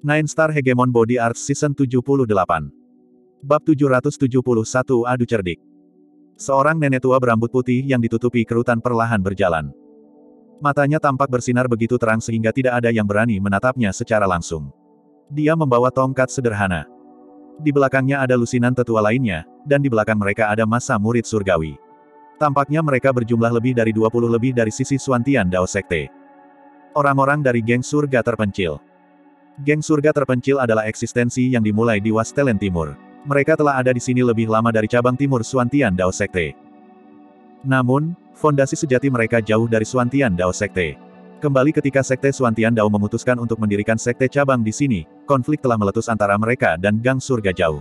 Nine Star Hegemon Body Art Season 78. Bab 771 Adu Cerdik. Seorang nenek tua berambut putih yang ditutupi kerutan perlahan berjalan. Matanya tampak bersinar begitu terang sehingga tidak ada yang berani menatapnya secara langsung. Dia membawa tongkat sederhana. Di belakangnya ada lusinan tetua lainnya, dan di belakang mereka ada masa murid surgawi. Tampaknya mereka berjumlah lebih dari 20 lebih dari sisi Xuantian Dao Sekte. Orang-orang dari geng surga terpencil. Geng surga terpencil adalah eksistensi yang dimulai di Wastelen Timur. Mereka telah ada di sini lebih lama dari cabang timur Xuantian Dao Sekte. Namun, fondasi sejati mereka jauh dari Xuantian Dao Sekte. Kembali ketika Sekte Xuantian Dao memutuskan untuk mendirikan sekte cabang di sini, konflik telah meletus antara mereka dan Gang Surga Jauh.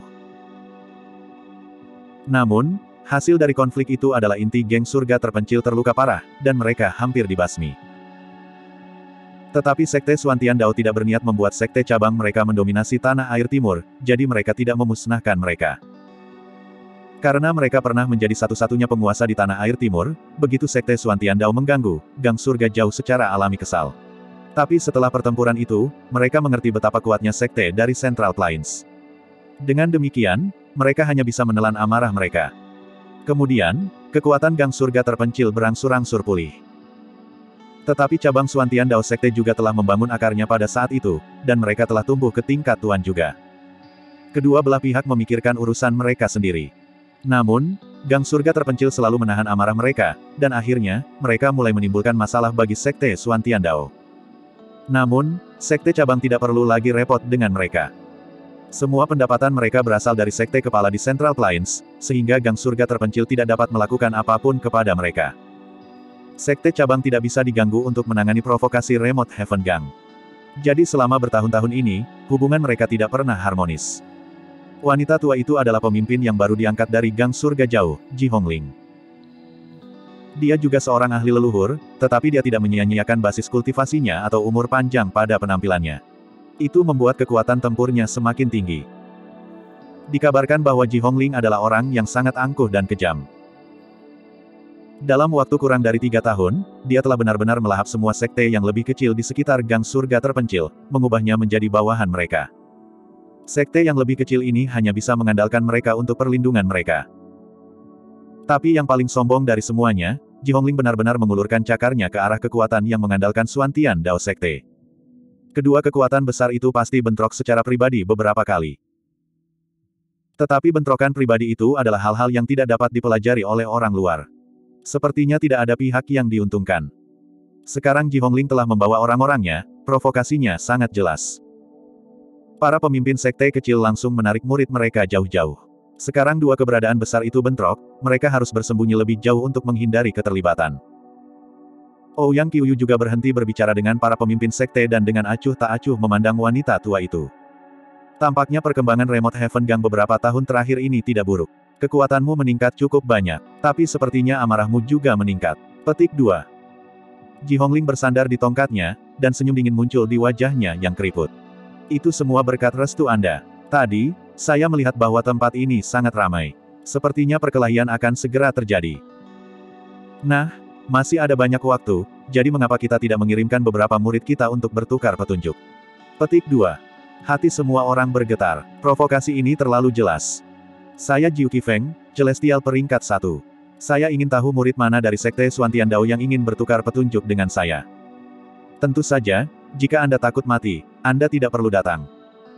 Namun, hasil dari konflik itu adalah inti geng surga terpencil terluka parah, dan mereka hampir dibasmi. Tetapi Sekte Xuantian Dao tidak berniat membuat sekte cabang mereka mendominasi tanah air timur, jadi mereka tidak memusnahkan mereka. Karena mereka pernah menjadi satu-satunya penguasa di tanah air timur, begitu Sekte Xuantian Dao mengganggu, Gang Surga Jauh secara alami kesal. Tapi setelah pertempuran itu, mereka mengerti betapa kuatnya sekte dari Central Plains. Dengan demikian, mereka hanya bisa menelan amarah mereka. Kemudian, kekuatan Gang Surga terpencil berangsur-angsur pulih. Tetapi cabang Xuantian Dao Sekte juga telah membangun akarnya pada saat itu, dan mereka telah tumbuh ke tingkat tuan juga. Kedua belah pihak memikirkan urusan mereka sendiri. Namun, Gang Surga terpencil selalu menahan amarah mereka, dan akhirnya, mereka mulai menimbulkan masalah bagi Sekte Xuantian Dao. Namun, Sekte cabang tidak perlu lagi repot dengan mereka. Semua pendapatan mereka berasal dari Sekte kepala di Central Plains, sehingga Gang Surga terpencil tidak dapat melakukan apapun kepada mereka. Sekte cabang tidak bisa diganggu untuk menangani provokasi Remote Heaven Gang. Jadi selama bertahun-tahun ini, hubungan mereka tidak pernah harmonis. Wanita tua itu adalah pemimpin yang baru diangkat dari Gang Surga Jauh, Ji Hongling. Dia juga seorang ahli leluhur, tetapi dia tidak menyia-nyiakan basis kultivasinya atau umur panjang pada penampilannya. Itu membuat kekuatan tempurnya semakin tinggi. Dikabarkan bahwa Ji Hongling adalah orang yang sangat angkuh dan kejam. Dalam waktu kurang dari 3 tahun, dia telah benar-benar melahap semua sekte yang lebih kecil di sekitar Gang Surga terpencil, mengubahnya menjadi bawahan mereka. Sekte yang lebih kecil ini hanya bisa mengandalkan mereka untuk perlindungan mereka. Tapi yang paling sombong dari semuanya, Ji Hongling benar-benar mengulurkan cakarnya ke arah kekuatan yang mengandalkan Xuantian Dao Sekte. Kedua kekuatan besar itu pasti bentrok secara pribadi beberapa kali. Tetapi bentrokan pribadi itu adalah hal-hal yang tidak dapat dipelajari oleh orang luar. Sepertinya tidak ada pihak yang diuntungkan. Sekarang Ji Hongling telah membawa orang-orangnya, provokasinya sangat jelas. Para pemimpin sekte kecil langsung menarik murid mereka jauh-jauh. Sekarang dua keberadaan besar itu bentrok, mereka harus bersembunyi lebih jauh untuk menghindari keterlibatan. Ouyang Qiuyu juga berhenti berbicara dengan para pemimpin sekte dan dengan acuh tak acuh memandang wanita tua itu. Tampaknya perkembangan Remote Heaven Gang beberapa tahun terakhir ini tidak buruk. Kekuatanmu meningkat cukup banyak, tapi sepertinya amarahmu juga meningkat. Petik 2. Ji Hongling bersandar di tongkatnya, dan senyum dingin muncul di wajahnya yang keriput. Itu semua berkat restu Anda. Tadi, saya melihat bahwa tempat ini sangat ramai. Sepertinya perkelahian akan segera terjadi. Nah, masih ada banyak waktu, jadi mengapa kita tidak mengirimkan beberapa murid kita untuk bertukar petunjuk? Petik 2. Hati semua orang bergetar. Provokasi ini terlalu jelas. Saya Jiu Qifeng, Celestial peringkat 1. Saya ingin tahu murid mana dari Sekte Xuantian Dao yang ingin bertukar petunjuk dengan saya. Tentu saja, jika Anda takut mati, Anda tidak perlu datang.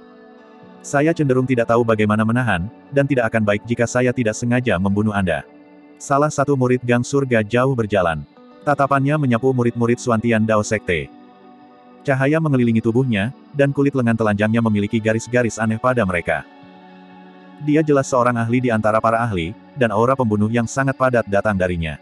Saya cenderung tidak tahu bagaimana menahan, dan tidak akan baik jika saya tidak sengaja membunuh Anda. Salah satu murid Gang Surga Jauh berjalan. Tatapannya menyapu murid-murid Xuantian Dao Sekte. Cahaya mengelilingi tubuhnya, dan kulit lengan telanjangnya memiliki garis-garis aneh pada mereka. Dia jelas seorang ahli di antara para ahli, dan aura pembunuh yang sangat padat datang darinya.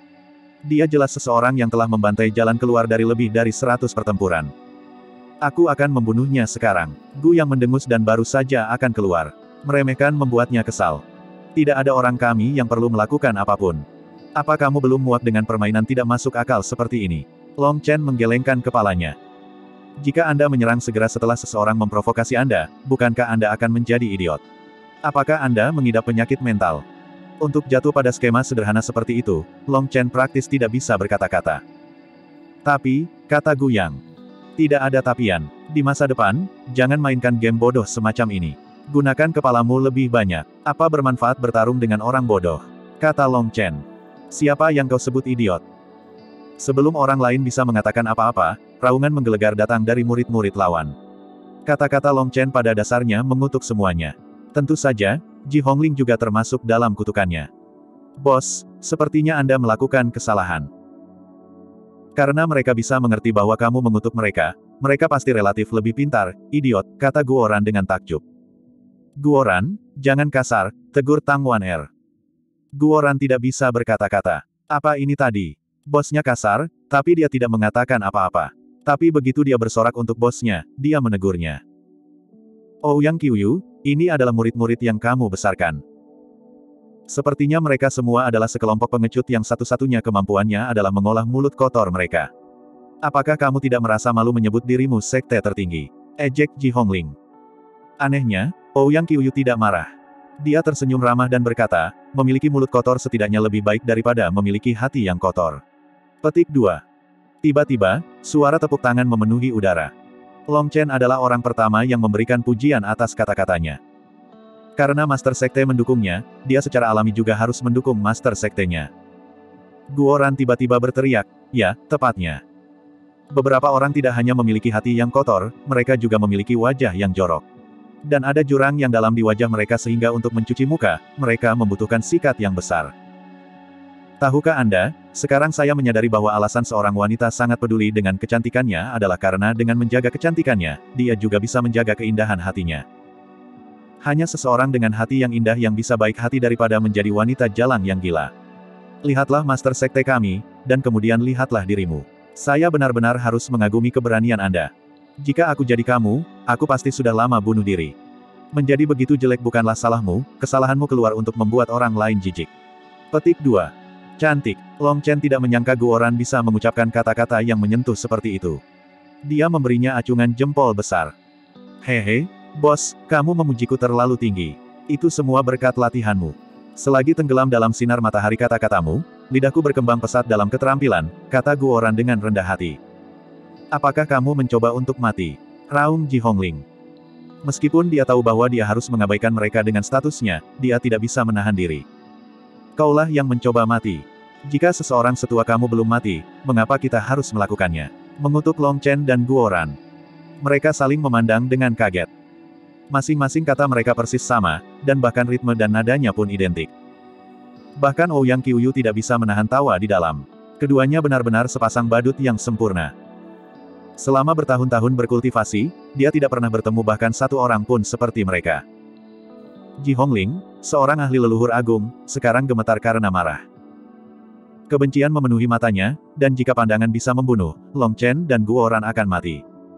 Dia jelas seseorang yang telah membantai jalan keluar dari lebih dari 100 pertempuran. Aku akan membunuhnya sekarang. Gu yang mendengus dan baru saja akan keluar. Meremehkan membuatnya kesal. Tidak ada orang kami yang perlu melakukan apapun. Apa kamu belum muak dengan permainan tidak masuk akal seperti ini? Long Chen menggelengkan kepalanya. Jika Anda menyerang segera setelah seseorang memprovokasi Anda, bukankah Anda akan menjadi idiot? Apakah Anda mengidap penyakit mental? Untuk jatuh pada skema sederhana seperti itu, Long Chen praktis tidak bisa berkata-kata. Tapi, kata Gu Yang, Tidak ada tapian. Di masa depan, jangan mainkan game bodoh semacam ini. Gunakan kepalamu lebih banyak. Apa bermanfaat bertarung dengan orang bodoh? Kata Long Chen. Siapa yang kau sebut idiot? Sebelum orang lain bisa mengatakan apa-apa, raungan menggelegar datang dari murid-murid lawan. Kata-kata Long Chen pada dasarnya mengutuk semuanya. Tentu saja, Ji Hongling juga termasuk dalam kutukannya. Bos, sepertinya Anda melakukan kesalahan. Karena mereka bisa mengerti bahwa kamu mengutuk mereka, mereka pasti relatif lebih pintar, idiot, kata Guoran dengan takjub. Guoran, jangan kasar, tegur Tang Wan-er. Guoran tidak bisa berkata-kata. Apa ini tadi? Bosnya kasar, tapi dia tidak mengatakan apa-apa. Tapi begitu dia bersorak untuk bosnya, dia menegurnya. Ouyang Qiuyu, ini adalah murid-murid yang kamu besarkan. Sepertinya mereka semua adalah sekelompok pengecut yang satu-satunya kemampuannya adalah mengolah mulut kotor mereka. Apakah kamu tidak merasa malu menyebut dirimu sekte tertinggi? Ejek Ji Hongling. Anehnya, Ouyang Qiuyu tidak marah. Dia tersenyum ramah dan berkata, memiliki mulut kotor setidaknya lebih baik daripada memiliki hati yang kotor. Petik 2. Tiba-tiba, suara tepuk tangan memenuhi udara. Long Chen adalah orang pertama yang memberikan pujian atas kata-katanya. Karena Master Sekte mendukungnya, dia secara alami juga harus mendukung Master Sektenya. Guoran tiba-tiba berteriak, ya, tepatnya. Beberapa orang tidak hanya memiliki hati yang kotor, mereka juga memiliki wajah yang jorok. Dan ada jurang yang dalam di wajah mereka sehingga untuk mencuci muka, mereka membutuhkan sikat yang besar. Tahukah Anda, sekarang saya menyadari bahwa alasan seorang wanita sangat peduli dengan kecantikannya adalah karena dengan menjaga kecantikannya, dia juga bisa menjaga keindahan hatinya. Hanya seseorang dengan hati yang indah yang bisa baik hati daripada menjadi wanita jalan yang gila. Lihatlah Master Sekte kami, dan kemudian lihatlah dirimu. Saya benar-benar harus mengagumi keberanian Anda. Jika aku jadi kamu, aku pasti sudah lama bunuh diri. Menjadi begitu jelek bukanlah salahmu, kesalahanmu keluar untuk membuat orang lain jijik. Petik 2. Cantik. Long Chen tidak menyangka Guoran bisa mengucapkan kata-kata yang menyentuh seperti itu. Dia memberinya acungan jempol besar. Hehe. Bos, kamu memujiku terlalu tinggi. Itu semua berkat latihanmu. Selagi tenggelam dalam sinar matahari kata-katamu, lidahku berkembang pesat dalam keterampilan, kata Guoran dengan rendah hati. Apakah kamu mencoba untuk mati? Raung Ji Hongling. Meskipun dia tahu bahwa dia harus mengabaikan mereka dengan statusnya, dia tidak bisa menahan diri. Kaulah yang mencoba mati. Jika seseorang setua kamu belum mati, mengapa kita harus melakukannya? Mengutuk Long Chen dan Guoran. Mereka saling memandang dengan kaget. Masing-masing kata mereka persis sama, dan bahkan ritme dan nadanya pun identik. Bahkan Ouyang Qiuyu tidak bisa menahan tawa di dalam. Keduanya benar-benar sepasang badut yang sempurna. Selama bertahun-tahun berkultivasi, dia tidak pernah bertemu bahkan satu orang pun seperti mereka. Ji Hongling, seorang ahli leluhur agung, sekarang gemetar karena marah. Kebencian memenuhi matanya, dan jika pandangan bisa membunuh, Long Chen dan Guoran akan mati.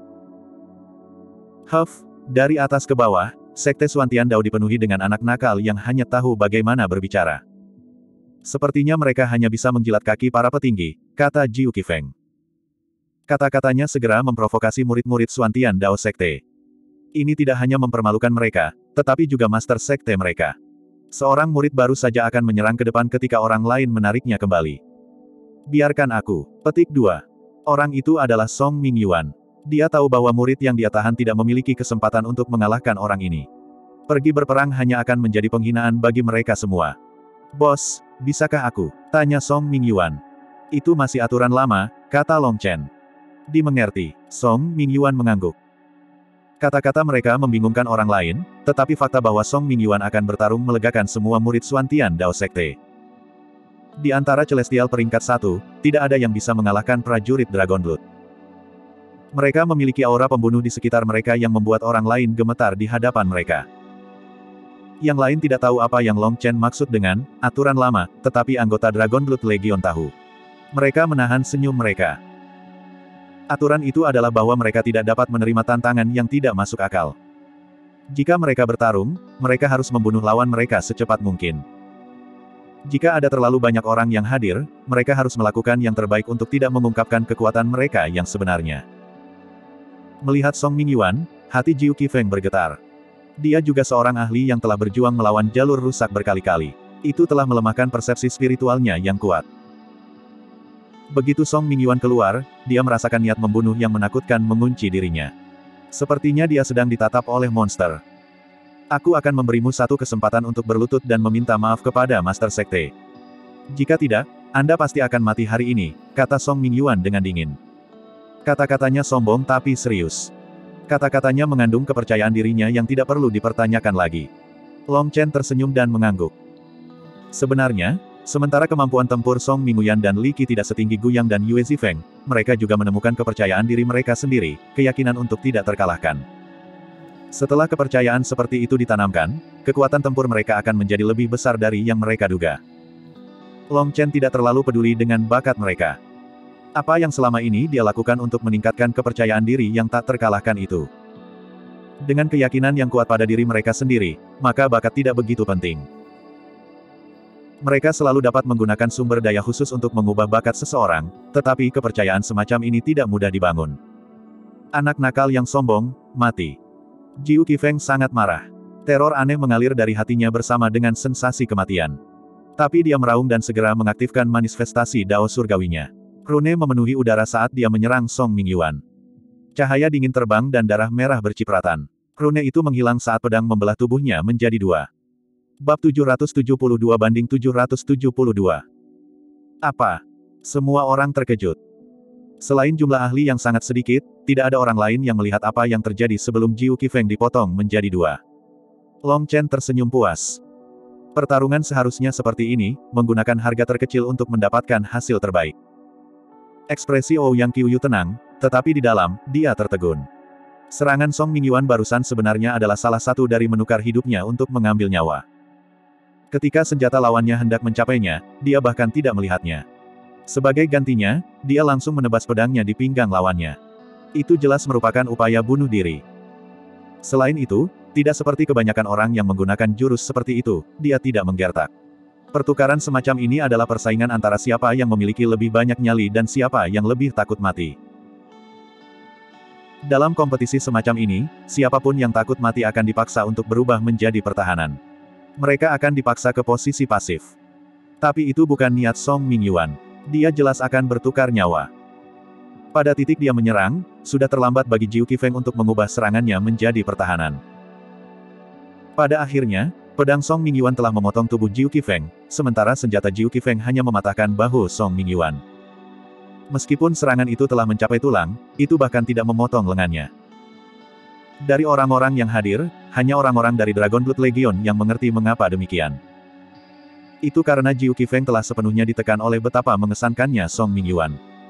Huff. Dari atas ke bawah, Sekte Xuantian Dao dipenuhi dengan anak nakal yang hanya tahu bagaimana berbicara. Sepertinya mereka hanya bisa menjilat kaki para petinggi, kata Jiu Qifeng. Kata-katanya segera memprovokasi murid-murid Xuantian Dao Sekte. Ini tidak hanya mempermalukan mereka, tetapi juga Master Sekte mereka. Seorang murid baru saja akan menyerang ke depan ketika orang lain menariknya kembali. Biarkan aku. Petik 2. Orang itu adalah Song Mingyuan. Dia tahu bahwa murid yang dia tahan tidak memiliki kesempatan untuk mengalahkan orang ini. Pergi berperang hanya akan menjadi penghinaan bagi mereka semua. Bos, bisakah aku? Tanya Song Mingyuan. Itu masih aturan lama, kata Long Chen. Dimengerti. Song Mingyuan mengangguk. Kata-kata mereka membingungkan orang lain, tetapi fakta bahwa Song Mingyuan akan bertarung melegakan semua murid Xuantian Dao Sekte. Di antara Celestial peringkat 1, tidak ada yang bisa mengalahkan prajurit Dragon Blood. Mereka memiliki aura pembunuh di sekitar mereka yang membuat orang lain gemetar di hadapan mereka. Yang lain tidak tahu apa yang Long Chen maksud dengan aturan lama, tetapi anggota Dragon Blood Legion tahu. Mereka menahan senyum mereka. Aturan itu adalah bahwa mereka tidak dapat menerima tantangan yang tidak masuk akal. Jika mereka bertarung, mereka harus membunuh lawan mereka secepat mungkin. Jika ada terlalu banyak orang yang hadir, mereka harus melakukan yang terbaik untuk tidak mengungkapkan kekuatan mereka yang sebenarnya. Melihat Song Mingyuan, hati Jiu Qifeng bergetar. Dia juga seorang ahli yang telah berjuang melawan jalur rusak berkali-kali. Itu telah melemahkan persepsi spiritualnya yang kuat. Begitu Song Mingyuan keluar, dia merasakan niat membunuh yang menakutkan mengunci dirinya. Sepertinya dia sedang ditatap oleh monster. Aku akan memberimu satu kesempatan untuk berlutut dan meminta maaf kepada Master Sekte. Jika tidak, Anda pasti akan mati hari ini, kata Song Mingyuan dengan dingin. Kata-katanya sombong tapi serius. Kata-katanya mengandung kepercayaan dirinya yang tidak perlu dipertanyakan lagi. Long Chen tersenyum dan mengangguk. Sebenarnya, sementara kemampuan tempur Song Mingyuan dan Li Qi tidak setinggi Gu Yang dan Yue Zifeng, mereka juga menemukan kepercayaan diri mereka sendiri, keyakinan untuk tidak terkalahkan. Setelah kepercayaan seperti itu ditanamkan, kekuatan tempur mereka akan menjadi lebih besar dari yang mereka duga. Long Chen tidak terlalu peduli dengan bakat mereka. Apa yang selama ini dia lakukan untuk meningkatkan kepercayaan diri yang tak terkalahkan itu? Dengan keyakinan yang kuat pada diri mereka sendiri, maka bakat tidak begitu penting. Mereka selalu dapat menggunakan sumber daya khusus untuk mengubah bakat seseorang, tetapi kepercayaan semacam ini tidak mudah dibangun. Anak nakal yang sombong, mati. Jiu Qifeng sangat marah. Teror aneh mengalir dari hatinya bersama dengan sensasi kematian. Tapi dia meraung dan segera mengaktifkan manifestasi Dao Surgawinya. Rune memenuhi udara saat dia menyerang Song Mingyuan. Cahaya dingin terbang dan darah merah bercipratan. Rune itu menghilang saat pedang membelah tubuhnya menjadi dua. Bab 772-772. Apa? Semua orang terkejut. Selain jumlah ahli yang sangat sedikit, tidak ada orang lain yang melihat apa yang terjadi sebelum Jiu Qifeng dipotong menjadi dua. Long Chen tersenyum puas. Pertarungan seharusnya seperti ini, menggunakan harga terkecil untuk mendapatkan hasil terbaik. Ekspresi Ouyang Qiuyu tenang, tetapi di dalam, dia tertegun. Serangan Song Mingyuan barusan sebenarnya adalah salah satu dari menukar hidupnya untuk mengambil nyawa. Ketika senjata lawannya hendak mencapainya, dia bahkan tidak melihatnya. Sebagai gantinya, dia langsung menebas pedangnya di pinggang lawannya. Itu jelas merupakan upaya bunuh diri. Selain itu, tidak seperti kebanyakan orang yang menggunakan jurus seperti itu, dia tidak menggertak. Pertukaran semacam ini adalah persaingan antara siapa yang memiliki lebih banyak nyali dan siapa yang lebih takut mati. Dalam kompetisi semacam ini, siapapun yang takut mati akan dipaksa untuk berubah menjadi pertahanan. Mereka akan dipaksa ke posisi pasif. Tapi itu bukan niat Song Mingyuan. Dia jelas akan bertukar nyawa. Pada titik dia menyerang, sudah terlambat bagi Jiu Qifeng untuk mengubah serangannya menjadi pertahanan. Pada akhirnya, pedang Song Mingyuan telah memotong tubuh Jiu Qifeng, sementara senjata Jiu Qifeng hanya mematahkan bahu Song Mingyuan. Meskipun serangan itu telah mencapai tulang, itu bahkan tidak memotong lengannya. Dari orang-orang yang hadir, hanya orang-orang dari Dragon Blood Legion yang mengerti mengapa demikian. Itu karena Jiu Qifeng telah sepenuhnya ditekan oleh betapa mengesankannya Song Mingyuan.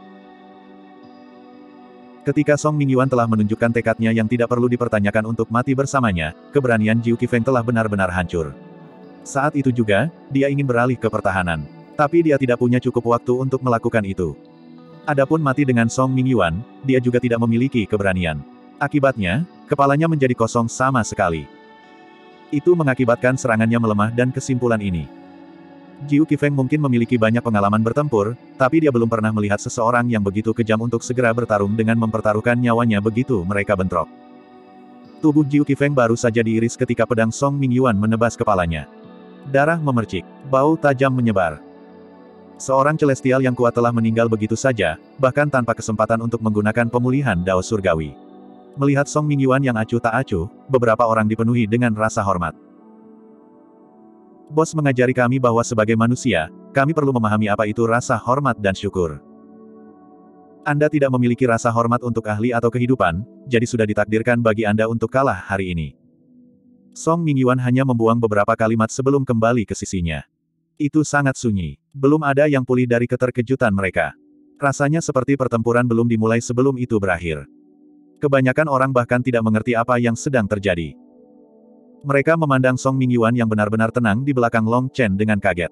Ketika Song Mingyuan telah menunjukkan tekadnya yang tidak perlu dipertanyakan untuk mati bersamanya, keberanian Jiu Qifeng telah benar-benar hancur. Saat itu juga, dia ingin beralih ke pertahanan. Tapi dia tidak punya cukup waktu untuk melakukan itu. Adapun mati dengan Song Mingyuan, dia juga tidak memiliki keberanian. Akibatnya, kepalanya menjadi kosong sama sekali. Itu mengakibatkan serangannya melemah dan kesimpulan ini. Jiu Qifeng mungkin memiliki banyak pengalaman bertempur, tapi dia belum pernah melihat seseorang yang begitu kejam untuk segera bertarung dengan mempertaruhkan nyawanya begitu mereka bentrok. Tubuh Jiu Qifeng baru saja diiris ketika pedang Song Mingyuan menebas kepalanya. Darah memercik, bau tajam menyebar. Seorang celestial yang kuat telah meninggal begitu saja, bahkan tanpa kesempatan untuk menggunakan pemulihan Dao Surgawi. Melihat Song Mingyuan yang acuh tak acuh, beberapa orang dipenuhi dengan rasa hormat. Bos mengajari kami bahwa sebagai manusia, kami perlu memahami apa itu rasa hormat dan syukur. Anda tidak memiliki rasa hormat untuk ahli atau kehidupan, jadi sudah ditakdirkan bagi Anda untuk kalah hari ini. Song Mingyuan hanya membuang beberapa kalimat sebelum kembali ke sisinya. Itu sangat sunyi. Belum ada yang pulih dari keterkejutan mereka. Rasanya seperti pertempuran belum dimulai sebelum itu berakhir. Kebanyakan orang bahkan tidak mengerti apa yang sedang terjadi. Mereka memandang Song Mingyuan yang benar-benar tenang di belakang Long Chen dengan kaget.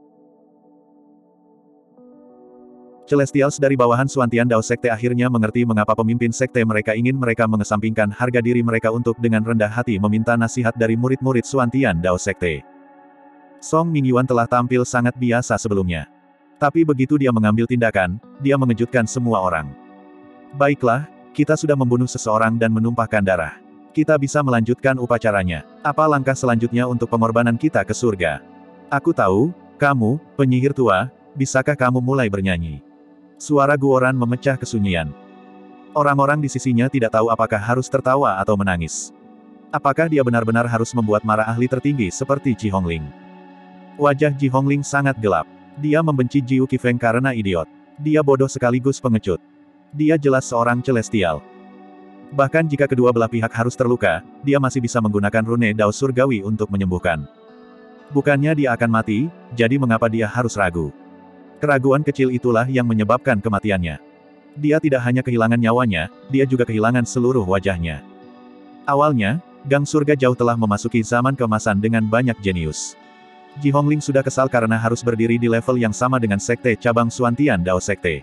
Celestials dari bawahan Suantian Dao Sekte akhirnya mengerti mengapa pemimpin sekte mereka ingin mereka mengesampingkan harga diri mereka untuk dengan rendah hati meminta nasihat dari murid-murid Suantian Dao Sekte. Song Mingyuan telah tampil sangat biasa sebelumnya. Tapi begitu dia mengambil tindakan, dia mengejutkan semua orang. Baiklah, kita sudah membunuh seseorang dan menumpahkan darah. Kita bisa melanjutkan upacaranya. Apa langkah selanjutnya untuk pengorbanan kita ke surga? Aku tahu, kamu, penyihir tua, bisakah kamu mulai bernyanyi? Suara Guoran memecah kesunyian. Orang-orang di sisinya tidak tahu apakah harus tertawa atau menangis. Apakah dia benar-benar harus membuat marah ahli tertinggi seperti Ji Hongling? Wajah Ji Hongling sangat gelap. Dia membenci Jiu Qifeng karena idiot. Dia bodoh sekaligus pengecut. Dia jelas seorang celestial. Bahkan jika kedua belah pihak harus terluka, dia masih bisa menggunakan rune Dao Surgawi untuk menyembuhkan. Bukannya dia akan mati, jadi mengapa dia harus ragu? Keraguan kecil itulah yang menyebabkan kematiannya. Dia tidak hanya kehilangan nyawanya, dia juga kehilangan seluruh wajahnya. Awalnya, Gang Surga Jauh telah memasuki zaman keemasan dengan banyak jenius. Ji Hongling sudah kesal karena harus berdiri di level yang sama dengan sekte cabang Xuantian Dao Sekte.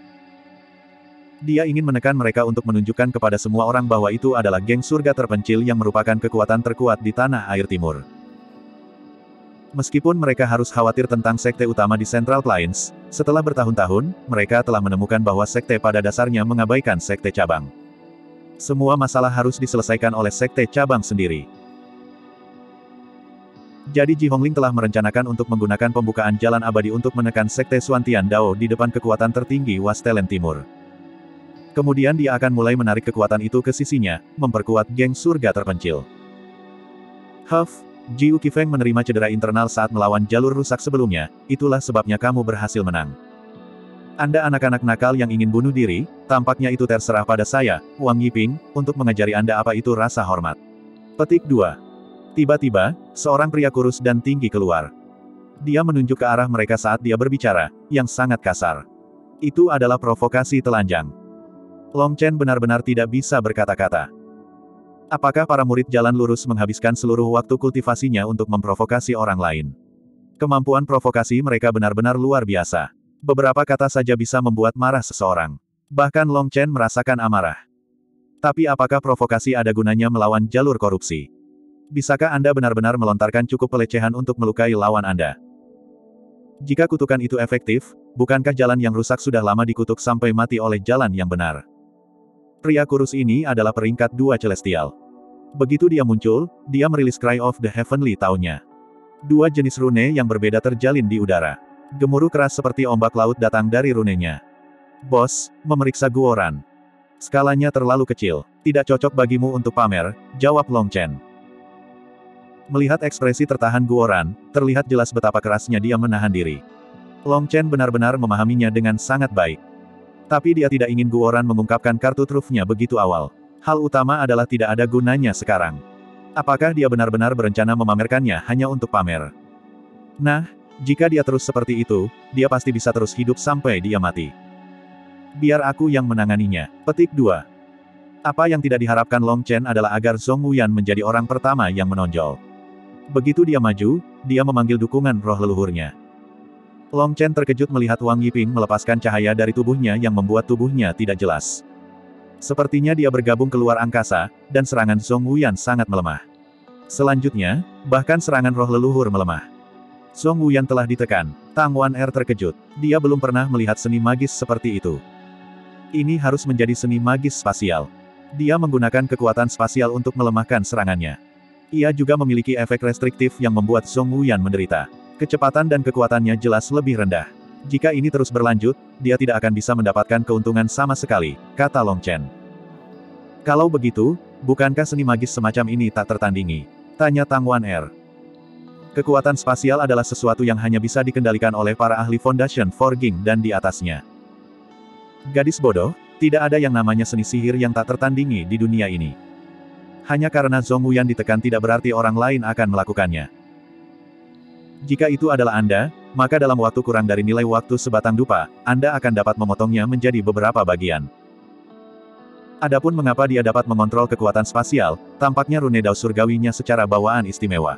Dia ingin menekan mereka untuk menunjukkan kepada semua orang bahwa itu adalah geng surga terpencil yang merupakan kekuatan terkuat di tanah air timur. Meskipun mereka harus khawatir tentang sekte utama di Central Plains, setelah bertahun-tahun, mereka telah menemukan bahwa sekte pada dasarnya mengabaikan sekte cabang. Semua masalah harus diselesaikan oleh sekte cabang sendiri. Jadi Ji Hongling telah merencanakan untuk menggunakan pembukaan jalan abadi untuk menekan sekte Xuantian Dao di depan kekuatan tertinggi Wastelen Timur. Kemudian dia akan mulai menarik kekuatan itu ke sisinya, memperkuat geng surga terpencil. Jiu Qifeng menerima cedera internal saat melawan jalur rusak sebelumnya, itulah sebabnya kamu berhasil menang. Anda anak-anak nakal yang ingin bunuh diri, tampaknya itu terserah pada saya, Wang Yiping, untuk mengajari Anda apa itu rasa hormat. Petik 2. Tiba-tiba, seorang pria kurus dan tinggi keluar. Dia menunjuk ke arah mereka saat dia berbicara, yang sangat kasar. Itu adalah provokasi telanjang. Long Chen benar-benar tidak bisa berkata-kata. Apakah para murid jalan lurus menghabiskan seluruh waktu kultivasinya untuk memprovokasi orang lain? Kemampuan provokasi mereka benar-benar luar biasa. Beberapa kata saja bisa membuat marah seseorang. Bahkan Long Chen merasakan amarah. Tapi apakah provokasi ada gunanya melawan jalur korupsi? Bisakah Anda benar-benar melontarkan cukup pelecehan untuk melukai lawan Anda? Jika kutukan itu efektif, bukankah jalan yang rusak sudah lama dikutuk sampai mati oleh jalan yang benar? Pria kurus ini adalah peringkat 2 celestial. Begitu dia muncul, dia merilis Cry of the Heavenly Tao-nya. Dua jenis rune yang berbeda terjalin di udara. Gemuruh keras seperti ombak laut datang dari runenya. Bos, memeriksa Guoran. Skalanya terlalu kecil, tidak cocok bagimu untuk pamer, jawab Long Chen. Melihat ekspresi tertahan Guoran, terlihat jelas betapa kerasnya dia menahan diri. Long Chen benar-benar memahaminya dengan sangat baik. Tapi dia tidak ingin Guoran mengungkapkan kartu trufnya begitu awal. Hal utama adalah tidak ada gunanya sekarang. Apakah dia benar-benar berencana memamerkannya hanya untuk pamer? Nah, jika dia terus seperti itu, dia pasti bisa terus hidup sampai dia mati. Biar aku yang menanganinya. Petik 2. Apa yang tidak diharapkan Long Chen adalah agar Zhong Wuyan menjadi orang pertama yang menonjol. Begitu dia maju, dia memanggil dukungan roh leluhurnya. Long Chen terkejut melihat Wang Yiping melepaskan cahaya dari tubuhnya yang membuat tubuhnya tidak jelas. Sepertinya dia bergabung keluar angkasa, dan serangan Zhong Wuyan sangat melemah. Selanjutnya, bahkan serangan roh leluhur melemah. Zhong Wuyan telah ditekan. Tang Wan-er terkejut. Dia belum pernah melihat seni magis seperti itu. Ini harus menjadi seni magis spasial. Dia menggunakan kekuatan spasial untuk melemahkan serangannya. Ia juga memiliki efek restriktif yang membuat Zhong Wuyan menderita. Kecepatan dan kekuatannya jelas lebih rendah. Jika ini terus berlanjut, dia tidak akan bisa mendapatkan keuntungan sama sekali, kata Long Chen. Kalau begitu, bukankah seni magis semacam ini tak tertandingi? Tanya Tang Wan-er. Kekuatan spasial adalah sesuatu yang hanya bisa dikendalikan oleh para ahli Foundation Forging dan di atasnya. Gadis bodoh, tidak ada yang namanya seni sihir yang tak tertandingi di dunia ini. Hanya karena Zhong Wuyan ditekan tidak berarti orang lain akan melakukannya. Jika itu adalah Anda, maka dalam waktu kurang dari nilai waktu sebatang dupa, Anda akan dapat memotongnya menjadi beberapa bagian. Adapun mengapa dia dapat mengontrol kekuatan spasial, tampaknya rune Dao surgawinya secara bawaan istimewa.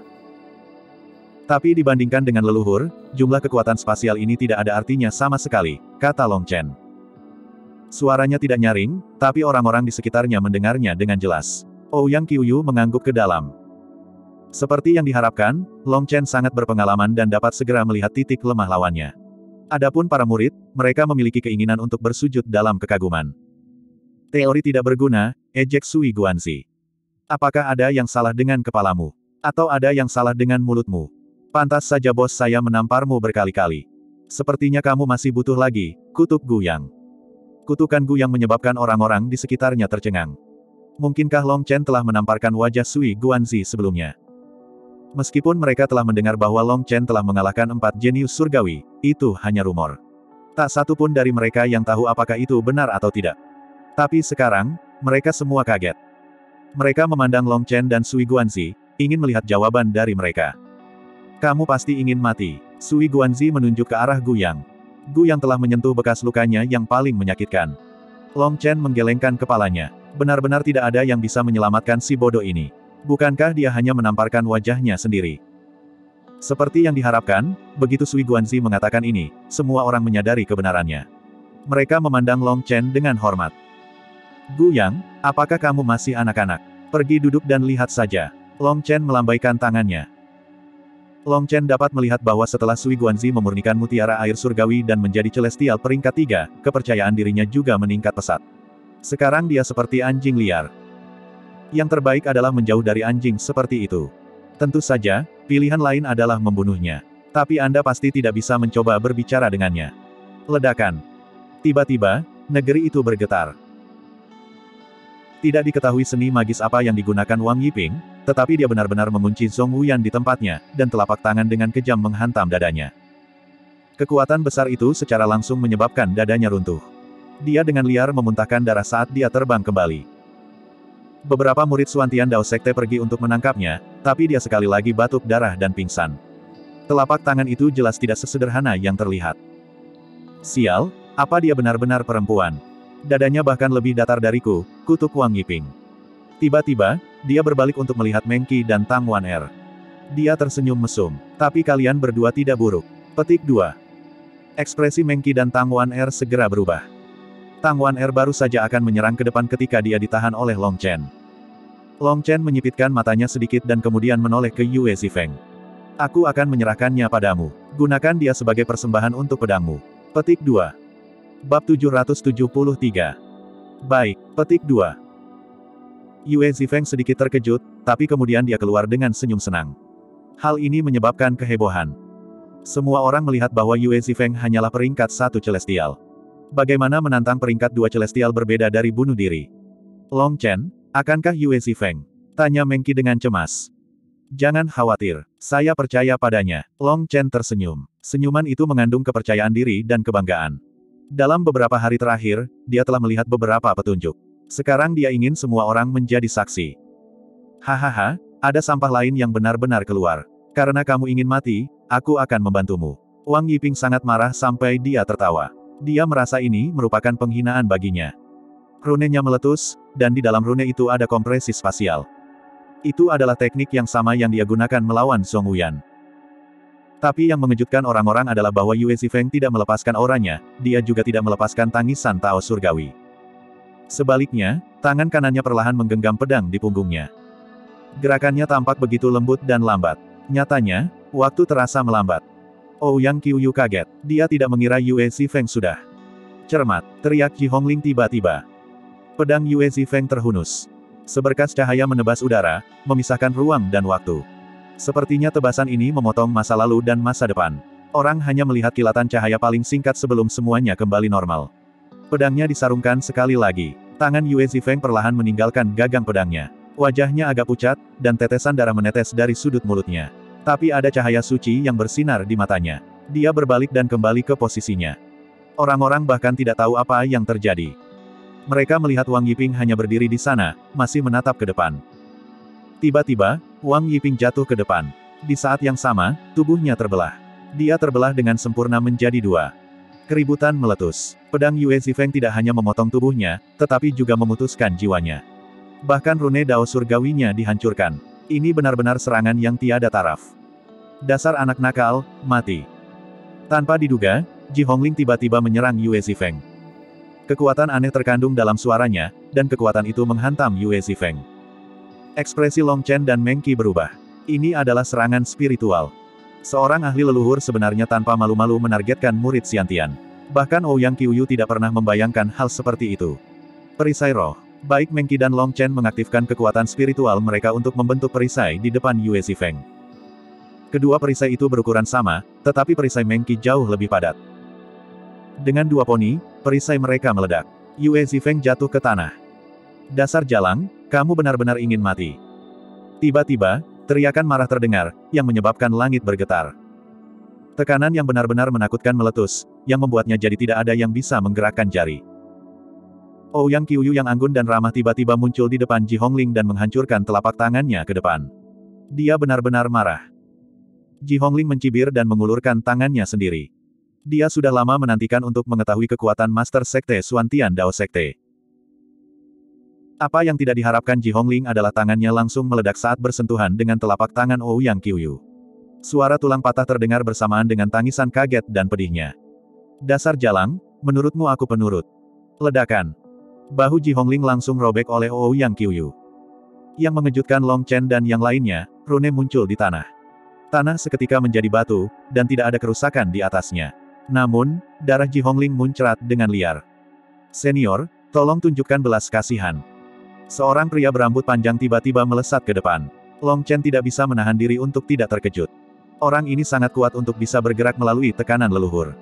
Tapi dibandingkan dengan leluhur, jumlah kekuatan spasial ini tidak ada artinya sama sekali, kata Long Chen. Suaranya tidak nyaring, tapi orang-orang di sekitarnya mendengarnya dengan jelas. Ouyang Qiuyu mengangguk ke dalam. Seperti yang diharapkan, Long Chen sangat berpengalaman dan dapat segera melihat titik lemah lawannya. Adapun para murid, mereka memiliki keinginan untuk bersujud dalam kekaguman. Teori tidak berguna, ejek Sui Guanxi. Apakah ada yang salah dengan kepalamu? Atau ada yang salah dengan mulutmu? Pantas saja bos saya menamparmu berkali-kali. Sepertinya kamu masih butuh lagi, kutuk Gu Yang. Kutukan Gu Yang menyebabkan orang-orang di sekitarnya tercengang. Mungkinkah Long Chen telah menamparkan wajah Sui Guanzi sebelumnya? Meskipun mereka telah mendengar bahwa Long Chen telah mengalahkan 4 jenius surgawi, itu hanya rumor. Tak satu pun dari mereka yang tahu apakah itu benar atau tidak. Tapi sekarang, mereka semua kaget. Mereka memandang Long Chen dan Sui Guanzi, ingin melihat jawaban dari mereka. Kamu pasti ingin mati. Sui Guanzi menunjuk ke arah Gu Yang. Gu Yang telah menyentuh bekas lukanya yang paling menyakitkan. Long Chen menggelengkan kepalanya. Benar-benar tidak ada yang bisa menyelamatkan si bodoh ini. Bukankah dia hanya menamparkan wajahnya sendiri? Seperti yang diharapkan, begitu Sui Guanzi mengatakan ini, semua orang menyadari kebenarannya. Mereka memandang Long Chen dengan hormat. Gu Yang, apakah kamu masih anak-anak? Pergi duduk dan lihat saja. Long Chen melambaikan tangannya. Long Chen dapat melihat bahwa setelah Sui Guanzi memurnikan mutiara air surgawi dan menjadi celestial peringkat 3, kepercayaan dirinya juga meningkat pesat. Sekarang dia seperti anjing liar. Yang terbaik adalah menjauh dari anjing seperti itu. Tentu saja, pilihan lain adalah membunuhnya. Tapi Anda pasti tidak bisa mencoba berbicara dengannya. Ledakan. Tiba-tiba, negeri itu bergetar. Tidak diketahui seni magis apa yang digunakan Wang Yiping, tetapi dia benar-benar mengunci Zhong Wuyan di tempatnya, dan telapak tangan dengan kejam menghantam dadanya. Kekuatan besar itu secara langsung menyebabkan dadanya runtuh. Dia dengan liar memuntahkan darah saat dia terbang kembali. Beberapa murid Suantian Dao Sekte pergi untuk menangkapnya, tapi dia sekali lagi batuk darah dan pingsan. Telapak tangan itu jelas tidak sesederhana yang terlihat. Sial, apa dia benar-benar perempuan? Dadanya bahkan lebih datar dariku, kutuk Wang Yiping. Tiba-tiba, dia berbalik untuk melihat Meng Qi dan Tang Wan-er. Dia tersenyum mesum. Tapi kalian berdua tidak buruk. Petik 2. Ekspresi Meng Qi dan Tang Wan-er segera berubah. Tang Wan-er baru saja akan menyerang ke depan ketika dia ditahan oleh Long Chen. Long Chen menyipitkan matanya sedikit dan kemudian menoleh ke Yue Zifeng. Aku akan menyerahkannya padamu. Gunakan dia sebagai persembahan untuk pedangmu. Petik 2. Bab 773. Baik, petik 2. Yue Zifeng sedikit terkejut, tapi kemudian dia keluar dengan senyum senang. Hal ini menyebabkan kehebohan. Semua orang melihat bahwa Yue Zifeng hanyalah peringkat 1 celestial. Bagaimana menantang peringkat 2 celestial berbeda dari bunuh diri? Long Chen, akankah Yue Zifeng? Tanya Meng Qi dengan cemas. Jangan khawatir, saya percaya padanya. Long Chen tersenyum. Senyuman itu mengandung kepercayaan diri dan kebanggaan. Dalam beberapa hari terakhir, dia telah melihat beberapa petunjuk. Sekarang dia ingin semua orang menjadi saksi. Hahaha, ada sampah lain yang benar-benar keluar. Karena kamu ingin mati, aku akan membantumu. Wang Yiping sangat marah sampai dia tertawa. Dia merasa ini merupakan penghinaan baginya. Runenya meletus, dan di dalam rune itu ada kompresi spasial. Itu adalah teknik yang sama yang dia gunakan melawan Zhong Wuyan. Tapi yang mengejutkan orang-orang adalah bahwa Yue Zifeng tidak melepaskan auranya, dia juga tidak melepaskan tangisan Tao Surgawi. Sebaliknya, tangan kanannya perlahan menggenggam pedang di punggungnya. Gerakannya tampak begitu lembut dan lambat. Nyatanya, waktu terasa melambat. Ouyang Qiuyu kaget, dia tidak mengira Yue Zifeng sudah. Cermat, teriak Ji Hongling tiba-tiba. Pedang Yue Zifeng terhunus. Seberkas cahaya menebas udara, memisahkan ruang dan waktu. Sepertinya tebasan ini memotong masa lalu dan masa depan. Orang hanya melihat kilatan cahaya paling singkat sebelum semuanya kembali normal. Pedangnya disarungkan sekali lagi. Tangan Yue Zifeng perlahan meninggalkan gagang pedangnya. Wajahnya agak pucat, dan tetesan darah menetes dari sudut mulutnya. Tapi ada cahaya suci yang bersinar di matanya. Dia berbalik dan kembali ke posisinya. Orang-orang bahkan tidak tahu apa yang terjadi. Mereka melihat Wang Yiping hanya berdiri di sana, masih menatap ke depan. Tiba-tiba, Wang Yiping jatuh ke depan. Di saat yang sama, tubuhnya terbelah. Dia terbelah dengan sempurna menjadi 2. Keributan meletus. Pedang Yue Zifeng tidak hanya memotong tubuhnya, tetapi juga memutuskan jiwanya. Bahkan rune Dao Surgawinya dihancurkan. Ini benar-benar serangan yang tiada taraf. Dasar anak nakal, mati. Tanpa diduga, Ji Hongling tiba-tiba menyerang Yue Zifeng. Kekuatan aneh terkandung dalam suaranya, dan kekuatan itu menghantam Yue Zifeng. Ekspresi Long Chen dan Meng Qi berubah. Ini adalah serangan spiritual. Seorang ahli leluhur sebenarnya tanpa malu-malu menargetkan murid Xiantian. Bahkan Ouyang Qiuyu tidak pernah membayangkan hal seperti itu. Perisai roh. Baik Meng Qi dan Long Chen mengaktifkan kekuatan spiritual mereka untuk membentuk perisai di depan Yue Zifeng. Kedua perisai itu berukuran sama, tetapi perisai Mengqi jauh lebih padat. Dengan dua poni, perisai mereka meledak. Yue Zifeng jatuh ke tanah. Dasar jalang, kamu benar-benar ingin mati. Tiba-tiba, teriakan marah terdengar, yang menyebabkan langit bergetar. Tekanan yang benar-benar menakutkan meletus, yang membuatnya jadi tidak ada yang bisa menggerakkan jari. Ouyang Qiuyu yang anggun dan ramah tiba-tiba muncul di depan Ji Hongling dan menghancurkan telapak tangannya ke depan. Dia benar-benar marah. Ji Hongling mencibir dan mengulurkan tangannya sendiri. Dia sudah lama menantikan untuk mengetahui kekuatan Master Sekte Xuantian Dao Sekte. Apa yang tidak diharapkan Ji Hongling adalah tangannya langsung meledak saat bersentuhan dengan telapak tangan Ouyang Qiuyu. Suara tulang patah terdengar bersamaan dengan tangisan kaget dan pedihnya. Dasar jalang, menurutmu aku penurut. Ledakan. Bahu Ji Hongling langsung robek oleh Ouyang Qiuyu. Yang mengejutkan Long Chen dan yang lainnya, rune muncul di tanah. Tanah seketika menjadi batu, dan tidak ada kerusakan di atasnya. Namun, darah Ji Hongling muncrat dengan liar. Senior, tolong tunjukkan belas kasihan. Seorang pria berambut panjang tiba-tiba melesat ke depan. Long Chen tidak bisa menahan diri untuk tidak terkejut. Orang ini sangat kuat untuk bisa bergerak melalui tekanan leluhur.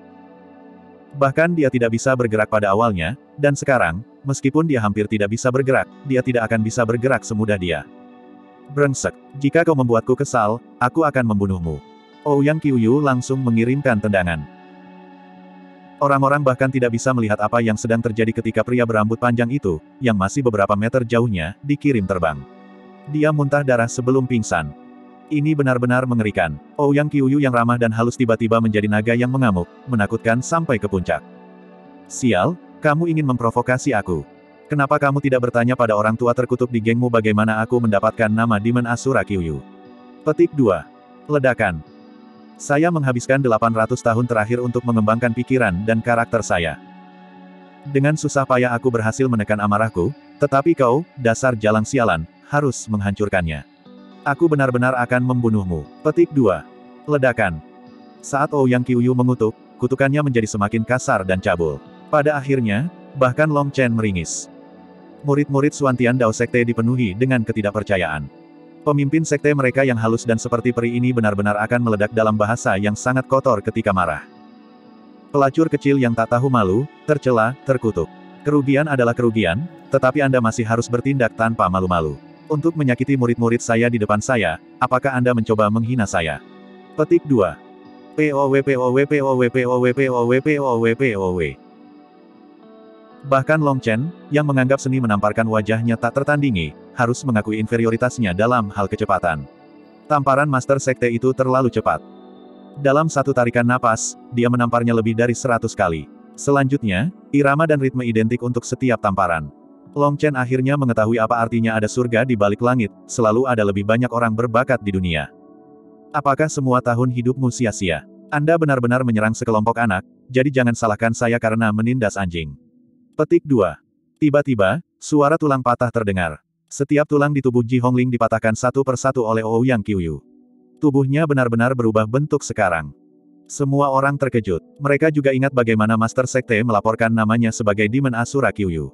Bahkan dia tidak bisa bergerak pada awalnya, dan sekarang, meskipun dia hampir tidak bisa bergerak, dia tidak akan bisa bergerak semudah dia. Brengsek, jika kau membuatku kesal, aku akan membunuhmu. Ouyang Qiuyu langsung mengirimkan tendangan. Orang-orang bahkan tidak bisa melihat apa yang sedang terjadi ketika pria berambut panjang itu, yang masih beberapa meter jauhnya, dikirim terbang. Dia muntah darah sebelum pingsan. Ini benar-benar mengerikan. Ouyang Qiuyu yang ramah dan halus tiba-tiba menjadi naga yang mengamuk, menakutkan sampai ke puncak. Sial, kamu ingin memprovokasi aku. Kenapa kamu tidak bertanya pada orang tua terkutuk di gengmu bagaimana aku mendapatkan nama Demon Asura Qiuyu? Petik 2. Ledakan. Saya menghabiskan 800 tahun terakhir untuk mengembangkan pikiran dan karakter saya. Dengan susah payah aku berhasil menekan amarahku, tetapi kau, dasar jalang sialan, harus menghancurkannya. Aku benar-benar akan membunuhmu. Petik 2. Ledakan. Saat Ouyang Qiuyu mengutuk, kutukannya menjadi semakin kasar dan cabul. Pada akhirnya, bahkan Long Chen meringis. Murid-murid Xuantian Dao Sekte dipenuhi dengan ketidakpercayaan. Pemimpin sekte mereka yang halus dan seperti peri ini benar-benar akan meledak dalam bahasa yang sangat kotor ketika marah. Pelacur kecil yang tak tahu malu, tercela, terkutuk. Kerugian adalah kerugian, tetapi Anda masih harus bertindak tanpa malu-malu. Untuk menyakiti murid-murid saya di depan saya, apakah Anda mencoba menghina saya? Petik 2. POW. Bahkan Long Chen, yang menganggap seni menamparkan wajahnya tak tertandingi, harus mengakui inferioritasnya dalam hal kecepatan. Tamparan Master Sekte itu terlalu cepat. Dalam satu tarikan napas, dia menamparnya lebih dari 100 kali. Selanjutnya, irama dan ritme identik untuk setiap tamparan. Long Chen akhirnya mengetahui apa artinya ada surga di balik langit, selalu ada lebih banyak orang berbakat di dunia. Apakah semua tahun hidupmu sia-sia? Anda benar-benar menyerang sekelompok anak, jadi jangan salahkan saya karena menindas anjing. Petik 2. Tiba-tiba, suara tulang patah terdengar. Setiap tulang di tubuh Ji Hongling dipatahkan satu persatu oleh Ouyang Qiuyu. Tubuhnya benar-benar berubah bentuk sekarang. Semua orang terkejut. Mereka juga ingat bagaimana Master Sekte melaporkan namanya sebagai Demon Asura Qiuyu.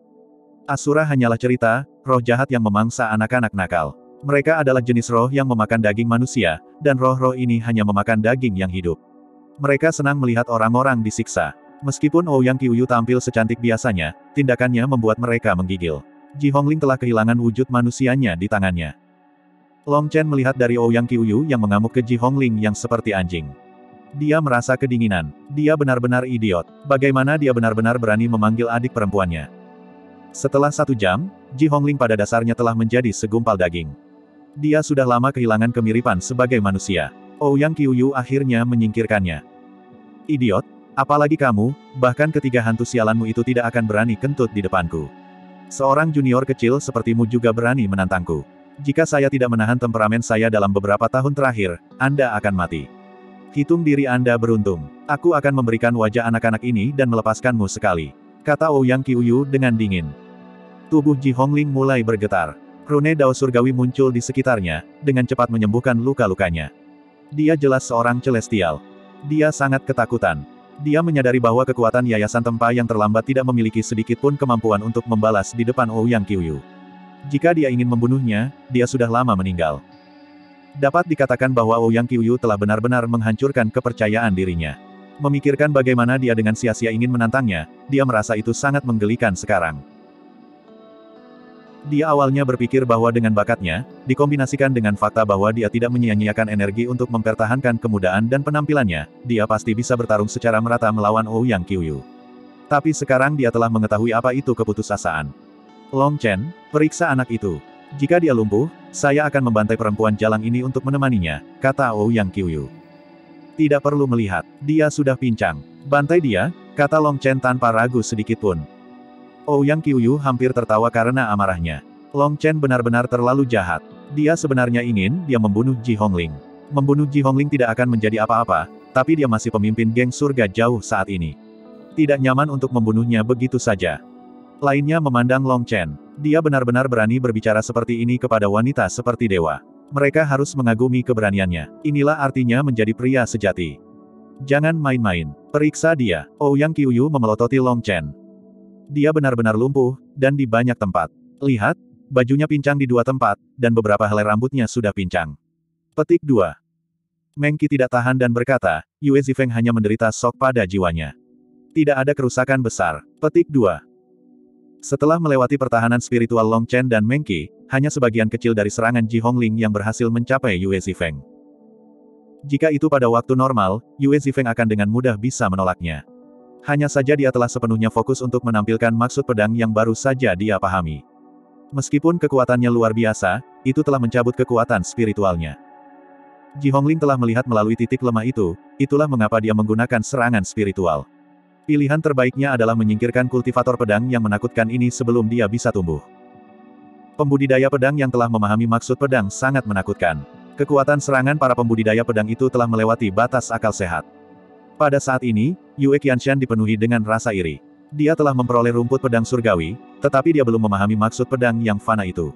Asura hanyalah cerita, roh jahat yang memangsa anak-anak nakal. Mereka adalah jenis roh yang memakan daging manusia, dan roh-roh ini hanya memakan daging yang hidup. Mereka senang melihat orang-orang disiksa. Meskipun Ouyang Qiuyu tampil secantik biasanya, tindakannya membuat mereka menggigil. Ji Hongling telah kehilangan wujud manusianya di tangannya. Long Chen melihat dari Ouyang Qiuyu yang mengamuk ke Ji Hongling yang seperti anjing. Dia merasa kedinginan. Dia benar-benar idiot. Bagaimana dia benar-benar berani memanggil adik perempuannya? Setelah 1 jam, Ji Hongling pada dasarnya telah menjadi segumpal daging. Dia sudah lama kehilangan kemiripan sebagai manusia. Ouyang Qiuyu akhirnya menyingkirkannya. Idiot, apalagi kamu, bahkan ketiga hantu sialanmu itu tidak akan berani kentut di depanku. Seorang junior kecil sepertimu juga berani menantangku. Jika saya tidak menahan temperamen saya dalam beberapa tahun terakhir, Anda akan mati. Hitung diri Anda beruntung. Aku akan memberikan wajah anak-anak ini dan melepaskanmu sekali, kata Ouyang Qiuyu dengan dingin. Tubuh Ji Hongling mulai bergetar. Rune Dao Surgawi muncul di sekitarnya, dengan cepat menyembuhkan luka-lukanya. Dia jelas seorang celestial. Dia sangat ketakutan. Dia menyadari bahwa kekuatan Yayasan Tempa yang terlambat tidak memiliki sedikit pun kemampuan untuk membalas di depan Ouyang Qiuyu. Jika dia ingin membunuhnya, dia sudah lama meninggal. Dapat dikatakan bahwa Ouyang Qiuyu telah benar-benar menghancurkan kepercayaan dirinya. Memikirkan bagaimana dia dengan sia-sia ingin menantangnya, dia merasa itu sangat menggelikan sekarang. Dia awalnya berpikir bahwa dengan bakatnya, dikombinasikan dengan fakta bahwa dia tidak menyia-nyiakan energi untuk mempertahankan kemudaan dan penampilannya, dia pasti bisa bertarung secara merata melawan Ouyang Qiuyu. Tapi sekarang dia telah mengetahui apa itu keputusasaan. Long Chen, periksa anak itu. Jika dia lumpuh, saya akan membantai perempuan jalang ini untuk menemaninya, kata Ouyang Qiuyu. Tidak perlu melihat, dia sudah pincang. Bantai dia, kata Long Chen tanpa ragu sedikitpun. Ouyang Qiuyu hampir tertawa karena amarahnya. Long Chen benar-benar terlalu jahat. Dia sebenarnya ingin dia membunuh Ji Hongling. Membunuh Ji Hongling tidak akan menjadi apa-apa, tapi dia masih pemimpin geng surga jauh saat ini. Tidak nyaman untuk membunuhnya begitu saja. Lainnya memandang Long Chen. Dia benar-benar berani berbicara seperti ini kepada wanita seperti dewa. Mereka harus mengagumi keberaniannya. Inilah artinya menjadi pria sejati. Jangan main-main. Periksa dia. Ouyang Qiuyu memelototi Long Chen. Dia benar-benar lumpuh, dan di banyak tempat. Lihat, bajunya pincang di 2 tempat, dan beberapa helai rambutnya sudah pincang. Petik 2. Meng Qi tidak tahan dan berkata, Yue Zifeng hanya menderita shock pada jiwanya. Tidak ada kerusakan besar. Petik 2. Setelah melewati pertahanan spiritual Long Chen dan Meng Qi, hanya sebagian kecil dari serangan Ji Hongling yang berhasil mencapai Yue Zifeng. Jika itu pada waktu normal, Yue Zifeng akan dengan mudah bisa menolaknya. Hanya saja dia telah sepenuhnya fokus untuk menampilkan maksud pedang yang baru saja dia pahami. Meskipun kekuatannya luar biasa, itu telah mencabut kekuatan spiritualnya. Ji Hongling telah melihat melalui titik lemah itu, itulah mengapa dia menggunakan serangan spiritual. Pilihan terbaiknya adalah menyingkirkan kultivator pedang yang menakutkan ini sebelum dia bisa tumbuh. Pembudidaya pedang yang telah memahami maksud pedang sangat menakutkan. Kekuatan serangan para pembudidaya pedang itu telah melewati batas akal sehat. Pada saat ini, Yue Qianshan dipenuhi dengan rasa iri. Dia telah memperoleh rumput pedang surgawi, tetapi dia belum memahami maksud pedang yang fana itu.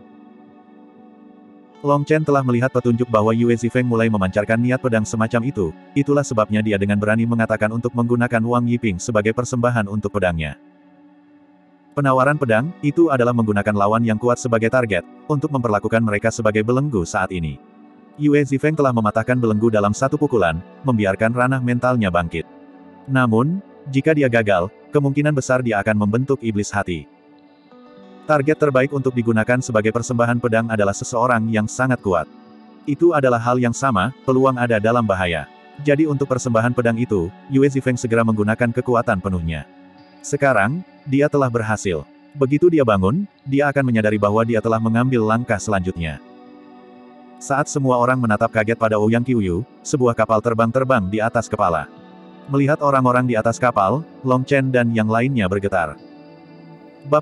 Long Chen telah melihat petunjuk bahwa Yue Zifeng mulai memancarkan niat pedang semacam itu, itulah sebabnya dia dengan berani mengatakan untuk menggunakan Wang Yiping sebagai persembahan untuk pedangnya. Penawaran pedang, itu adalah menggunakan lawan yang kuat sebagai target, untuk memperlakukan mereka sebagai belenggu saat ini. Yue Zifeng telah mematahkan belenggu dalam satu pukulan, membiarkan ranah mentalnya bangkit. Namun, jika dia gagal, kemungkinan besar dia akan membentuk iblis hati. Target terbaik untuk digunakan sebagai persembahan pedang adalah seseorang yang sangat kuat. Itu adalah hal yang sama, peluang ada dalam bahaya. Jadi untuk persembahan pedang itu, Yue Zifeng segera menggunakan kekuatan penuhnya. Sekarang, dia telah berhasil. Begitu dia bangun, dia akan menyadari bahwa dia telah mengambil langkah selanjutnya. Saat semua orang menatap kaget pada Ouyang Qiuyu, sebuah kapal terbang-terbang di atas kepala. Melihat orang-orang di atas kapal, Long Chen dan yang lainnya bergetar. Bab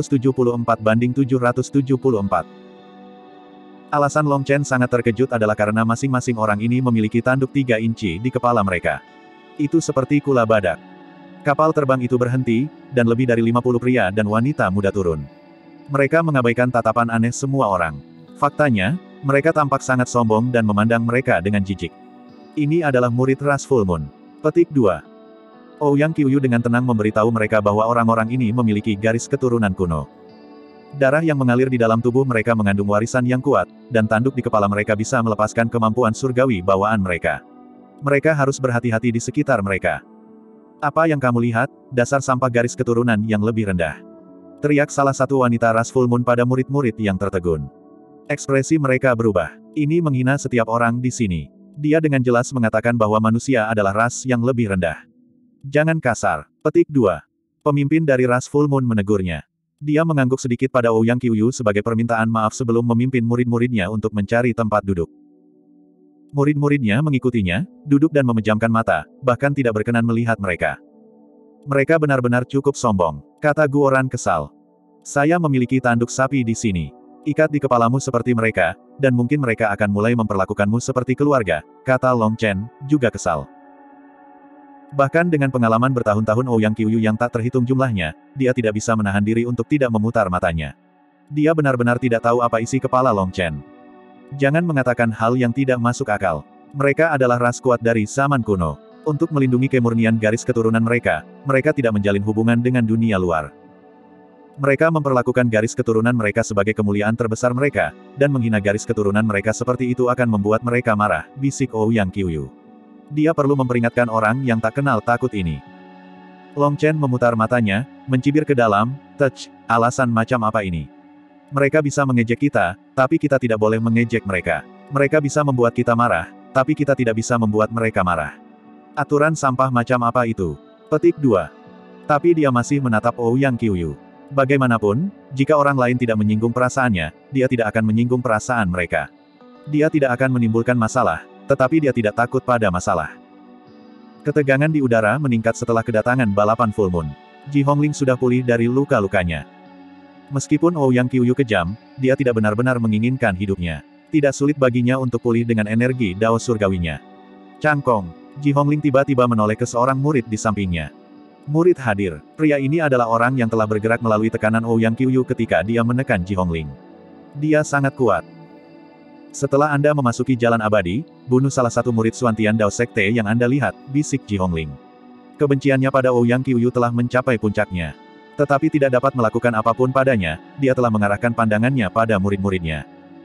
774-774. Alasan Long Chen sangat terkejut adalah karena masing-masing orang ini memiliki tanduk 3 inci di kepala mereka. Itu seperti kula badak. Kapal terbang itu berhenti, dan lebih dari 50 pria dan wanita muda turun. Mereka mengabaikan tatapan aneh semua orang. Faktanya, mereka tampak sangat sombong dan memandang mereka dengan jijik. Ini adalah murid ras Full Moon. Petik 2. Ouyang Qiuyu dengan tenang memberitahu mereka bahwa orang-orang ini memiliki garis keturunan kuno. Darah yang mengalir di dalam tubuh mereka mengandung warisan yang kuat, dan tanduk di kepala mereka bisa melepaskan kemampuan surgawi bawaan mereka. Mereka harus berhati-hati di sekitar mereka. Apa yang kamu lihat, dasar sampah garis keturunan yang lebih rendah. Teriak salah satu wanita ras Full Moon pada murid-murid yang tertegun. Ekspresi mereka berubah. Ini menghina setiap orang di sini. Dia dengan jelas mengatakan bahwa manusia adalah ras yang lebih rendah. Jangan kasar. Petik 2. Pemimpin dari ras Full Moon menegurnya. Dia mengangguk sedikit pada Ouyang Qiuyu sebagai permintaan maaf sebelum memimpin murid-muridnya untuk mencari tempat duduk. Murid-muridnya mengikutinya, duduk dan memejamkan mata, bahkan tidak berkenan melihat mereka. Mereka benar-benar cukup sombong, kata Guoran kesal. Saya memiliki tanduk sapi di sini. Ikat di kepalamu seperti mereka, dan mungkin mereka akan mulai memperlakukanmu seperti keluarga, kata Long Chen, juga kesal. Bahkan dengan pengalaman bertahun-tahun Ouyang Qiuyu yang tak terhitung jumlahnya, dia tidak bisa menahan diri untuk tidak memutar matanya. Dia benar-benar tidak tahu apa isi kepala Long Chen. Jangan mengatakan hal yang tidak masuk akal. Mereka adalah ras kuat dari zaman kuno. Untuk melindungi kemurnian garis keturunan mereka, mereka tidak menjalin hubungan dengan dunia luar. Mereka memperlakukan garis keturunan mereka sebagai kemuliaan terbesar mereka, dan menghina garis keturunan mereka seperti itu akan membuat mereka marah, bisik Ouyang Qiuyu. Dia perlu memperingatkan orang yang tak kenal takut ini. Long Chen memutar matanya, mencibir ke dalam, alasan macam apa ini? Mereka bisa mengejek kita, tapi kita tidak boleh mengejek mereka. Mereka bisa membuat kita marah, tapi kita tidak bisa membuat mereka marah. Aturan sampah macam apa itu? Petik 2. Tapi dia masih menatap Ouyang Qiuyu. Bagaimanapun, jika orang lain tidak menyinggung perasaannya, dia tidak akan menyinggung perasaan mereka. Dia tidak akan menimbulkan masalah, tetapi dia tidak takut pada masalah. Ketegangan di udara meningkat setelah kedatangan balapan full moon. Ji Hongling sudah pulih dari luka-lukanya. Meskipun Ouyang Qiuyu kejam, dia tidak benar-benar menginginkan hidupnya. Tidak sulit baginya untuk pulih dengan energi Dao surgawinya. Cangkong. Ji Hongling tiba-tiba menoleh ke seorang murid di sampingnya. Murid hadir. Pria ini adalah orang yang telah bergerak melalui tekanan Ouyang Qiuyu ketika dia menekan Ji Hongling. Dia sangat kuat. Setelah Anda memasuki jalan abadi, bunuh salah satu murid Suantian Dao Sekte yang Anda lihat, bisik Ji Hongling. Kebenciannya pada Ouyang Qiuyu telah mencapai puncaknya. Tetapi tidak dapat melakukan apapun padanya, dia telah mengarahkan pandangannya pada murid-muridnya.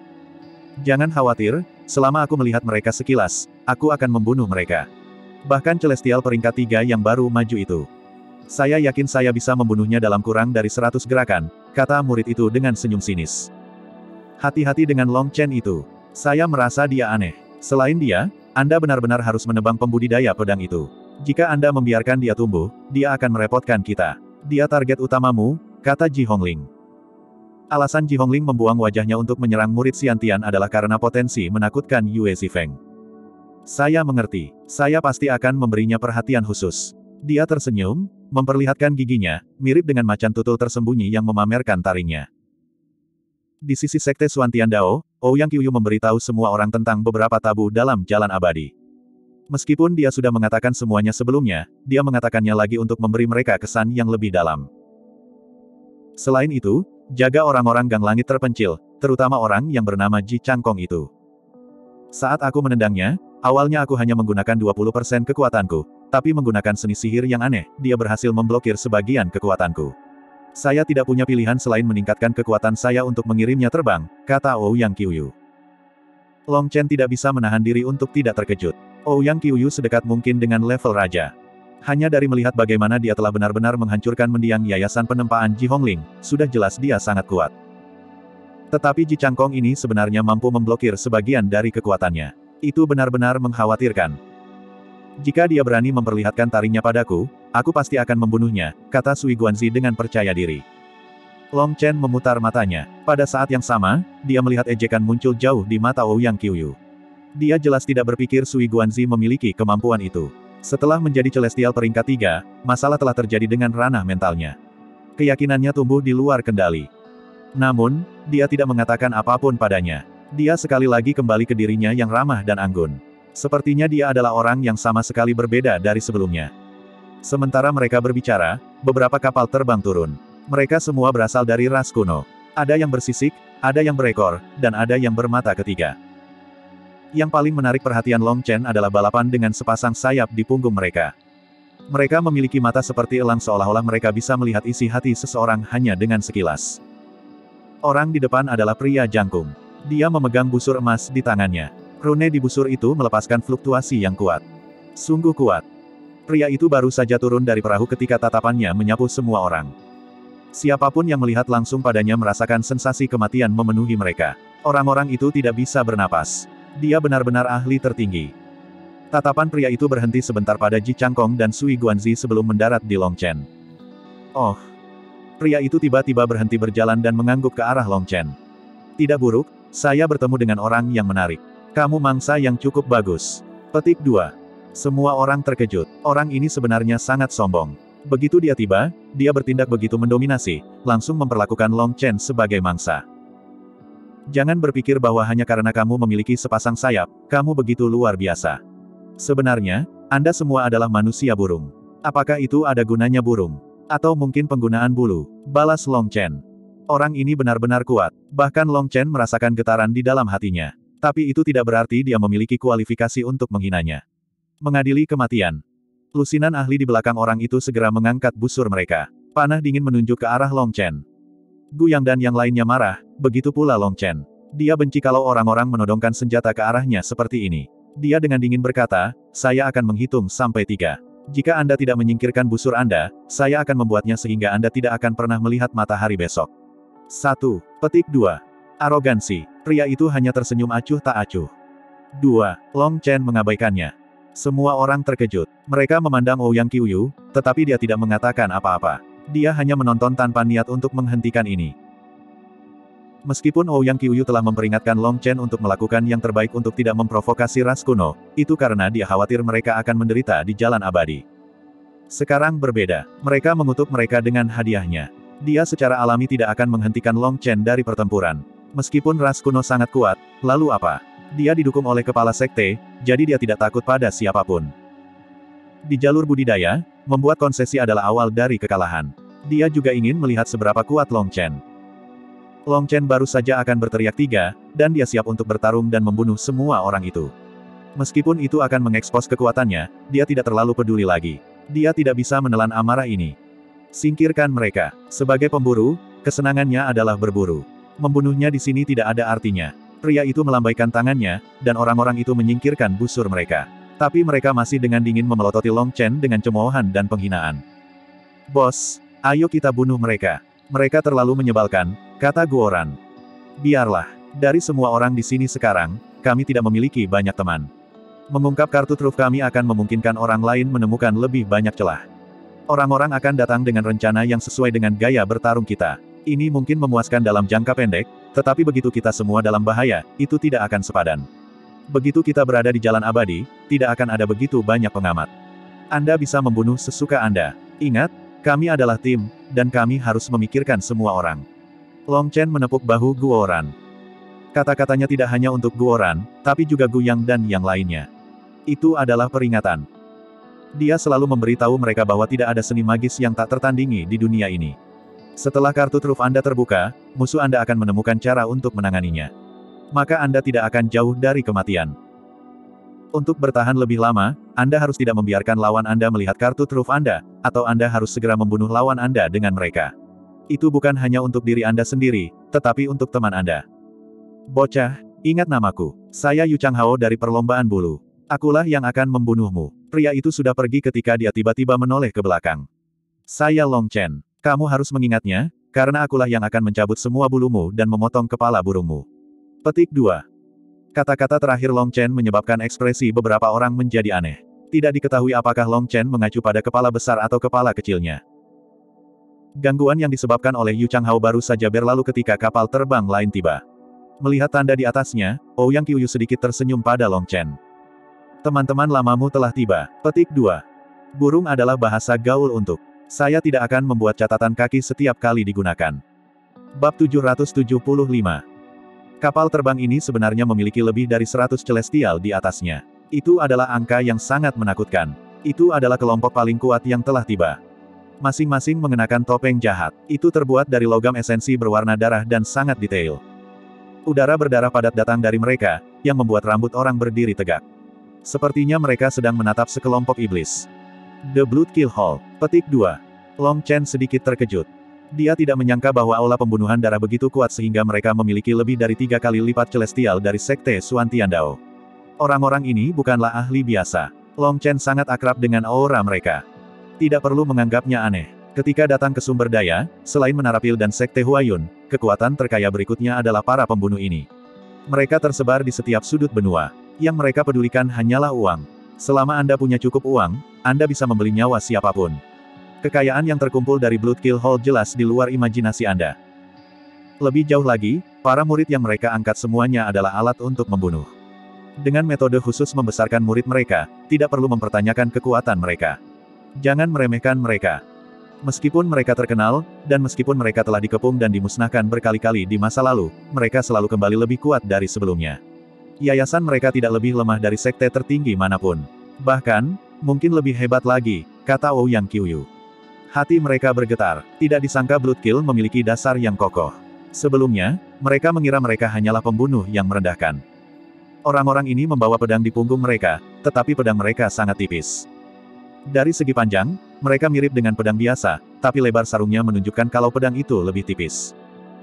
Jangan khawatir, selama aku melihat mereka sekilas, aku akan membunuh mereka. Bahkan Celestial peringkat 3 yang baru maju itu. Saya yakin saya bisa membunuhnya dalam kurang dari 100 gerakan, kata murid itu dengan senyum sinis. Hati-hati dengan Long Chen itu. Saya merasa dia aneh. Selain dia, Anda benar-benar harus menebang pembudidaya pedang itu. Jika Anda membiarkan dia tumbuh, dia akan merepotkan kita. Dia target utamamu, kata Ji Hongling. Alasan Ji Hongling membuang wajahnya untuk menyerang murid Xiantian adalah karena potensi menakutkan Yue Zifeng. Saya mengerti. Saya pasti akan memberinya perhatian khusus. Dia tersenyum, memperlihatkan giginya, mirip dengan macan tutul tersembunyi yang memamerkan taringnya. Di sisi Sekte Suantian Dao, Ouyang Qiuyu memberitahu semua orang tentang beberapa tabu dalam jalan abadi. Meskipun dia sudah mengatakan semuanya sebelumnya, dia mengatakannya lagi untuk memberi mereka kesan yang lebih dalam. Selain itu, jaga orang-orang Gang Langit terpencil, terutama orang yang bernama Ji Cangkong itu. Saat aku menendangnya, awalnya aku hanya menggunakan 20% kekuatanku, tapi menggunakan seni sihir yang aneh, dia berhasil memblokir sebagian kekuatanku. Saya tidak punya pilihan selain meningkatkan kekuatan saya untuk mengirimnya terbang, kata Ouyang Qiuyu. Long Chen tidak bisa menahan diri untuk tidak terkejut. Ouyang Qiuyu sedekat mungkin dengan level raja. Hanya dari melihat bagaimana dia telah benar-benar menghancurkan mendiang yayasan penempaan Ji Hongling, sudah jelas dia sangat kuat. Tetapi Ji Cangkong ini sebenarnya mampu memblokir sebagian dari kekuatannya. Itu benar-benar mengkhawatirkan. Jika dia berani memperlihatkan taringnya padaku, aku pasti akan membunuhnya, kata Sui Guanzi dengan percaya diri. Long Chen memutar matanya. Pada saat yang sama, dia melihat ejekan muncul jauh di mata Ouyang Qiuyu. Dia jelas tidak berpikir Sui Guanzi memiliki kemampuan itu. Setelah menjadi Celestial peringkat 3, masalah telah terjadi dengan ranah mentalnya. Keyakinannya tumbuh di luar kendali. Namun, dia tidak mengatakan apapun padanya. Dia sekali lagi kembali ke dirinya yang ramah dan anggun. Sepertinya dia adalah orang yang sama sekali berbeda dari sebelumnya. Sementara mereka berbicara, beberapa kapal terbang turun. Mereka semua berasal dari ras kuno. Ada yang bersisik, ada yang berekor, dan ada yang bermata ketiga. Yang paling menarik perhatian Long Chen adalah balapan dengan sepasang sayap di punggung mereka. Mereka memiliki mata seperti elang seolah-olah mereka bisa melihat isi hati seseorang hanya dengan sekilas. Orang di depan adalah pria jangkung. Dia memegang busur emas di tangannya. Rune di busur itu melepaskan fluktuasi yang kuat. Sungguh kuat. Pria itu baru saja turun dari perahu ketika tatapannya menyapu semua orang. Siapapun yang melihat langsung padanya merasakan sensasi kematian memenuhi mereka. Orang-orang itu tidak bisa bernapas. Dia benar-benar ahli tertinggi. Tatapan pria itu berhenti sebentar pada Ji Cangkong dan Sui Guanzi sebelum mendarat di Long Chen. Oh. Pria itu tiba-tiba berhenti berjalan dan mengangguk ke arah Long Chen. Tidak buruk, saya bertemu dengan orang yang menarik. Kamu mangsa yang cukup bagus. Petik 2. Semua orang terkejut. Orang ini sebenarnya sangat sombong. Begitu dia tiba, dia bertindak begitu mendominasi, langsung memperlakukan Long Chen sebagai mangsa. Jangan berpikir bahwa hanya karena kamu memiliki sepasang sayap, kamu begitu luar biasa. Sebenarnya, Anda semua adalah manusia burung. Apakah itu ada gunanya burung? Atau mungkin penggunaan bulu? Balas Long Chen. Orang ini benar-benar kuat. Bahkan Long Chen merasakan getaran di dalam hatinya. Tapi itu tidak berarti dia memiliki kualifikasi untuk menghinanya. Mengadili kematian. Lusinan ahli di belakang orang itu segera mengangkat busur mereka. Panah dingin menunjuk ke arah Long Chen. Gu Yang dan yang lainnya marah, begitu pula Long Chen. Dia benci kalau orang-orang menodongkan senjata ke arahnya seperti ini. Dia dengan dingin berkata, saya akan menghitung sampai 3. Jika Anda tidak menyingkirkan busur Anda, saya akan membuatnya sehingga Anda tidak akan pernah melihat matahari besok. 1. Petik 2. Arogansi. Pria itu hanya tersenyum acuh tak acuh. 2. Long Chen mengabaikannya. Semua orang terkejut. Mereka memandang Ouyang Qiuyu, tetapi dia tidak mengatakan apa-apa. Dia hanya menonton tanpa niat untuk menghentikan ini. Meskipun Ouyang Qiuyu telah memperingatkan Long Chen untuk melakukan yang terbaik untuk tidak memprovokasi ras kuno, itu karena dia khawatir mereka akan menderita di jalan abadi. Sekarang berbeda. Mereka mengutuk mereka dengan hadiahnya. Dia secara alami tidak akan menghentikan Long Chen dari pertempuran. Meskipun ras kuno sangat kuat, lalu apa? Dia didukung oleh kepala sekte, jadi dia tidak takut pada siapapun. Di jalur budidaya, membuat konsesi adalah awal dari kekalahan. Dia juga ingin melihat seberapa kuat Long Chen. Long Chen baru saja akan berteriak 3, dan dia siap untuk bertarung dan membunuh semua orang itu. Meskipun itu akan mengekspos kekuatannya, dia tidak terlalu peduli lagi. Dia tidak bisa menelan amarah ini. Singkirkan mereka. Sebagai pemburu, kesenangannya adalah berburu. Membunuhnya di sini tidak ada artinya. Pria itu melambaikan tangannya, dan orang-orang itu menyingkirkan busur mereka. Tapi mereka masih dengan dingin memelototi Long Chen dengan cemoohan dan penghinaan. Bos, ayo kita bunuh mereka. Mereka terlalu menyebalkan, kata Guoran. Biarlah. Dari semua orang di sini sekarang, kami tidak memiliki banyak teman. Mengungkap kartu truf kami akan memungkinkan orang lain menemukan lebih banyak celah. Orang-orang akan datang dengan rencana yang sesuai dengan gaya bertarung kita. Ini mungkin memuaskan dalam jangka pendek, tetapi begitu kita semua dalam bahaya, itu tidak akan sepadan. Begitu kita berada di jalan abadi, tidak akan ada begitu banyak pengamat. Anda bisa membunuh sesuka Anda. Ingat, kami adalah tim, dan kami harus memikirkan semua orang. Long Chen menepuk bahu Guoran. Kata-katanya tidak hanya untuk Guoran, tapi juga Gu Yang dan yang lainnya. Itu adalah peringatan. Dia selalu memberitahu mereka bahwa tidak ada seni magis yang tak tertandingi di dunia ini. Setelah kartu truf Anda terbuka, musuh Anda akan menemukan cara untuk menanganinya. Maka Anda tidak akan jauh dari kematian. Untuk bertahan lebih lama, Anda harus tidak membiarkan lawan Anda melihat kartu truf Anda, atau Anda harus segera membunuh lawan Anda dengan mereka. Itu bukan hanya untuk diri Anda sendiri, tetapi untuk teman Anda. Bocah, ingat namaku. Saya Yu Changhao dari perlombaan bulu. Akulah yang akan membunuhmu. Pria itu sudah pergi ketika dia tiba-tiba menoleh ke belakang. Saya Long Chen. Kamu harus mengingatnya, karena akulah yang akan mencabut semua bulumu dan memotong kepala burungmu. Petik 2. Kata-kata terakhir Long Chen menyebabkan ekspresi beberapa orang menjadi aneh. Tidak diketahui apakah Long Chen mengacu pada kepala besar atau kepala kecilnya. Gangguan yang disebabkan oleh Yu Changhao baru saja berlalu ketika kapal terbang lain tiba. Melihat tanda di atasnya, Ouyang Qiuyu sedikit tersenyum pada Long Chen. Teman-teman lamamu telah tiba. Petik 2. Burung adalah bahasa gaul untuk. Saya tidak akan membuat catatan kaki setiap kali digunakan. Bab 775. Kapal terbang ini sebenarnya memiliki lebih dari 100 celestial di atasnya. Itu adalah angka yang sangat menakutkan. Itu adalah kelompok paling kuat yang telah tiba. Masing-masing mengenakan topeng jahat. Itu terbuat dari logam esensi berwarna darah dan sangat detail. Udara berdarah padat datang dari mereka, yang membuat rambut orang berdiri tegak. Sepertinya mereka sedang menatap sekelompok iblis. The Blood Kill Hall. Petik 2. Long Chen sedikit terkejut. Dia tidak menyangka bahwa aula pembunuhan darah begitu kuat sehingga mereka memiliki lebih dari 3 kali lipat celestial dari sekte Xuan Tiandao. Orang-orang ini bukanlah ahli biasa. Long Chen sangat akrab dengan aura mereka. Tidak perlu menganggapnya aneh. Ketika datang ke sumber daya, selain Menarapil dan sekte Huayun, kekuatan terkaya berikutnya adalah para pembunuh ini. Mereka tersebar di setiap sudut benua. Yang mereka pedulikan hanyalah uang. Selama Anda punya cukup uang, Anda bisa membeli nyawa siapapun. Kekayaan yang terkumpul dari Blood Kill Hall jelas di luar imajinasi Anda. Lebih jauh lagi, para murid yang mereka angkat semuanya adalah alat untuk membunuh. Dengan metode khusus membesarkan murid mereka, tidak perlu mempertanyakan kekuatan mereka. Jangan meremehkan mereka. Meskipun mereka terkenal, dan meskipun mereka telah dikepung dan dimusnahkan berkali-kali di masa lalu, mereka selalu kembali lebih kuat dari sebelumnya. Yayasan mereka tidak lebih lemah dari sekte tertinggi manapun. Bahkan, mungkin lebih hebat lagi, kata Ouyang Qiuyu. Hati mereka bergetar. Tidak disangka Bloodkill memiliki dasar yang kokoh. Sebelumnya, mereka mengira mereka hanyalah pembunuh yang merendahkan. Orang-orang ini membawa pedang di punggung mereka, tetapi pedang mereka sangat tipis. Dari segi panjang, mereka mirip dengan pedang biasa, tapi lebar sarungnya menunjukkan kalau pedang itu lebih tipis.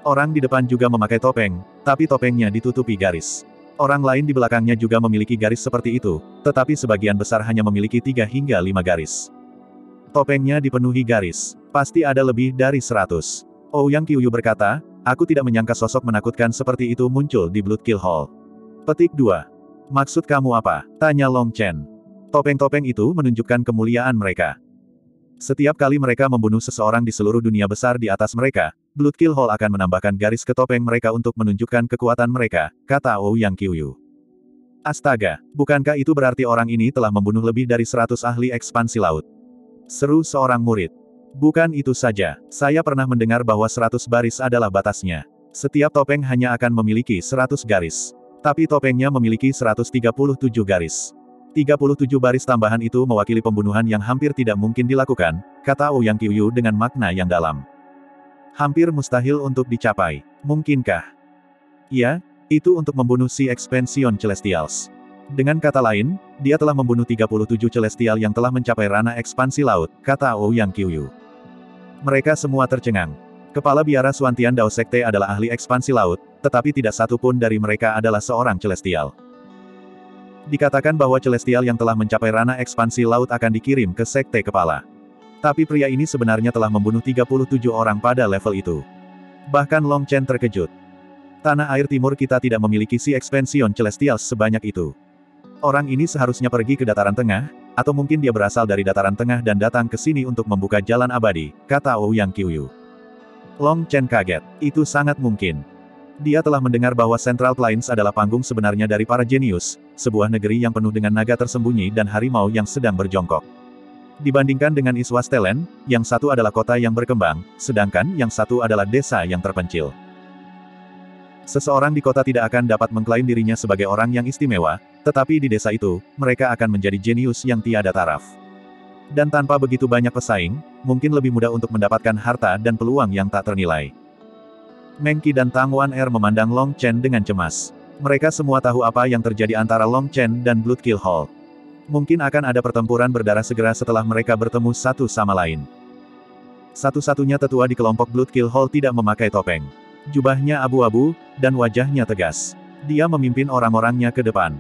Orang di depan juga memakai topeng, tapi topengnya ditutupi garis. Orang lain di belakangnya juga memiliki garis seperti itu, tetapi sebagian besar hanya memiliki 3 hingga 5 garis. Topengnya dipenuhi garis. Pasti ada lebih dari 100. Ouyang Qiuyu berkata, aku tidak menyangka sosok menakutkan seperti itu muncul di Bloodkill Hall. Petik 2. Maksud kamu apa? Tanya Long Chen. Topeng-topeng itu menunjukkan kemuliaan mereka. Setiap kali mereka membunuh seseorang di seluruh dunia besar di atas mereka, Bloodkill Hall akan menambahkan garis ke topeng mereka untuk menunjukkan kekuatan mereka, kata Ouyang Qiuyu. Astaga, bukankah itu berarti orang ini telah membunuh lebih dari 100 ahli ekspansi laut? Seru seorang murid. Bukan itu saja, saya pernah mendengar bahwa 100 baris adalah batasnya. Setiap topeng hanya akan memiliki 100 garis. Tapi topengnya memiliki 137 garis. 37 baris tambahan itu mewakili pembunuhan yang hampir tidak mungkin dilakukan, kata Ouyang Qiuyu dengan makna yang dalam. Hampir mustahil untuk dicapai. Mungkinkah? Ya, itu untuk membunuh si Expansion Celestials. Dengan kata lain, dia telah membunuh 37 Celestial yang telah mencapai ranah ekspansi laut, kata Ouyang Qiuyu. Mereka semua tercengang. Kepala biara Suantian Dao Sekte adalah ahli ekspansi laut, tetapi tidak satu pun dari mereka adalah seorang Celestial. Dikatakan bahwa Celestial yang telah mencapai ranah ekspansi laut akan dikirim ke Sekte Kepala. Tapi pria ini sebenarnya telah membunuh 37 orang pada level itu. Bahkan Long Chen terkejut. Tanah air timur kita tidak memiliki si Expansion Celestials sebanyak itu. Orang ini seharusnya pergi ke dataran tengah, atau mungkin dia berasal dari dataran tengah dan datang ke sini untuk membuka jalan abadi, kata Ouyang Qiuyu. Long Chen kaget. Itu sangat mungkin. Dia telah mendengar bahwa Central Plains adalah panggung sebenarnya dari para jenius, sebuah negeri yang penuh dengan naga tersembunyi dan harimau yang sedang berjongkok. Dibandingkan dengan Iswastelen, yang satu adalah kota yang berkembang, sedangkan yang satu adalah desa yang terpencil. Seseorang di kota tidak akan dapat mengklaim dirinya sebagai orang yang istimewa, tetapi di desa itu, mereka akan menjadi jenius yang tiada taraf. Dan tanpa begitu banyak pesaing, mungkin lebih mudah untuk mendapatkan harta dan peluang yang tak ternilai. Meng Qi dan Tang Wan Er memandang Long Chen dengan cemas. Mereka semua tahu apa yang terjadi antara Long Chen dan Bloodkill Hall. Mungkin akan ada pertempuran berdarah segera setelah mereka bertemu satu sama lain. Satu-satunya tetua di kelompok Bloodkill Hall tidak memakai topeng. Jubahnya abu-abu, dan wajahnya tegas. Dia memimpin orang-orangnya ke depan.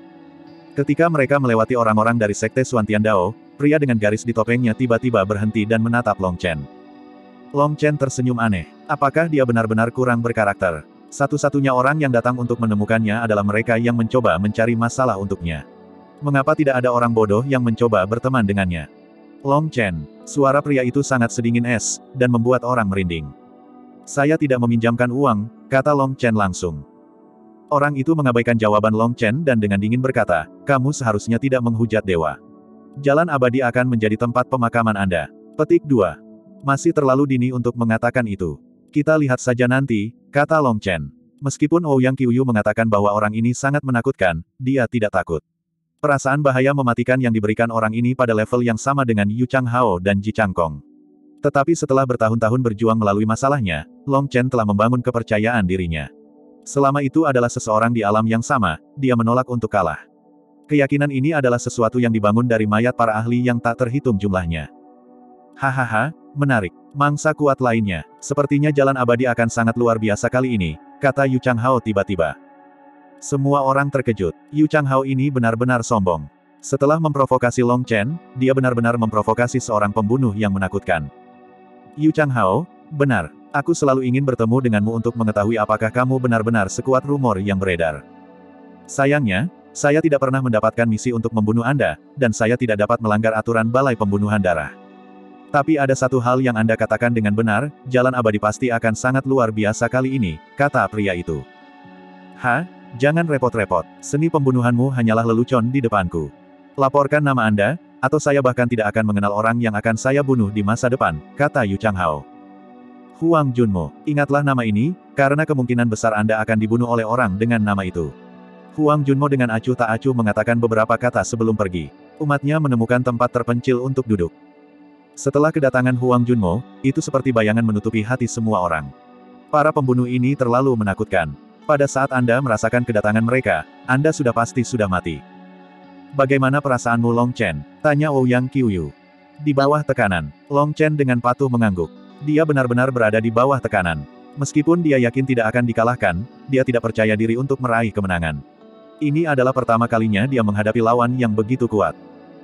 Ketika mereka melewati orang-orang dari Sekte Suantian Dao, pria dengan garis di topengnya tiba-tiba berhenti dan menatap Long Chen. Long Chen tersenyum aneh. Apakah dia benar-benar kurang berkarakter? Satu-satunya orang yang datang untuk menemukannya adalah mereka yang mencoba mencari masalah untuknya. Mengapa tidak ada orang bodoh yang mencoba berteman dengannya? Long Chen, suara pria itu sangat sedingin es, dan membuat orang merinding. Saya tidak meminjamkan uang, kata Long Chen langsung. Orang itu mengabaikan jawaban Long Chen dan dengan dingin berkata, kamu seharusnya tidak menghujat dewa. Jalan abadi akan menjadi tempat pemakaman Anda. Petik 2. Masih terlalu dini untuk mengatakan itu. Kita lihat saja nanti, kata Long Chen. Meskipun Ouyang Qiuyu mengatakan bahwa orang ini sangat menakutkan, dia tidak takut. Perasaan bahaya mematikan yang diberikan orang ini pada level yang sama dengan Yu Changhao dan Ji Changkong. Tetapi setelah bertahun-tahun berjuang melalui masalahnya, Long Chen telah membangun kepercayaan dirinya. Selama itu adalah seseorang di alam yang sama, dia menolak untuk kalah. Keyakinan ini adalah sesuatu yang dibangun dari mayat para ahli yang tak terhitung jumlahnya. Hahaha, menarik. Mangsa kuat lainnya. Sepertinya jalan abadi akan sangat luar biasa kali ini, kata Yu Changhao tiba-tiba. Semua orang terkejut. Yu Changhao ini benar-benar sombong. Setelah memprovokasi Long Chen, dia benar-benar memprovokasi seorang pembunuh yang menakutkan. Yu Changhao, benar. Aku selalu ingin bertemu denganmu untuk mengetahui apakah kamu benar-benar sekuat rumor yang beredar. Sayangnya, saya tidak pernah mendapatkan misi untuk membunuh Anda, dan saya tidak dapat melanggar aturan Balai Pembunuhan Darah. Tapi ada satu hal yang Anda katakan dengan benar, jalan abadi pasti akan sangat luar biasa kali ini, kata pria itu. Jangan repot-repot, seni pembunuhanmu hanyalah lelucon di depanku. Laporkan nama Anda, atau saya bahkan tidak akan mengenal orang yang akan saya bunuh di masa depan, kata Yu Changhao. Huang Junmo, ingatlah nama ini, karena kemungkinan besar Anda akan dibunuh oleh orang dengan nama itu. Huang Junmo dengan acuh tak acuh mengatakan beberapa kata sebelum pergi. Umatnya menemukan tempat terpencil untuk duduk. Setelah kedatangan Huang Junmo, itu seperti bayangan menutupi hati semua orang. Para pembunuh ini terlalu menakutkan. Pada saat Anda merasakan kedatangan mereka, Anda sudah pasti sudah mati. Bagaimana perasaanmu Long Chen? Tanya Ouyang Qiuyu. Di bawah tekanan, Long Chen dengan patuh mengangguk. Dia benar-benar berada di bawah tekanan. Meskipun dia yakin tidak akan dikalahkan, dia tidak percaya diri untuk meraih kemenangan. Ini adalah pertama kalinya dia menghadapi lawan yang begitu kuat.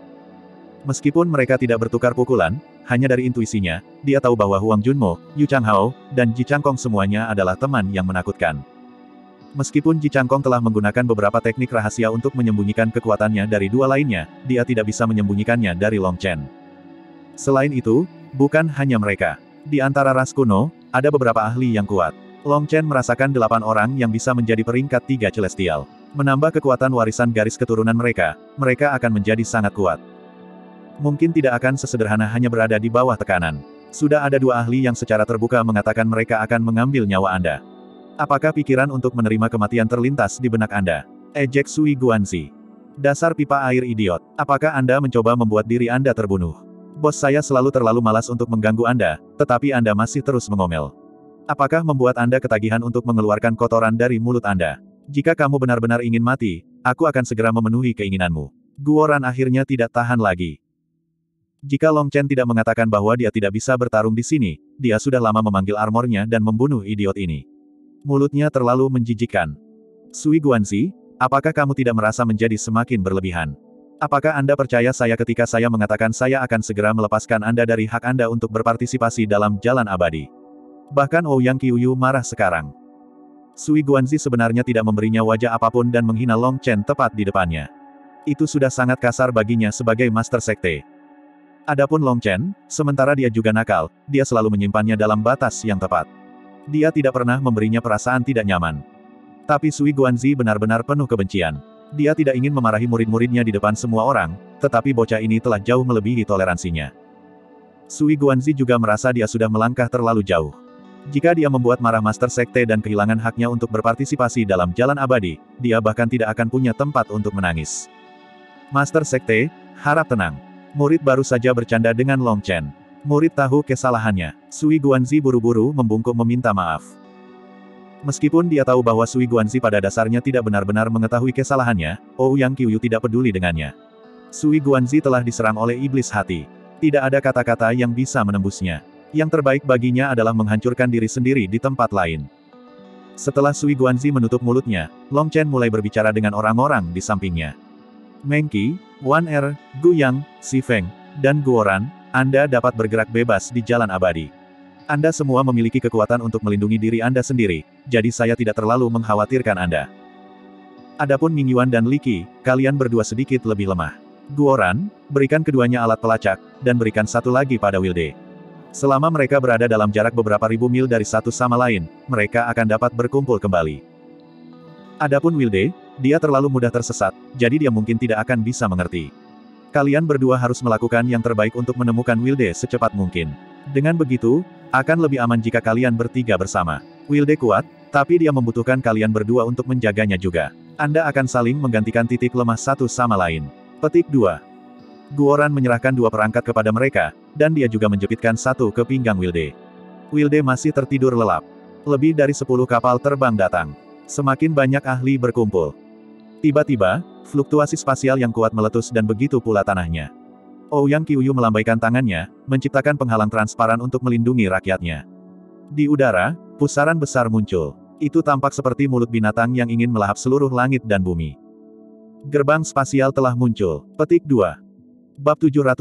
Meskipun mereka tidak bertukar pukulan, hanya dari intuisinya, dia tahu bahwa Huang Junmo, Yu Changhao, dan Ji Changkong semuanya adalah teman yang menakutkan. Meskipun Ji Changkong telah menggunakan beberapa teknik rahasia untuk menyembunyikan kekuatannya dari dua lainnya, dia tidak bisa menyembunyikannya dari Long Chen. Selain itu, bukan hanya mereka. Di antara ras kuno, ada beberapa ahli yang kuat. Long Chen merasakan 8 orang yang bisa menjadi peringkat 3 celestial. Menambah kekuatan warisan garis keturunan mereka, mereka akan menjadi sangat kuat. Mungkin tidak akan sesederhana hanya berada di bawah tekanan. Sudah ada 2 ahli yang secara terbuka mengatakan mereka akan mengambil nyawa Anda. Apakah pikiran untuk menerima kematian terlintas di benak Anda? Ejek Sui Guanzi. Dasar pipa air idiot. Apakah Anda mencoba membuat diri Anda terbunuh? Bos saya selalu terlalu malas untuk mengganggu Anda, tetapi Anda masih terus mengomel. Apakah membuat Anda ketagihan untuk mengeluarkan kotoran dari mulut Anda? Jika kamu benar-benar ingin mati, aku akan segera memenuhi keinginanmu. Guoran akhirnya tidak tahan lagi. Jika Long Chen tidak mengatakan bahwa dia tidak bisa bertarung di sini, dia sudah lama memanggil armornya dan membunuh idiot ini. Mulutnya terlalu menjijikkan. Sui Guanzi, apakah kamu tidak merasa menjadi semakin berlebihan? Apakah Anda percaya saya ketika saya mengatakan saya akan segera melepaskan Anda dari hak Anda untuk berpartisipasi dalam jalan abadi? Bahkan Ouyang Qiuyu marah sekarang. Sui Guanzi sebenarnya tidak memberinya wajah apapun dan menghina Long Chen tepat di depannya. Itu sudah sangat kasar baginya sebagai Master Sekte. Adapun Long Chen, sementara dia juga nakal, dia selalu menyimpannya dalam batas yang tepat. Dia tidak pernah memberinya perasaan tidak nyaman. Tapi Sui Guanzi benar-benar penuh kebencian. Dia tidak ingin memarahi murid-muridnya di depan semua orang, tetapi bocah ini telah jauh melebihi toleransinya. Sui Guanzi juga merasa dia sudah melangkah terlalu jauh. Jika dia membuat marah Master Sekte dan kehilangan haknya untuk berpartisipasi dalam jalan abadi, dia bahkan tidak akan punya tempat untuk menangis. Master Sekte, harap tenang. Murid baru saja bercanda dengan Long Chen. Murid tahu kesalahannya. Sui Guanzi buru-buru membungkuk meminta maaf. Meskipun dia tahu bahwa Sui Guanzi pada dasarnya tidak benar-benar mengetahui kesalahannya, Ouyang Qiuyu tidak peduli dengannya. Sui Guanzi telah diserang oleh iblis hati. Tidak ada kata-kata yang bisa menembusnya. Yang terbaik baginya adalah menghancurkan diri sendiri di tempat lain. Setelah Sui Guanzi menutup mulutnya, Long Chen mulai berbicara dengan orang-orang di sampingnya. Meng Qi, Wan Er, Gu Yang, Si Feng, dan Guoran, Anda dapat bergerak bebas di jalan abadi. Anda semua memiliki kekuatan untuk melindungi diri Anda sendiri, jadi saya tidak terlalu mengkhawatirkan Anda. Adapun Ming Yuan dan Li Qi, kalian berdua sedikit lebih lemah. Guoran, berikan keduanya alat pelacak, dan berikan satu lagi pada Wilde. Selama mereka berada dalam jarak beberapa ribu mil dari satu sama lain, mereka akan dapat berkumpul kembali. Adapun Wilde, dia terlalu mudah tersesat, jadi dia mungkin tidak akan bisa mengerti. Kalian berdua harus melakukan yang terbaik untuk menemukan Wilde secepat mungkin. Dengan begitu, akan lebih aman jika kalian bertiga bersama. Wilde kuat, tapi dia membutuhkan kalian berdua untuk menjaganya juga. Anda akan saling menggantikan titik lemah satu sama lain. Petik 2. Guoran menyerahkan 2 perangkat kepada mereka, dan dia juga menjepitkan 1 ke pinggang Wilde. Wilde masih tertidur lelap. Lebih dari 10 kapal terbang datang. Semakin banyak ahli berkumpul. Tiba-tiba, fluktuasi spasial yang kuat meletus dan begitu pula tanahnya. Ouyang Qiuyu melambaikan tangannya, menciptakan penghalang transparan untuk melindungi rakyatnya. Di udara, pusaran besar muncul. Itu tampak seperti mulut binatang yang ingin melahap seluruh langit dan bumi. Gerbang spasial telah muncul. Petik 2. Bab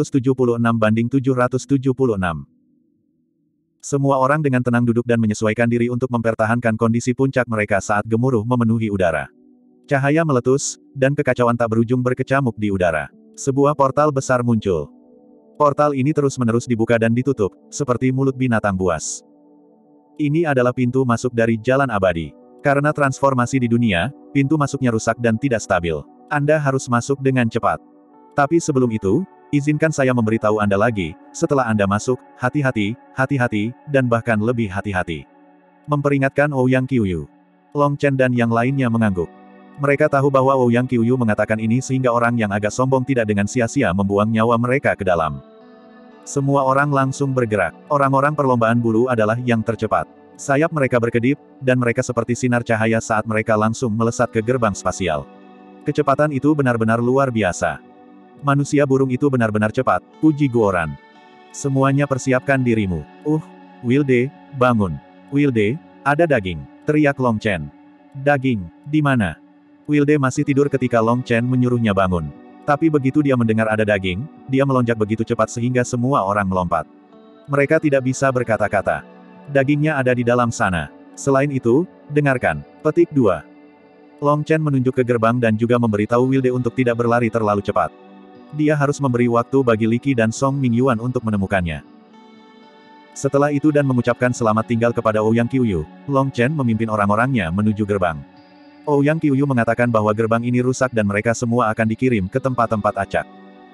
776-776. Semua orang dengan tenang duduk dan menyesuaikan diri untuk mempertahankan kondisi puncak mereka saat gemuruh memenuhi udara. Cahaya meletus, dan kekacauan tak berujung berkecamuk di udara. Sebuah portal besar muncul. Portal ini terus-menerus dibuka dan ditutup, seperti mulut binatang buas. Ini adalah pintu masuk dari jalan abadi. Karena transformasi di dunia, pintu masuknya rusak dan tidak stabil. Anda harus masuk dengan cepat. Tapi sebelum itu, izinkan saya memberitahu Anda lagi, setelah Anda masuk, hati-hati, hati-hati, dan bahkan lebih hati-hati. Memperingatkan Ouyang Qiuyu. Long Chen dan yang lainnya mengangguk. Mereka tahu bahwa Ouyang Qiuyu mengatakan ini sehingga orang yang agak sombong tidak dengan sia-sia membuang nyawa mereka ke dalam. Semua orang langsung bergerak. Orang-orang perlombaan bulu adalah yang tercepat. Sayap mereka berkedip, dan mereka seperti sinar cahaya saat mereka langsung melesat ke gerbang spasial. Kecepatan itu benar-benar luar biasa. Manusia burung itu benar-benar cepat, puji Guoran. Semuanya persiapkan dirimu. Wilde, bangun. Wilde, Ada daging, teriak Long Chen. Daging, di mana? Wilde masih tidur ketika Long Chen menyuruhnya bangun. Tapi begitu dia mendengar ada daging, dia melonjak begitu cepat sehingga semua orang melompat. Mereka tidak bisa berkata-kata. Dagingnya ada di dalam sana. Selain itu, dengarkan. Petik 2. Long Chen menunjuk ke gerbang dan juga memberitahu Wilde untuk tidak berlari terlalu cepat. Dia harus memberi waktu bagi Li Qi dan Song Mingyuan untuk menemukannya. Setelah itu dan mengucapkan selamat tinggal kepada Ouyang Qiuyu, Long Chen memimpin orang-orangnya menuju gerbang. Ouyang Qiuyu mengatakan bahwa gerbang ini rusak dan mereka semua akan dikirim ke tempat-tempat acak.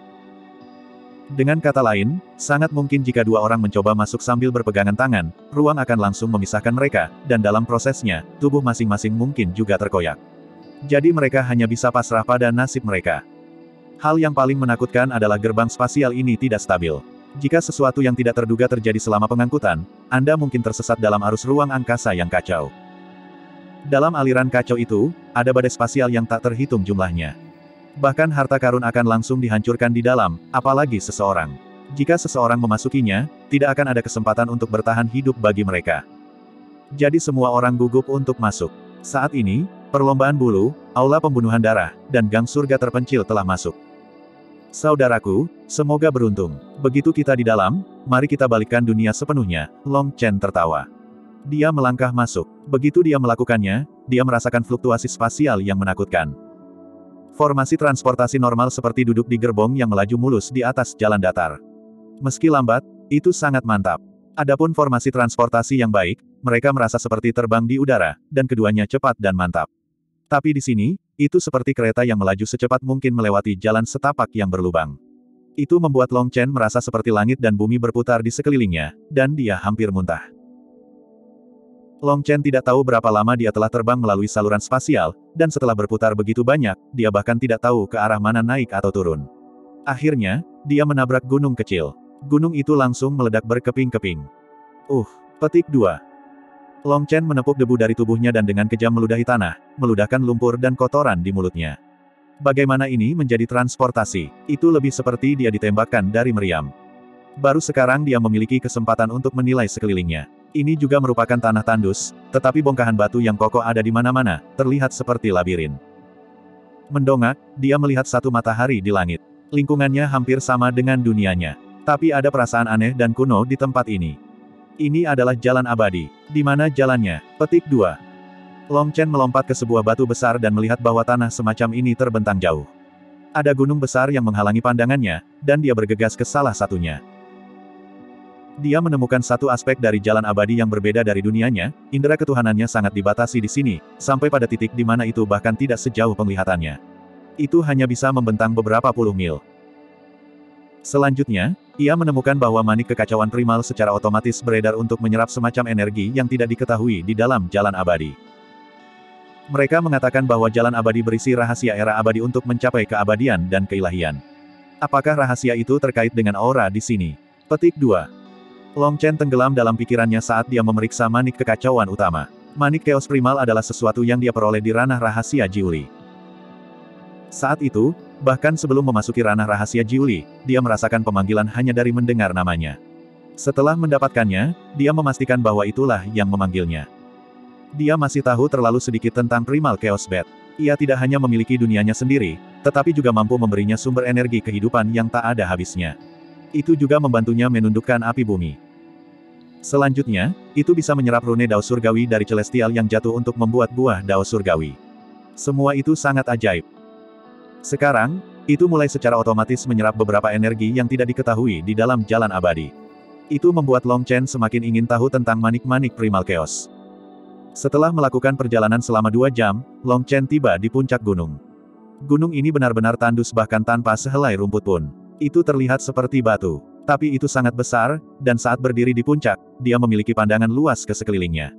Dengan kata lain, sangat mungkin jika dua orang mencoba masuk sambil berpegangan tangan, ruang akan langsung memisahkan mereka, dan dalam prosesnya, tubuh masing-masing mungkin juga terkoyak. Jadi mereka hanya bisa pasrah pada nasib mereka. Hal yang paling menakutkan adalah gerbang spasial ini tidak stabil. Jika sesuatu yang tidak terduga terjadi selama pengangkutan, Anda mungkin tersesat dalam arus ruang angkasa yang kacau. Dalam aliran kacau itu, ada badai spasial yang tak terhitung jumlahnya. Bahkan harta karun akan langsung dihancurkan di dalam, apalagi seseorang. Jika seseorang memasukinya, tidak akan ada kesempatan untuk bertahan hidup bagi mereka. Jadi semua orang gugup untuk masuk. Saat ini, perlombaan bulu, aula pembunuhan darah, dan gang surga terpencil telah masuk. Saudaraku, semoga beruntung. Begitu kita di dalam, mari kita balikkan dunia sepenuhnya, Long Chen tertawa. Dia melangkah masuk. Begitu dia melakukannya, dia merasakan fluktuasi spasial yang menakutkan. Formasi transportasi normal seperti duduk di gerbong yang melaju mulus di atas jalan datar. Meski lambat, itu sangat mantap. Adapun formasi transportasi yang baik, mereka merasa seperti terbang di udara, dan keduanya cepat dan mantap. Tapi di sini, itu seperti kereta yang melaju secepat mungkin melewati jalan setapak yang berlubang. Itu membuat Long Chen merasa seperti langit dan bumi berputar di sekelilingnya, dan dia hampir muntah. Long Chen tidak tahu berapa lama dia telah terbang melalui saluran spasial, dan setelah berputar begitu banyak, dia bahkan tidak tahu ke arah mana naik atau turun. Akhirnya, dia menabrak gunung kecil. Gunung itu langsung meledak berkeping-keping. Petik 2. Long Chen menepuk debu dari tubuhnya dan dengan kejam meludahi tanah, meludahkan lumpur dan kotoran di mulutnya. Bagaimana ini menjadi transportasi? Itu lebih seperti dia ditembakkan dari meriam. Baru sekarang dia memiliki kesempatan untuk menilai sekelilingnya. Ini juga merupakan tanah tandus, tetapi bongkahan batu yang kokoh ada di mana-mana, terlihat seperti labirin. Mendongak, dia melihat satu matahari di langit. Lingkungannya hampir sama dengan dunianya. Tapi ada perasaan aneh dan kuno di tempat ini. Ini adalah jalan abadi. Di mana jalannya? Petik 2. Long Chen melompat ke sebuah batu besar dan melihat bahwa tanah semacam ini terbentang jauh. Ada gunung besar yang menghalangi pandangannya, dan dia bergegas ke salah satunya. Dia menemukan satu aspek dari jalan abadi yang berbeda dari dunianya, indera ketuhanannya sangat dibatasi di sini, sampai pada titik di mana itu bahkan tidak sejauh penglihatannya. Itu hanya bisa membentang beberapa puluh mil. Selanjutnya, ia menemukan bahwa manik kekacauan primal secara otomatis beredar untuk menyerap semacam energi yang tidak diketahui di dalam jalan abadi. Mereka mengatakan bahwa jalan abadi berisi rahasia era abadi untuk mencapai keabadian dan keilahian. Apakah rahasia itu terkait dengan aura di sini? Petik 2. Long Chen tenggelam dalam pikirannya saat dia memeriksa manik kekacauan utama. Manik Chaos Primal adalah sesuatu yang dia peroleh di ranah rahasia Jiuli. Saat itu, bahkan sebelum memasuki ranah rahasia Jiuli, dia merasakan pemanggilan hanya dari mendengar namanya. Setelah mendapatkannya, dia memastikan bahwa itulah yang memanggilnya. Dia masih tahu terlalu sedikit tentang Primal Chaos Bat. Ia tidak hanya memiliki dunianya sendiri, tetapi juga mampu memberinya sumber energi kehidupan yang tak ada habisnya. Itu juga membantunya menundukkan api bumi. Selanjutnya, itu bisa menyerap rune Dao Surgawi dari Celestial yang jatuh untuk membuat buah Dao Surgawi. Semua itu sangat ajaib. Sekarang, itu mulai secara otomatis menyerap beberapa energi yang tidak diketahui di dalam jalan abadi. Itu membuat Long Chen semakin ingin tahu tentang manik-manik Primal Chaos. Setelah melakukan perjalanan selama 2 jam, Long Chen tiba di puncak gunung. Gunung ini benar-benar tandus bahkan tanpa sehelai rumput pun. Itu terlihat seperti batu. Tapi itu sangat besar, dan saat berdiri di puncak, dia memiliki pandangan luas ke sekelilingnya.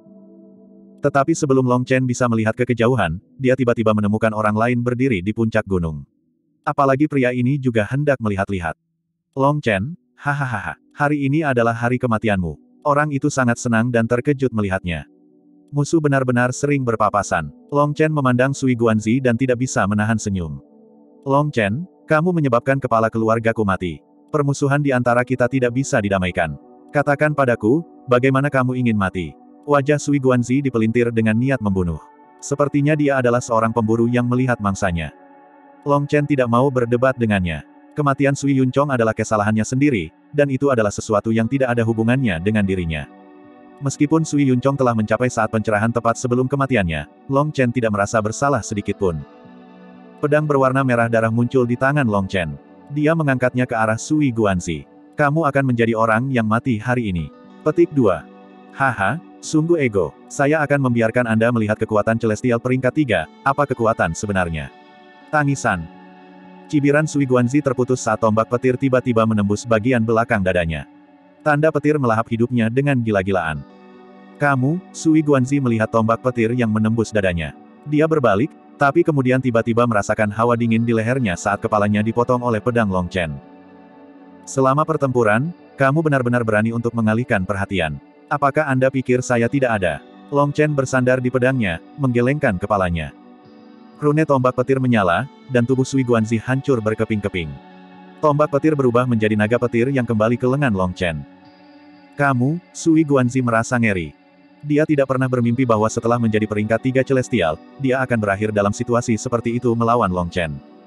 Tetapi sebelum Long Chen bisa melihat ke kejauhan, dia tiba-tiba menemukan orang lain berdiri di puncak gunung. Apalagi pria ini juga hendak melihat-lihat. Long Chen, hahaha, hari ini adalah hari kematianmu. Orang itu sangat senang dan terkejut melihatnya. Musuh benar-benar sering berpapasan. Long Chen memandang Sui Guanzi dan tidak bisa menahan senyum. Long Chen, kamu menyebabkan kepala keluargaku mati. Permusuhan di antara kita tidak bisa didamaikan. Katakan padaku, bagaimana kamu ingin mati? Wajah Sui Guanzi dipelintir dengan niat membunuh. Sepertinya dia adalah seorang pemburu yang melihat mangsanya. Long Chen tidak mau berdebat dengannya. Kematian Sui Yunchong adalah kesalahannya sendiri, dan itu adalah sesuatu yang tidak ada hubungannya dengan dirinya. Meskipun Sui Yunchong telah mencapai saat pencerahan tepat sebelum kematiannya, Long Chen tidak merasa bersalah sedikitpun. Pedang berwarna merah darah muncul di tangan Long Chen. Dia mengangkatnya ke arah Sui Guanzi. Kamu akan menjadi orang yang mati hari ini. Petik 2. Haha, sungguh ego. Saya akan membiarkan Anda melihat kekuatan Celestial peringkat 3, apa kekuatan sebenarnya. Tangisan. Cibiran Sui Guanzi terputus saat tombak petir tiba-tiba menembus bagian belakang dadanya. Tanda petir melahap hidupnya dengan gila-gilaan. Kamu, Sui Guanzi melihat tombak petir yang menembus dadanya. Dia berbalik, tapi kemudian tiba-tiba merasakan hawa dingin di lehernya saat kepalanya dipotong oleh pedang Long Chen. Selama pertempuran, kamu benar-benar berani untuk mengalihkan perhatian. Apakah Anda pikir saya tidak ada? Long Chen bersandar di pedangnya, menggelengkan kepalanya. Rune tombak petir menyala, dan tubuh Sui Guanzi hancur berkeping-keping. Tombak petir berubah menjadi naga petir yang kembali ke lengan Long Chen. Kamu, Sui Guanzi merasa ngeri. Dia tidak pernah bermimpi bahwa setelah menjadi peringkat 3 Celestial, dia akan berakhir dalam situasi seperti itu melawan Long Chen.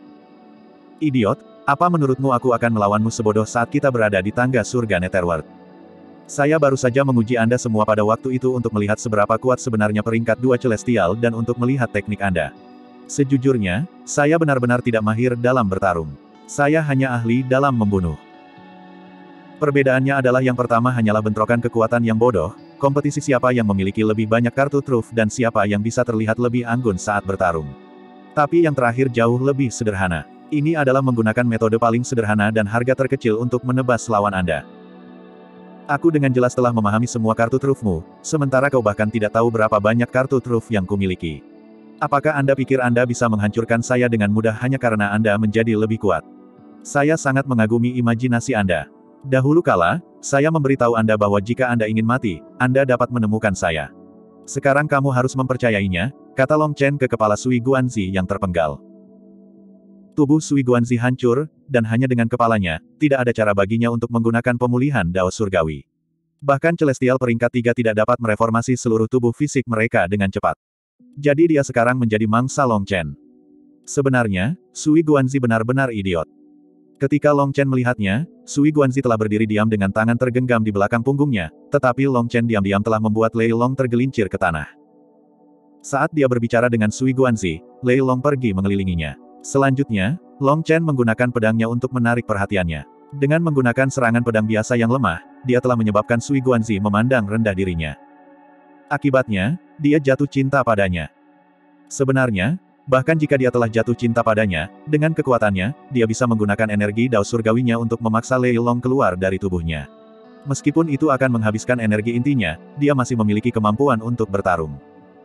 Idiot, apa menurutmu aku akan melawanmu sebodoh saat kita berada di tangga surga Netherworld? Saya baru saja menguji Anda semua pada waktu itu untuk melihat seberapa kuat sebenarnya peringkat 2 Celestial dan untuk melihat teknik Anda. Sejujurnya, saya benar-benar tidak mahir dalam bertarung. Saya hanya ahli dalam membunuh. Perbedaannya adalah yang pertama hanyalah bentrokan kekuatan yang bodoh, kompetisi siapa yang memiliki lebih banyak kartu truf dan siapa yang bisa terlihat lebih anggun saat bertarung. Tapi yang terakhir jauh lebih sederhana. Ini adalah menggunakan metode paling sederhana dan harga terkecil untuk menebas lawan Anda. Aku dengan jelas telah memahami semua kartu trufmu, sementara kau bahkan tidak tahu berapa banyak kartu truf yang kumiliki. Apakah Anda pikir Anda bisa menghancurkan saya dengan mudah hanya karena Anda menjadi lebih kuat? Saya sangat mengagumi imajinasi Anda. Dahulu kala, saya memberitahu Anda bahwa jika Anda ingin mati, Anda dapat menemukan saya. Sekarang kamu harus mempercayainya, kata Long Chen ke kepala Sui Guanzi yang terpenggal. Tubuh Sui Guanzi hancur, dan hanya dengan kepalanya, tidak ada cara baginya untuk menggunakan pemulihan Dao Surgawi. Bahkan Celestial peringkat 3 tidak dapat mereformasi seluruh tubuh fisik mereka dengan cepat. Jadi dia sekarang menjadi mangsa Long Chen. Sebenarnya, Sui Guanzi benar-benar idiot. Ketika Long Chen melihatnya, Sui Guanzi telah berdiri diam dengan tangan tergenggam di belakang punggungnya, tetapi Long Chen diam-diam telah membuat Lei Long tergelincir ke tanah. Saat dia berbicara dengan Sui Guanzi, Lei Long pergi mengelilinginya. Selanjutnya, Long Chen menggunakan pedangnya untuk menarik perhatiannya. Dengan menggunakan serangan pedang biasa yang lemah, dia telah menyebabkan Sui Guanzi memandang rendah dirinya. Akibatnya, dia jatuh cinta padanya. Sebenarnya, bahkan jika dia telah jatuh cinta padanya, dengan kekuatannya, dia bisa menggunakan energi Dao Surgawinya untuk memaksa Lei Long keluar dari tubuhnya. Meskipun itu akan menghabiskan energi intinya, dia masih memiliki kemampuan untuk bertarung.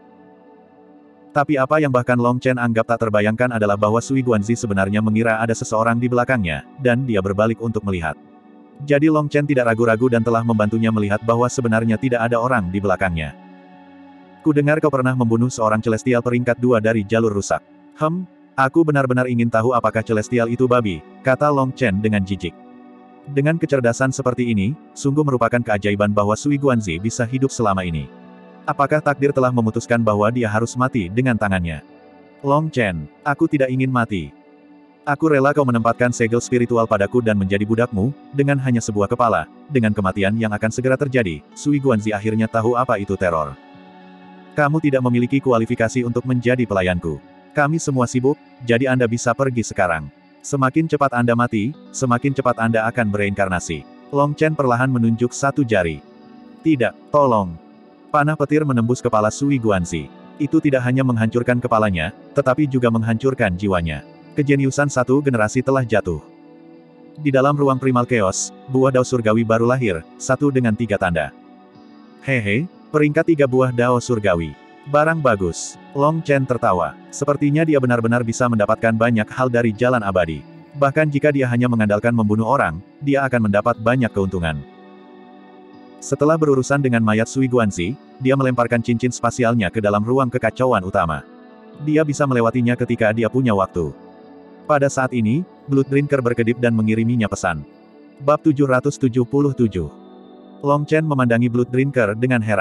Tapi apa yang bahkan Long Chen anggap tak terbayangkan adalah bahwa Sui Guanzi sebenarnya mengira ada seseorang di belakangnya, dan dia berbalik untuk melihat. Jadi Long Chen tidak ragu-ragu dan telah membantunya melihat bahwa sebenarnya tidak ada orang di belakangnya. Kudengar kau pernah membunuh seorang Celestial peringkat 2 dari jalur rusak. Aku benar-benar ingin tahu apakah Celestial itu babi, kata Long Chen dengan jijik. Dengan kecerdasan seperti ini, sungguh merupakan keajaiban bahwa Sui Guanzi bisa hidup selama ini. Apakah takdir telah memutuskan bahwa dia harus mati dengan tangannya? Long Chen, aku tidak ingin mati. Aku rela kau menempatkan segel spiritual padaku dan menjadi budakmu, dengan hanya sebuah kepala, dengan kematian yang akan segera terjadi. Sui Guanzi akhirnya tahu apa itu teror. Kamu tidak memiliki kualifikasi untuk menjadi pelayanku. Kami semua sibuk, jadi Anda bisa pergi sekarang. Semakin cepat Anda mati, semakin cepat Anda akan bereinkarnasi. Long Chen perlahan menunjuk satu jari. Tidak, tolong. Panah petir menembus kepala Sui Guanzi. Itu tidak hanya menghancurkan kepalanya, tetapi juga menghancurkan jiwanya. Kejeniusan satu generasi telah jatuh. Di dalam ruang primal chaos, buah Dao Surgawi baru lahir, satu dengan 3 tanda. Hehe. Peringkat 3 buah Dao Surgawi. Barang bagus. Long Chen tertawa. Sepertinya dia benar-benar bisa mendapatkan banyak hal dari jalan abadi. Bahkan jika dia hanya mengandalkan membunuh orang, dia akan mendapat banyak keuntungan. Setelah berurusan dengan mayat Sui Guanzi, dia melemparkan cincin spasialnya ke dalam ruang kekacauan utama. Dia bisa melewatinya ketika dia punya waktu. Pada saat ini, Blood Drinker berkedip dan mengiriminya pesan. Bab 777. Long Chen memandangi Blood Drinker dengan heran.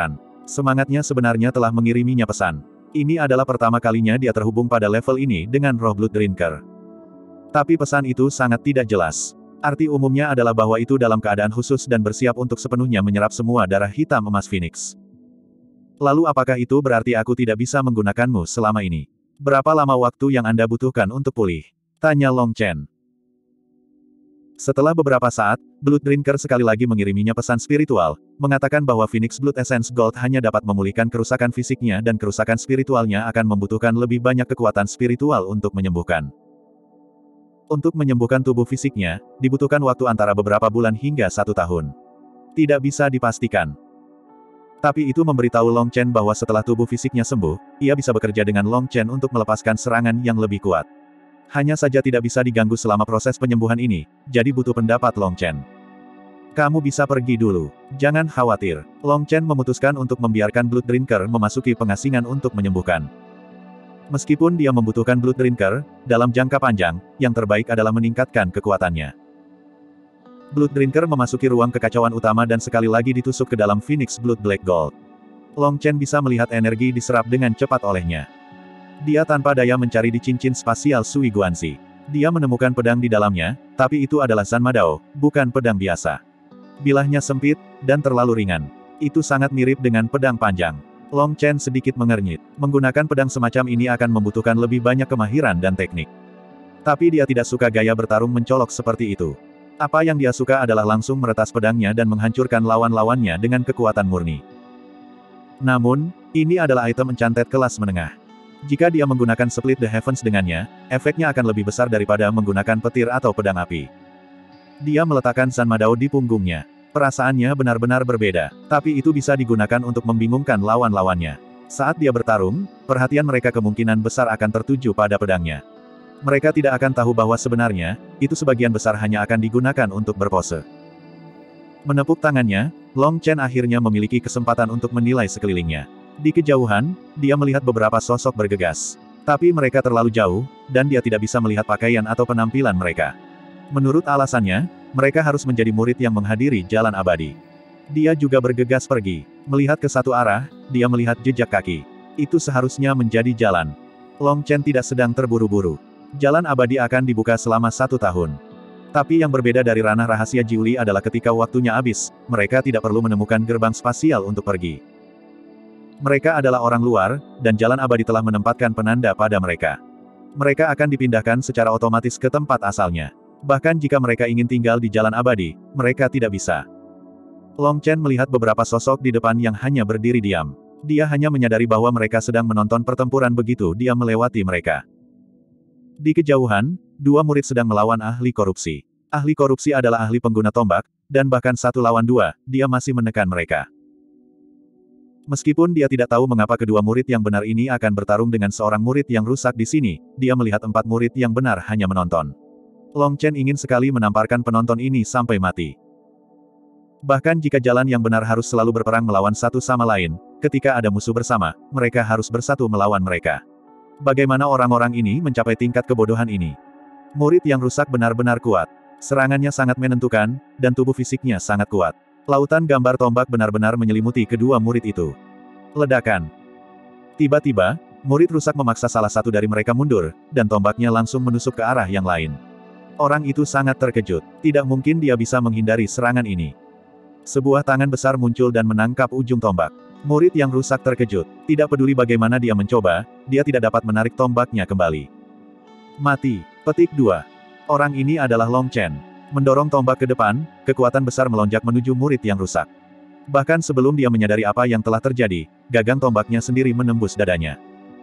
Semangatnya sebenarnya telah mengiriminya pesan. Ini adalah pertama kalinya dia terhubung pada level ini dengan roh Blood Drinker. Tapi pesan itu sangat tidak jelas. Arti umumnya adalah bahwa itu dalam keadaan khusus dan bersiap untuk sepenuhnya menyerap semua darah hitam emas Phoenix. Lalu apakah itu berarti aku tidak bisa menggunakanmu selama ini? Berapa lama waktu yang Anda butuhkan untuk pulih? Tanya Long Chen. Setelah beberapa saat, Blood Drinker sekali lagi mengiriminya pesan spiritual, mengatakan bahwa Phoenix Blood Essence Gold hanya dapat memulihkan kerusakan fisiknya dan kerusakan spiritualnya akan membutuhkan lebih banyak kekuatan spiritual untuk menyembuhkan. Untuk menyembuhkan tubuh fisiknya, dibutuhkan waktu antara beberapa bulan hingga 1 tahun. Tidak bisa dipastikan. Tapi itu memberitahu Long Chen bahwa setelah tubuh fisiknya sembuh, ia bisa bekerja dengan Long Chen untuk melepaskan serangan yang lebih kuat. Hanya saja tidak bisa diganggu selama proses penyembuhan ini, jadi butuh pendapat Long Chen. Kamu bisa pergi dulu. Jangan khawatir. Long Chen memutuskan untuk membiarkan Blood Drinker memasuki pengasingan untuk menyembuhkan. Meskipun dia membutuhkan Blood Drinker, dalam jangka panjang, yang terbaik adalah meningkatkan kekuatannya. Blood Drinker memasuki ruang kekacauan utama dan sekali lagi ditusuk ke dalam Phoenix Blood Black Gold. Long Chen bisa melihat energi diserap dengan cepat olehnya. Dia tanpa daya mencari di cincin spasial Sui Guanxi. Dia menemukan pedang di dalamnya, tapi itu adalah Zanmadao, bukan pedang biasa. Bilahnya sempit, dan terlalu ringan. Itu sangat mirip dengan pedang panjang. Long Chen sedikit mengernyit. Menggunakan pedang semacam ini akan membutuhkan lebih banyak kemahiran dan teknik. Tapi dia tidak suka gaya bertarung mencolok seperti itu. Apa yang dia suka adalah langsung meretas pedangnya dan menghancurkan lawan-lawannya dengan kekuatan murni. Namun, ini adalah item encanted kelas menengah. Jika dia menggunakan Split the Heavens dengannya, efeknya akan lebih besar daripada menggunakan petir atau pedang api. Dia meletakkan Zanmadao di punggungnya. Perasaannya benar-benar berbeda, tapi itu bisa digunakan untuk membingungkan lawan-lawannya. Saat dia bertarung, perhatian mereka kemungkinan besar akan tertuju pada pedangnya. Mereka tidak akan tahu bahwa sebenarnya, itu sebagian besar hanya akan digunakan untuk berpose. Menepuk tangannya, Long Chen akhirnya memiliki kesempatan untuk menilai sekelilingnya. Di kejauhan, dia melihat beberapa sosok bergegas. Tapi mereka terlalu jauh, dan dia tidak bisa melihat pakaian atau penampilan mereka. Menurut alasannya, mereka harus menjadi murid yang menghadiri jalan abadi. Dia juga bergegas pergi. Melihat ke satu arah, dia melihat jejak kaki. Itu seharusnya menjadi jalan. Long Chen tidak sedang terburu-buru. Jalan abadi akan dibuka selama 1 tahun. Tapi yang berbeda dari ranah rahasia Jiuli adalah ketika waktunya habis, mereka tidak perlu menemukan gerbang spasial untuk pergi. Mereka adalah orang luar, dan jalan abadi telah menempatkan penanda pada mereka. Mereka akan dipindahkan secara otomatis ke tempat asalnya. Bahkan jika mereka ingin tinggal di jalan abadi, mereka tidak bisa. Long Chen melihat beberapa sosok di depan yang hanya berdiri diam. Dia hanya menyadari bahwa mereka sedang menonton pertempuran begitu dia melewati mereka. Di kejauhan, 2 murid sedang melawan ahli korupsi. Ahli korupsi adalah ahli pengguna tombak, dan bahkan 1 lawan 2, dia masih menekan mereka. Meskipun dia tidak tahu mengapa kedua murid yang benar ini akan bertarung dengan seorang murid yang rusak di sini, dia melihat 4 murid yang benar hanya menonton. Long Chen ingin sekali menamparkan penonton ini sampai mati. Bahkan jika jalan yang benar harus selalu berperang melawan satu sama lain, ketika ada musuh bersama, mereka harus bersatu melawan mereka. Bagaimana orang-orang ini mencapai tingkat kebodohan ini? Murid yang rusak benar-benar kuat. Serangannya sangat menentukan, dan tubuh fisiknya sangat kuat. Lautan gambar tombak benar-benar menyelimuti kedua murid itu. Ledakan. Tiba-tiba, murid rusak memaksa salah satu dari mereka mundur, dan tombaknya langsung menusuk ke arah yang lain. Orang itu sangat terkejut. Tidak mungkin dia bisa menghindari serangan ini. Sebuah tangan besar muncul dan menangkap ujung tombak. Murid yang rusak terkejut. Tidak peduli bagaimana dia mencoba, dia tidak dapat menarik tombaknya kembali. Mati. Petik 2. Orang ini adalah Long Chen. Mendorong tombak ke depan, kekuatan besar melonjak menuju murid yang rusak. Bahkan sebelum dia menyadari apa yang telah terjadi, gagang tombaknya sendiri menembus dadanya.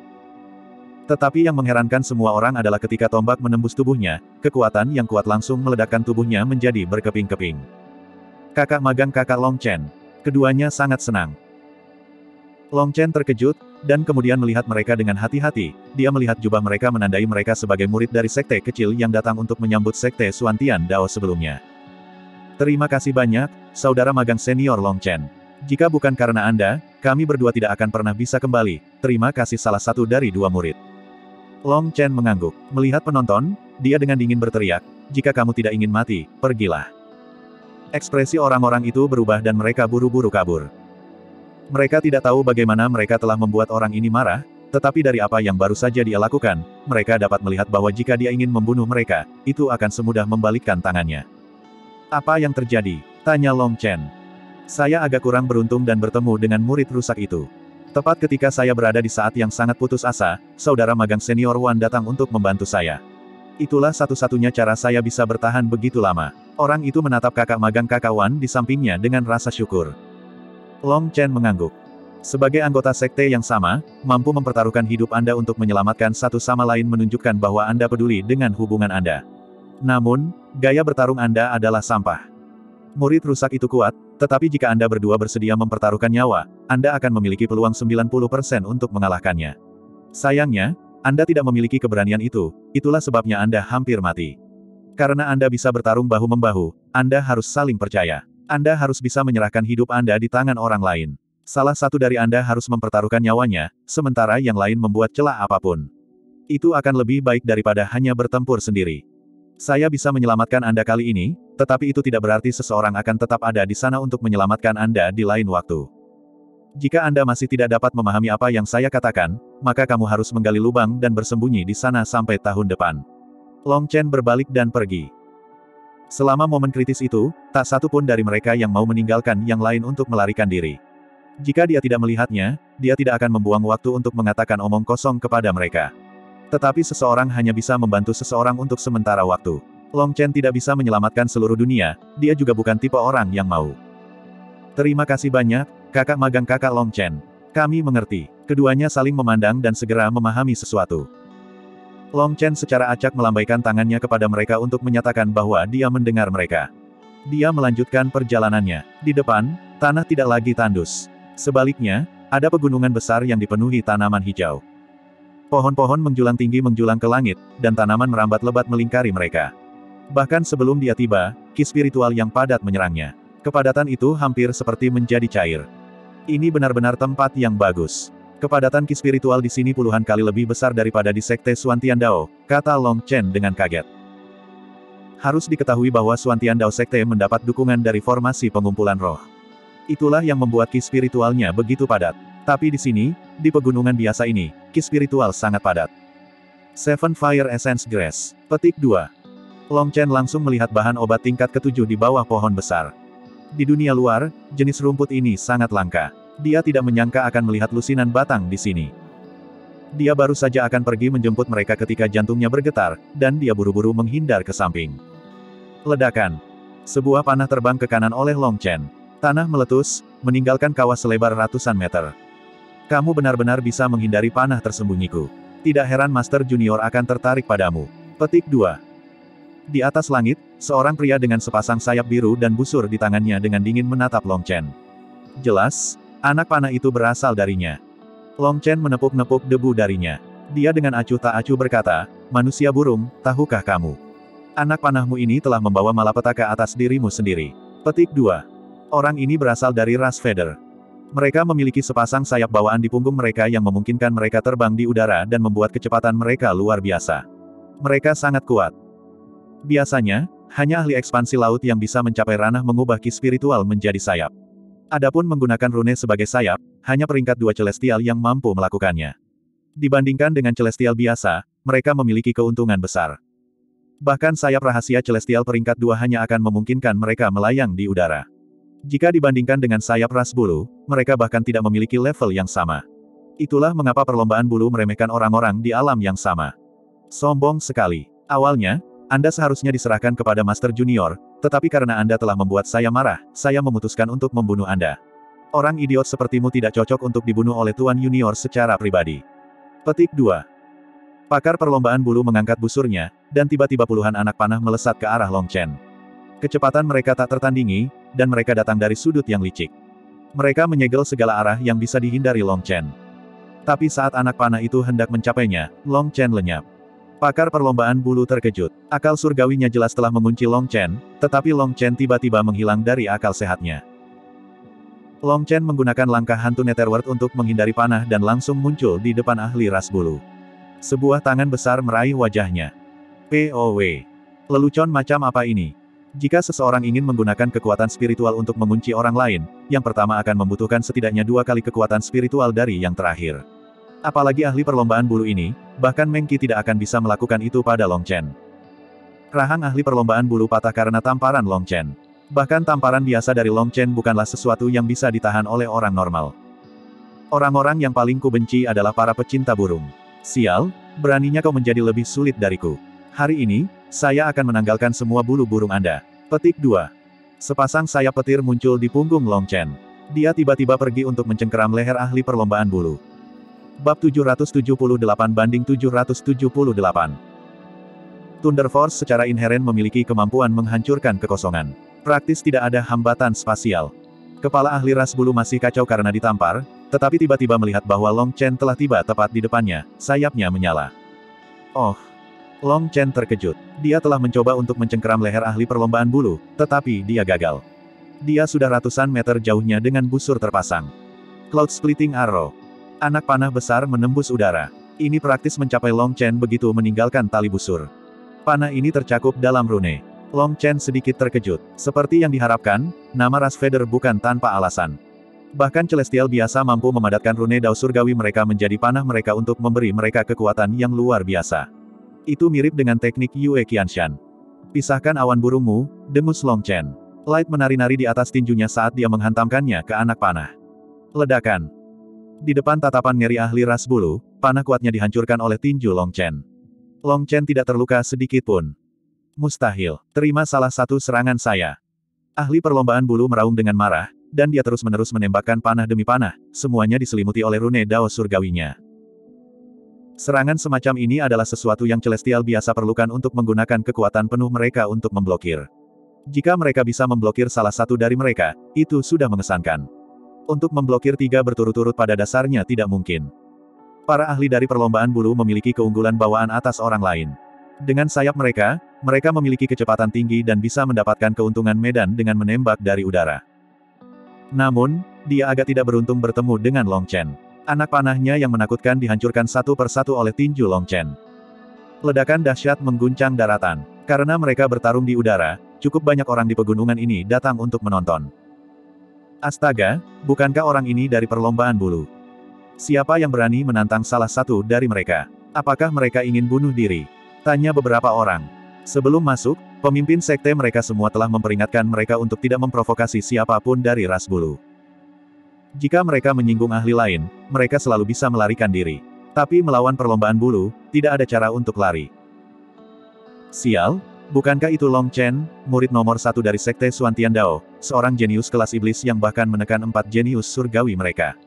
Tetapi yang mengherankan semua orang adalah ketika tombak menembus tubuhnya, kekuatan yang kuat langsung meledakkan tubuhnya menjadi berkeping-keping. Kakak magang kakak Long Chen. Keduanya sangat senang. Long Chen terkejut, dan kemudian melihat mereka dengan hati-hati. Dia melihat jubah mereka menandai mereka sebagai murid dari sekte kecil yang datang untuk menyambut sekte Xuantian Dao sebelumnya. Terima kasih banyak, saudara magang senior Long Chen. Jika bukan karena Anda, kami berdua tidak akan pernah bisa kembali. Terima kasih salah satu dari 2 murid. Long Chen mengangguk. Melihat penonton, dia dengan dingin berteriak, jika kamu tidak ingin mati, pergilah. Ekspresi orang-orang itu berubah dan mereka buru-buru kabur. Mereka tidak tahu bagaimana mereka telah membuat orang ini marah, tetapi dari apa yang baru saja dia lakukan, mereka dapat melihat bahwa jika dia ingin membunuh mereka, itu akan semudah membalikkan tangannya. Apa yang terjadi? Tanya Long Chen. Saya agak kurang beruntung dan bertemu dengan murid rusak itu. Tepat ketika saya berada di saat yang sangat putus asa, saudara magang senior Wan datang untuk membantu saya. Itulah satu-satunya cara saya bisa bertahan begitu lama. Orang itu menatap kakak magang kakak Wan di sampingnya dengan rasa syukur. Long Chen mengangguk. Sebagai anggota sekte yang sama, mampu mempertaruhkan hidup Anda untuk menyelamatkan satu sama lain menunjukkan bahwa Anda peduli dengan hubungan Anda. Namun, gaya bertarung Anda adalah sampah. Murid rusak itu kuat, tetapi jika Anda berdua bersedia mempertaruhkan nyawa, Anda akan memiliki peluang 90% untuk mengalahkannya. Sayangnya, Anda tidak memiliki keberanian itu, itulah sebabnya Anda hampir mati. Karena Anda bisa bertarung bahu-membahu, Anda harus saling percaya. Anda harus bisa menyerahkan hidup Anda di tangan orang lain. Salah satu dari Anda harus mempertaruhkan nyawanya, sementara yang lain membuat celah apapun. Itu akan lebih baik daripada hanya bertempur sendiri. Saya bisa menyelamatkan Anda kali ini, tetapi itu tidak berarti seseorang akan tetap ada di sana untuk menyelamatkan Anda di lain waktu. Jika Anda masih tidak dapat memahami apa yang saya katakan, maka kamu harus menggali lubang dan bersembunyi di sana sampai tahun depan. Long Chen berbalik dan pergi. Selama momen kritis itu, tak satu pun dari mereka yang mau meninggalkan yang lain untuk melarikan diri. Jika dia tidak melihatnya, dia tidak akan membuang waktu untuk mengatakan omong kosong kepada mereka. Tetapi seseorang hanya bisa membantu seseorang untuk sementara waktu. Long Chen tidak bisa menyelamatkan seluruh dunia, dia juga bukan tipe orang yang mau. Terima kasih banyak, kakak magang kakak Long Chen. Kami mengerti. Keduanya saling memandang dan segera memahami sesuatu. Long Chen secara acak melambaikan tangannya kepada mereka untuk menyatakan bahwa dia mendengar mereka. Dia melanjutkan perjalanannya. Di depan, tanah tidak lagi tandus. Sebaliknya, ada pegunungan besar yang dipenuhi tanaman hijau. Pohon-pohon menjulang tinggi menjulang ke langit, dan tanaman merambat lebat melingkari mereka. Bahkan sebelum dia tiba, ki spiritual yang padat menyerangnya. Kepadatan itu hampir seperti menjadi cair. Ini benar-benar tempat yang bagus. Kepadatan ki spiritual di sini puluhan kali lebih besar daripada di sekte Xuantian Dao, kata Long Chen dengan kaget. Harus diketahui bahwa Xuantian Dao sekte mendapat dukungan dari formasi pengumpulan roh. Itulah yang membuat ki spiritualnya begitu padat. Tapi di sini, di pegunungan biasa ini, ki spiritual sangat padat. Seven Fire Essence Grass. Petik 2. Long Chen langsung melihat bahan obat tingkat ke-7 di bawah pohon besar. Di dunia luar, jenis rumput ini sangat langka. Dia tidak menyangka akan melihat lusinan batang di sini. Dia baru saja akan pergi menjemput mereka ketika jantungnya bergetar, dan dia buru-buru menghindar ke samping. Ledakan. Sebuah panah terbang ke kanan oleh Long Chen. Tanah meletus, meninggalkan kawah selebar ratusan meter. Kamu benar-benar bisa menghindari panah tersembunyiku. Tidak heran Master Junior akan tertarik padamu. Petik 2. Di atas langit, seorang pria dengan sepasang sayap biru dan busur di tangannya dengan dingin menatap Long Chen. Jelas, anak panah itu berasal darinya. Long Chen menepuk-nepuk debu darinya. Dia dengan acuh tak acuh berkata, manusia burung, tahukah kamu? Anak panahmu ini telah membawa malapetaka atas dirimu sendiri. Petik 2. Orang ini berasal dari ras Feather. Mereka memiliki sepasang sayap bawaan di punggung mereka yang memungkinkan mereka terbang di udara dan membuat kecepatan mereka luar biasa. Mereka sangat kuat. Biasanya, hanya ahli ekspansi laut yang bisa mencapai ranah mengubah ki spiritual menjadi sayap. Adapun menggunakan rune sebagai sayap, hanya peringkat 2 celestial yang mampu melakukannya. Dibandingkan dengan celestial biasa, mereka memiliki keuntungan besar. Bahkan sayap rahasia celestial peringkat 2 hanya akan memungkinkan mereka melayang di udara. Jika dibandingkan dengan sayap ras bulu, mereka bahkan tidak memiliki level yang sama. Itulah mengapa perlombaan bulu meremehkan orang-orang di alam yang sama. Sombong sekali. Awalnya, Anda seharusnya diserahkan kepada Master Junior, tetapi karena Anda telah membuat saya marah, saya memutuskan untuk membunuh Anda. Orang idiot sepertimu tidak cocok untuk dibunuh oleh Tuan Junior secara pribadi. Petik 2. Pakar perlombaan bulu mengangkat busurnya, dan tiba-tiba puluhan anak panah melesat ke arah Long Chen. Kecepatan mereka tak tertandingi, dan mereka datang dari sudut yang licik. Mereka menyegel segala arah yang bisa dihindari Long Chen. Tapi saat anak panah itu hendak mencapainya, Long Chen lenyap. Pakar perlombaan bulu terkejut. Akal surgawinya jelas telah mengunci Long Chen, tetapi Long Chen tiba-tiba menghilang dari akal sehatnya. Long Chen menggunakan langkah hantu Netherworld untuk menghindari panah dan langsung muncul di depan ahli ras bulu. Sebuah tangan besar meraih wajahnya. POW. Lelucon macam apa ini? Jika seseorang ingin menggunakan kekuatan spiritual untuk mengunci orang lain, yang pertama akan membutuhkan setidaknya 2 kali kekuatan spiritual dari yang terakhir. Apalagi ahli perlombaan bulu ini, bahkan Meng Qi tidak akan bisa melakukan itu pada Long Chen. Rahang ahli perlombaan bulu patah karena tamparan Long Chen. Bahkan tamparan biasa dari Long Chen bukanlah sesuatu yang bisa ditahan oleh orang normal. Orang-orang yang paling kubenci adalah para pecinta burung. Sial, beraninya kau menjadi lebih sulit dariku. Hari ini, saya akan menanggalkan semua bulu burung Anda. Petik 2. Sepasang sayap petir muncul di punggung Long Chen. Dia tiba-tiba pergi untuk mencengkeram leher ahli perlombaan bulu. Bab 778-778. Thunder Force secara inheren memiliki kemampuan menghancurkan kekosongan. Praktis tidak ada hambatan spasial. Kepala ahli ras bulu masih kacau karena ditampar, tetapi tiba-tiba melihat bahwa Long Chen telah tiba tepat di depannya, sayapnya menyala. Oh! Long Chen terkejut. Dia telah mencoba untuk mencengkeram leher ahli perlombaan bulu, tetapi dia gagal. Dia sudah ratusan meter jauhnya dengan busur terpasang. Cloud Splitting Arrow. Anak panah besar menembus udara. Ini praktis mencapai Long Chen begitu meninggalkan tali busur. Panah ini tercakup dalam rune. Long Chen sedikit terkejut. Seperti yang diharapkan, nama ras Feather bukan tanpa alasan. Bahkan Celestial biasa mampu memadatkan rune Dao Surgawi mereka menjadi panah mereka untuk memberi mereka kekuatan yang luar biasa. Itu mirip dengan teknik Yue Qianshan. Pisahkan awan burungmu, dengus Long Chen. Light menari-nari di atas tinjunya saat dia menghantamkannya ke anak panah. Ledakan. Di depan tatapan ngeri ahli ras bulu, panah kuatnya dihancurkan oleh tinju Long Chen. Long Chen tidak terluka sedikit pun. Mustahil. Terima salah satu serangan saya. Ahli perlombaan bulu meraung dengan marah, dan dia terus-menerus menembakkan panah demi panah, semuanya diselimuti oleh rune Dao Surgawinya. Serangan semacam ini adalah sesuatu yang Celestial biasa perlukan untuk menggunakan kekuatan penuh mereka untuk memblokir. Jika mereka bisa memblokir salah satu dari mereka, itu sudah mengesankan. Untuk memblokir 3 berturut-turut pada dasarnya tidak mungkin. Para ahli dari perlombaan bulu memiliki keunggulan bawaan atas orang lain. Dengan sayap mereka, mereka memiliki kecepatan tinggi dan bisa mendapatkan keuntungan medan dengan menembak dari udara. Namun, dia agak tidak beruntung bertemu dengan Long Chen. Anak panahnya yang menakutkan dihancurkan satu persatu oleh tinju Long Chen. Ledakan dahsyat mengguncang daratan. Karena mereka bertarung di udara, cukup banyak orang di pegunungan ini datang untuk menonton. Astaga, bukankah orang ini dari perlombaan bulu? Siapa yang berani menantang salah satu dari mereka? Apakah mereka ingin bunuh diri? Tanya beberapa orang. Sebelum masuk, pemimpin sekte mereka semua telah memperingatkan mereka untuk tidak memprovokasi siapapun dari ras bulu. Jika mereka menyinggung ahli lain, mereka selalu bisa melarikan diri. Tapi melawan perlombaan bulu, tidak ada cara untuk lari. Sial, bukankah itu Long Chen, murid nomor 1 dari sekte Xuantian Dao, seorang jenius kelas iblis yang bahkan menekan 4 jenius surgawi mereka?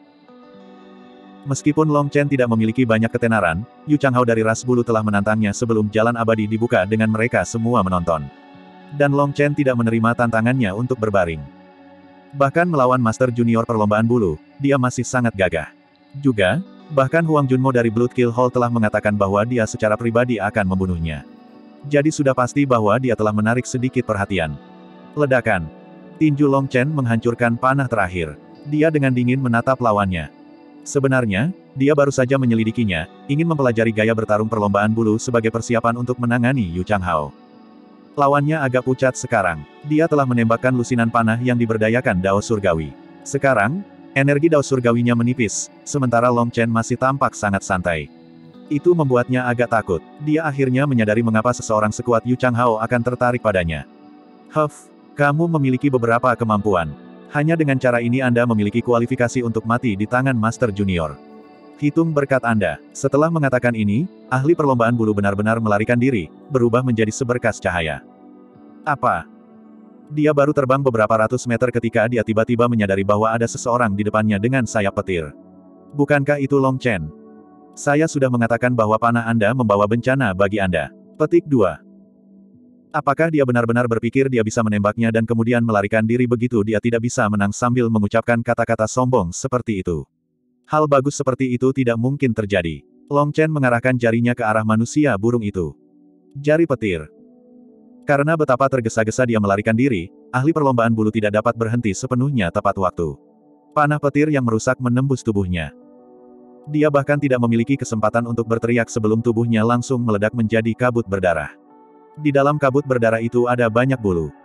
Meskipun Long Chen tidak memiliki banyak ketenaran, Yu Changhao dari ras bulu telah menantangnya sebelum jalan abadi dibuka dengan mereka semua menonton. Dan Long Chen tidak menerima tantangannya untuk berbaring. Bahkan melawan Master Junior perlombaan bulu, dia masih sangat gagah. Juga, bahkan Huang Junmo dari Blood Kill Hall telah mengatakan bahwa dia secara pribadi akan membunuhnya. Jadi sudah pasti bahwa dia telah menarik sedikit perhatian. Ledakan. Tinju Long Chen menghancurkan panah terakhir. Dia dengan dingin menatap lawannya. Sebenarnya, dia baru saja menyelidikinya, ingin mempelajari gaya bertarung perlombaan bulu sebagai persiapan untuk menangani Yu Changhao. Lawannya agak pucat sekarang. Dia telah menembakkan lusinan panah yang diberdayakan Dao Surgawi. Sekarang, energi Dao Surgawinya menipis, sementara Long Chen masih tampak sangat santai. Itu membuatnya agak takut. Dia akhirnya menyadari mengapa seseorang sekuat Yu Changhao akan tertarik padanya. Huff, kamu memiliki beberapa kemampuan. Hanya dengan cara ini Anda memiliki kualifikasi untuk mati di tangan Master Junior. Hitung berkat Anda. Setelah mengatakan ini, ahli perlombaan bulu benar-benar melarikan diri, berubah menjadi seberkas cahaya. Apa? Dia baru terbang beberapa ratus meter ketika dia tiba-tiba menyadari bahwa ada seseorang di depannya dengan sayap petir. Bukankah itu Long Chen? Saya sudah mengatakan bahwa panah Anda membawa bencana bagi Anda. Petik 2. Apakah dia benar-benar berpikir dia bisa menembaknya dan kemudian melarikan diri begitu dia tidak bisa menang sambil mengucapkan kata-kata sombong seperti itu? Hal bagus seperti itu tidak mungkin terjadi. Long Chen mengarahkan jarinya ke arah manusia burung itu. Jari petir. Karena betapa tergesa-gesa dia melarikan diri, ahli perlombaan bulu tidak dapat berhenti sepenuhnya tepat waktu. Panah petir yang merusak menembus tubuhnya. Dia bahkan tidak memiliki kesempatan untuk berteriak sebelum tubuhnya langsung meledak menjadi kabut berdarah. Di dalam kabut berdarah itu ada banyak bulu.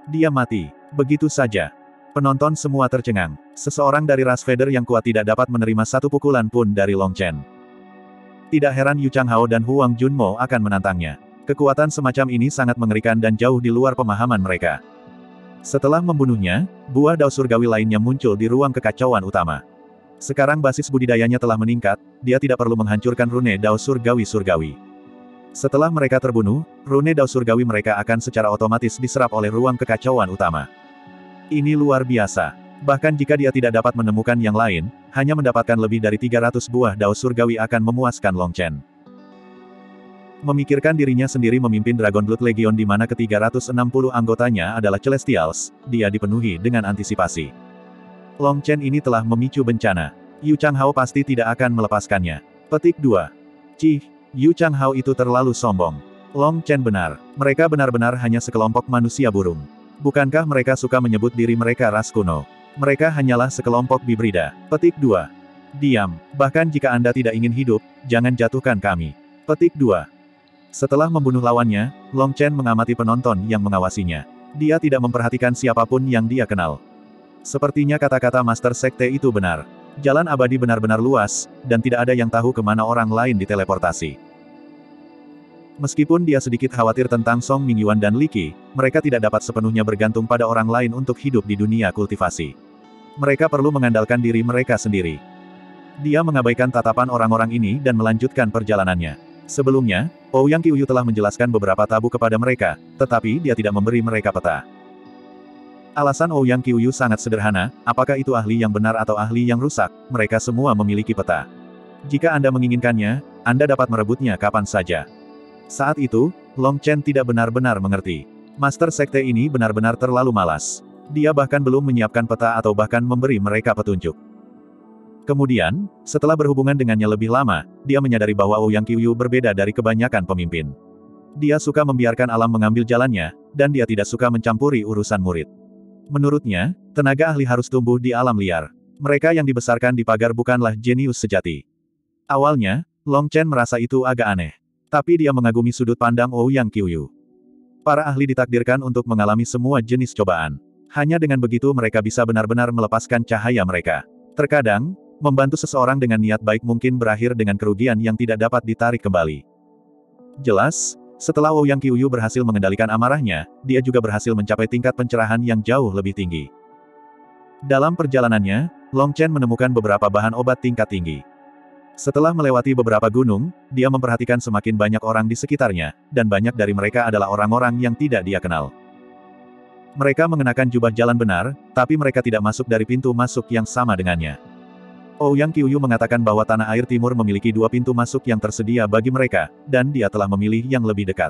Dia mati. Begitu saja. Penonton semua tercengang. Seseorang dari ras Vader yang kuat tidak dapat menerima satu pukulan pun dari Long Chen. Tidak heran Yu Changhao dan Huang Junmo akan menantangnya. Kekuatan semacam ini sangat mengerikan dan jauh di luar pemahaman mereka. Setelah membunuhnya, buah dao surgawi lainnya muncul di ruang kekacauan utama. Sekarang basis budidayanya telah meningkat, dia tidak perlu menghancurkan rune dao surgawi-surgawi. Setelah mereka terbunuh, rune dao surgawi mereka akan secara otomatis diserap oleh ruang kekacauan utama. Ini luar biasa. Bahkan jika dia tidak dapat menemukan yang lain, hanya mendapatkan lebih dari 300 buah dao surgawi akan memuaskan Long Chen. Memikirkan dirinya sendiri memimpin Dragon Blood Legion di mana ke-360 anggotanya adalah Celestials, dia dipenuhi dengan antisipasi. Long Chen ini telah memicu bencana. Yu Changhao pasti tidak akan melepaskannya. Petik 2. Cih, Yu Changhao itu terlalu sombong. Long Chen benar. Mereka benar-benar hanya sekelompok manusia burung. Bukankah mereka suka menyebut diri mereka ras kuno? Mereka hanyalah sekelompok bibrida. Petik 2. Diam. Bahkan jika Anda tidak ingin hidup, jangan jatuhkan kami. Petik 2. Setelah membunuh lawannya, Long Chen mengamati penonton yang mengawasinya. Dia tidak memperhatikan siapapun yang dia kenal. Sepertinya kata-kata Master Sekte itu benar. Jalan abadi benar-benar luas, dan tidak ada yang tahu kemana orang lain diteleportasi. Meskipun dia sedikit khawatir tentang Song Mingyuan dan Li Qi, mereka tidak dapat sepenuhnya bergantung pada orang lain untuk hidup di dunia kultivasi. Mereka perlu mengandalkan diri mereka sendiri. Dia mengabaikan tatapan orang-orang ini dan melanjutkan perjalanannya. Sebelumnya, Ouyang Qiuyu telah menjelaskan beberapa tabu kepada mereka, tetapi dia tidak memberi mereka peta. Alasan Ouyang Qiuyu sangat sederhana, apakah itu ahli yang benar atau ahli yang rusak, mereka semua memiliki peta. Jika Anda menginginkannya, Anda dapat merebutnya kapan saja. Saat itu, Long Chen tidak benar-benar mengerti. Master Sekte ini benar-benar terlalu malas. Dia bahkan belum menyiapkan peta atau bahkan memberi mereka petunjuk. Kemudian, setelah berhubungan dengannya lebih lama, dia menyadari bahwa Ouyang Qiuyu berbeda dari kebanyakan pemimpin. Dia suka membiarkan alam mengambil jalannya, dan dia tidak suka mencampuri urusan murid. Menurutnya, tenaga ahli harus tumbuh di alam liar. Mereka yang dibesarkan di pagar bukanlah jenius sejati. Awalnya, Long Chen merasa itu agak aneh. Tapi dia mengagumi sudut pandang Ouyang Qiuyu. Para ahli ditakdirkan untuk mengalami semua jenis cobaan. Hanya dengan begitu mereka bisa benar-benar melepaskan cahaya mereka. Terkadang, membantu seseorang dengan niat baik mungkin berakhir dengan kerugian yang tidak dapat ditarik kembali. Jelas, setelah Ouyang Qiuyu berhasil mengendalikan amarahnya, dia juga berhasil mencapai tingkat pencerahan yang jauh lebih tinggi. Dalam perjalanannya, Long Chen menemukan beberapa bahan obat tingkat tinggi. Setelah melewati beberapa gunung, dia memperhatikan semakin banyak orang di sekitarnya, dan banyak dari mereka adalah orang-orang yang tidak dia kenal. Mereka mengenakan jubah jalan benar, tapi mereka tidak masuk dari pintu masuk yang sama dengannya. Ouyang Qiuyu mengatakan bahwa Tanah Air Timur memiliki 2 pintu masuk yang tersedia bagi mereka, dan dia telah memilih yang lebih dekat.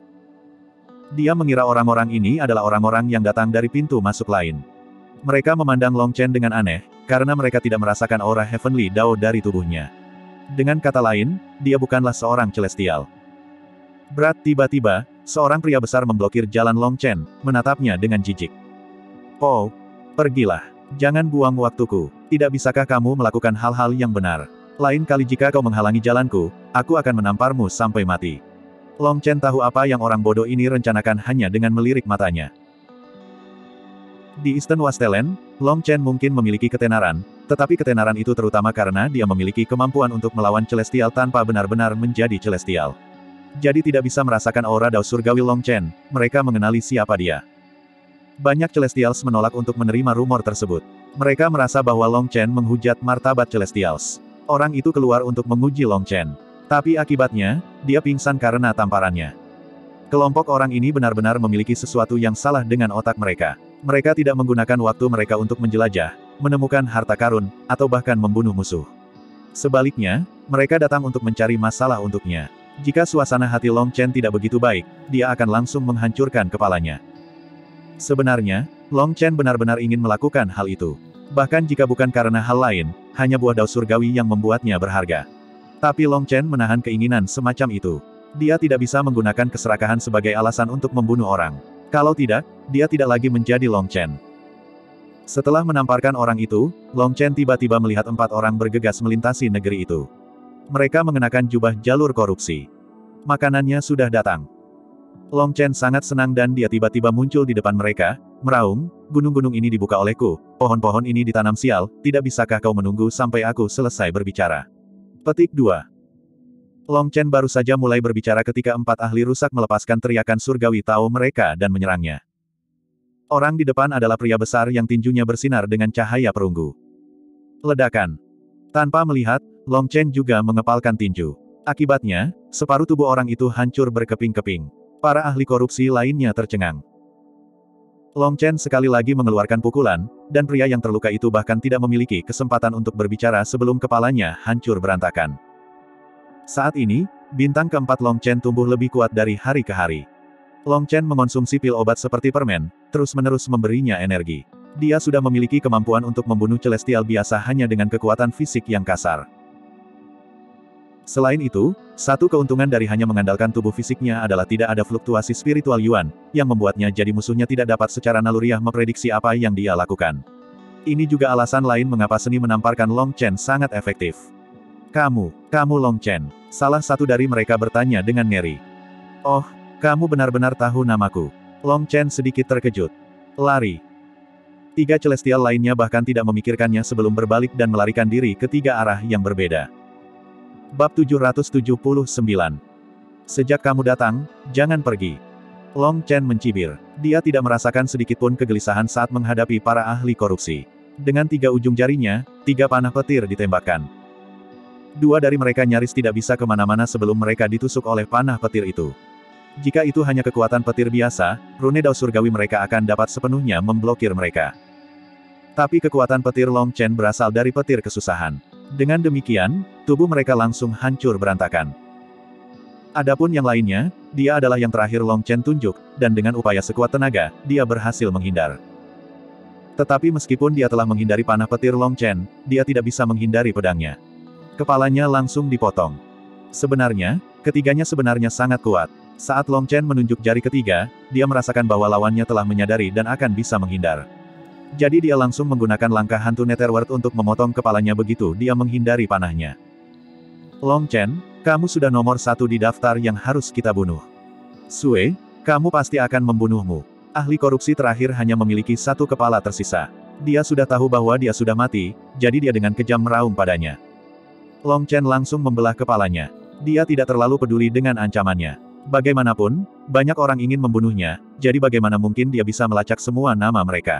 Dia mengira orang-orang ini adalah orang-orang yang datang dari pintu masuk lain. Mereka memandang Long Chen dengan aneh, karena mereka tidak merasakan aura Heavenly Dao dari tubuhnya. Dengan kata lain, dia bukanlah seorang celestial. Berat tiba-tiba, seorang pria besar memblokir jalan Long Chen, menatapnya dengan jijik. "Oh, pergilah. Jangan buang waktuku. Tidak bisakah kamu melakukan hal-hal yang benar? Lain kali jika kau menghalangi jalanku, aku akan menamparmu sampai mati." Long Chen tahu apa yang orang bodoh ini rencanakan hanya dengan melirik matanya. Di Eastern Wasteland, Long Chen mungkin memiliki ketenaran, tetapi ketenaran itu terutama karena dia memiliki kemampuan untuk melawan Celestial tanpa benar-benar menjadi Celestial. Jadi tidak bisa merasakan aura dao surgawi Long Chen, mereka mengenali siapa dia. Banyak Celestials menolak untuk menerima rumor tersebut. Mereka merasa bahwa Long Chen menghujat martabat Celestials. Orang itu keluar untuk menguji Long Chen. Tapi akibatnya, dia pingsan karena tamparannya. Kelompok orang ini benar-benar memiliki sesuatu yang salah dengan otak mereka. Mereka tidak menggunakan waktu mereka untuk menjelajah, menemukan harta karun, atau bahkan membunuh musuh. Sebaliknya, mereka datang untuk mencari masalah untuknya. Jika suasana hati Long Chen tidak begitu baik, dia akan langsung menghancurkan kepalanya. Sebenarnya, Long Chen benar-benar ingin melakukan hal itu. Bahkan jika bukan karena hal lain, hanya buah dao surgawi yang membuatnya berharga. Tapi Long Chen menahan keinginan semacam itu. Dia tidak bisa menggunakan keserakahan sebagai alasan untuk membunuh orang. Kalau tidak, dia tidak lagi menjadi Long Chen. Setelah menamparkan orang itu, Long Chen tiba-tiba melihat 4 orang bergegas melintasi negeri itu. Mereka mengenakan jubah jalur korupsi. Makanannya sudah datang. Long Chen sangat senang dan dia tiba-tiba muncul di depan mereka, meraung, gunung-gunung ini dibuka olehku, pohon-pohon ini ditanam sial, tidak bisakah kau menunggu sampai aku selesai berbicara? Petik 2. Long Chen baru saja mulai berbicara ketika 4 ahli rusak melepaskan teriakan surgawi Tao mereka dan menyerangnya. Orang di depan adalah pria besar yang tinjunya bersinar dengan cahaya perunggu. Ledakan. Tanpa melihat, Long Chen juga mengepalkan tinju. Akibatnya, separuh tubuh orang itu hancur berkeping-keping. Para ahli korupsi lainnya tercengang. Long Chen sekali lagi mengeluarkan pukulan, dan pria yang terluka itu bahkan tidak memiliki kesempatan untuk berbicara sebelum kepalanya hancur berantakan. Saat ini, bintang keempat Long Chen tumbuh lebih kuat dari hari ke hari. Long Chen mengonsumsi pil obat seperti permen, terus-menerus memberinya energi. Dia sudah memiliki kemampuan untuk membunuh celestial biasa hanya dengan kekuatan fisik yang kasar. Selain itu, satu keuntungan dari hanya mengandalkan tubuh fisiknya adalah tidak ada fluktuasi spiritual Yuan, yang membuatnya jadi musuhnya tidak dapat secara naluriah memprediksi apa yang dia lakukan. Ini juga alasan lain mengapa seni menamparkan Long Chen sangat efektif. Kamu Long Chen. Salah satu dari mereka bertanya dengan ngeri. Oh, kamu benar-benar tahu namaku. Long Chen sedikit terkejut. Lari. 3 celestial lainnya bahkan tidak memikirkannya sebelum berbalik dan melarikan diri ke 3 arah yang berbeda. Bab 779. Sejak kamu datang, jangan pergi. Long Chen mencibir. Dia tidak merasakan sedikitpun kegelisahan saat menghadapi para ahli korupsi. Dengan 3 ujung jarinya, 3 panah petir ditembakkan. 2 dari mereka nyaris tidak bisa kemana-mana sebelum mereka ditusuk oleh panah petir itu. Jika itu hanya kekuatan petir biasa, rune Dao surgawi mereka akan dapat sepenuhnya memblokir mereka. Tapi kekuatan petir Long Chen berasal dari petir kesusahan. Dengan demikian, tubuh mereka langsung hancur berantakan. Adapun yang lainnya, dia adalah yang terakhir Long Chen tunjuk, dan dengan upaya sekuat tenaga, dia berhasil menghindar. Tetapi meskipun dia telah menghindari panah petir Long Chen, dia tidak bisa menghindari pedangnya. Kepalanya langsung dipotong. Sebenarnya, ketiganya sebenarnya sangat kuat. Saat Long Chen menunjuk jari ketiga, dia merasakan bahwa lawannya telah menyadari dan akan bisa menghindar. Jadi dia langsung menggunakan langkah hantu Netherworld untuk memotong kepalanya begitu dia menghindari panahnya. Long Chen, kamu sudah nomor 1 di daftar yang harus kita bunuh. Sue, kamu pasti akan membunuhmu. Ahli korupsi terakhir hanya memiliki 1 kepala tersisa. Dia sudah tahu bahwa dia sudah mati, jadi dia dengan kejam meraung padanya. Long Chen langsung membelah kepalanya. Dia tidak terlalu peduli dengan ancamannya. Bagaimanapun, banyak orang ingin membunuhnya, jadi bagaimana mungkin dia bisa melacak semua nama mereka.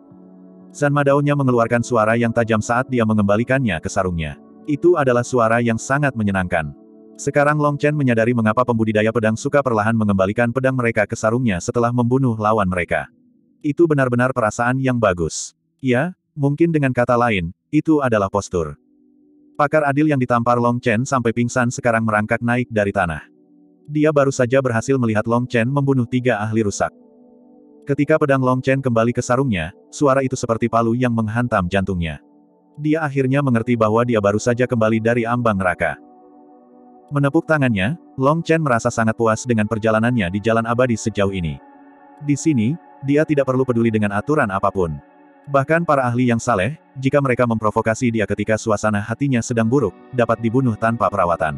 Zanma Dao-nya mengeluarkan suara yang tajam saat dia mengembalikannya ke sarungnya. Itu adalah suara yang sangat menyenangkan. Sekarang Long Chen menyadari mengapa pembudidaya pedang suka perlahan mengembalikan pedang mereka ke sarungnya setelah membunuh lawan mereka. Itu benar-benar perasaan yang bagus. Ya, mungkin dengan kata lain, itu adalah postur. Pakar adil yang ditampar Long Chen sampai pingsan sekarang merangkak naik dari tanah. Dia baru saja berhasil melihat Long Chen membunuh 3 ahli rusak. Ketika pedang Long Chen kembali ke sarungnya, suara itu seperti palu yang menghantam jantungnya. Dia akhirnya mengerti bahwa dia baru saja kembali dari ambang neraka. Menepuk tangannya, Long Chen merasa sangat puas dengan perjalanannya di jalan abadi sejauh ini. Di sini, dia tidak perlu peduli dengan aturan apapun. Bahkan para ahli yang saleh, jika mereka memprovokasi dia ketika suasana hatinya sedang buruk, dapat dibunuh tanpa perawatan.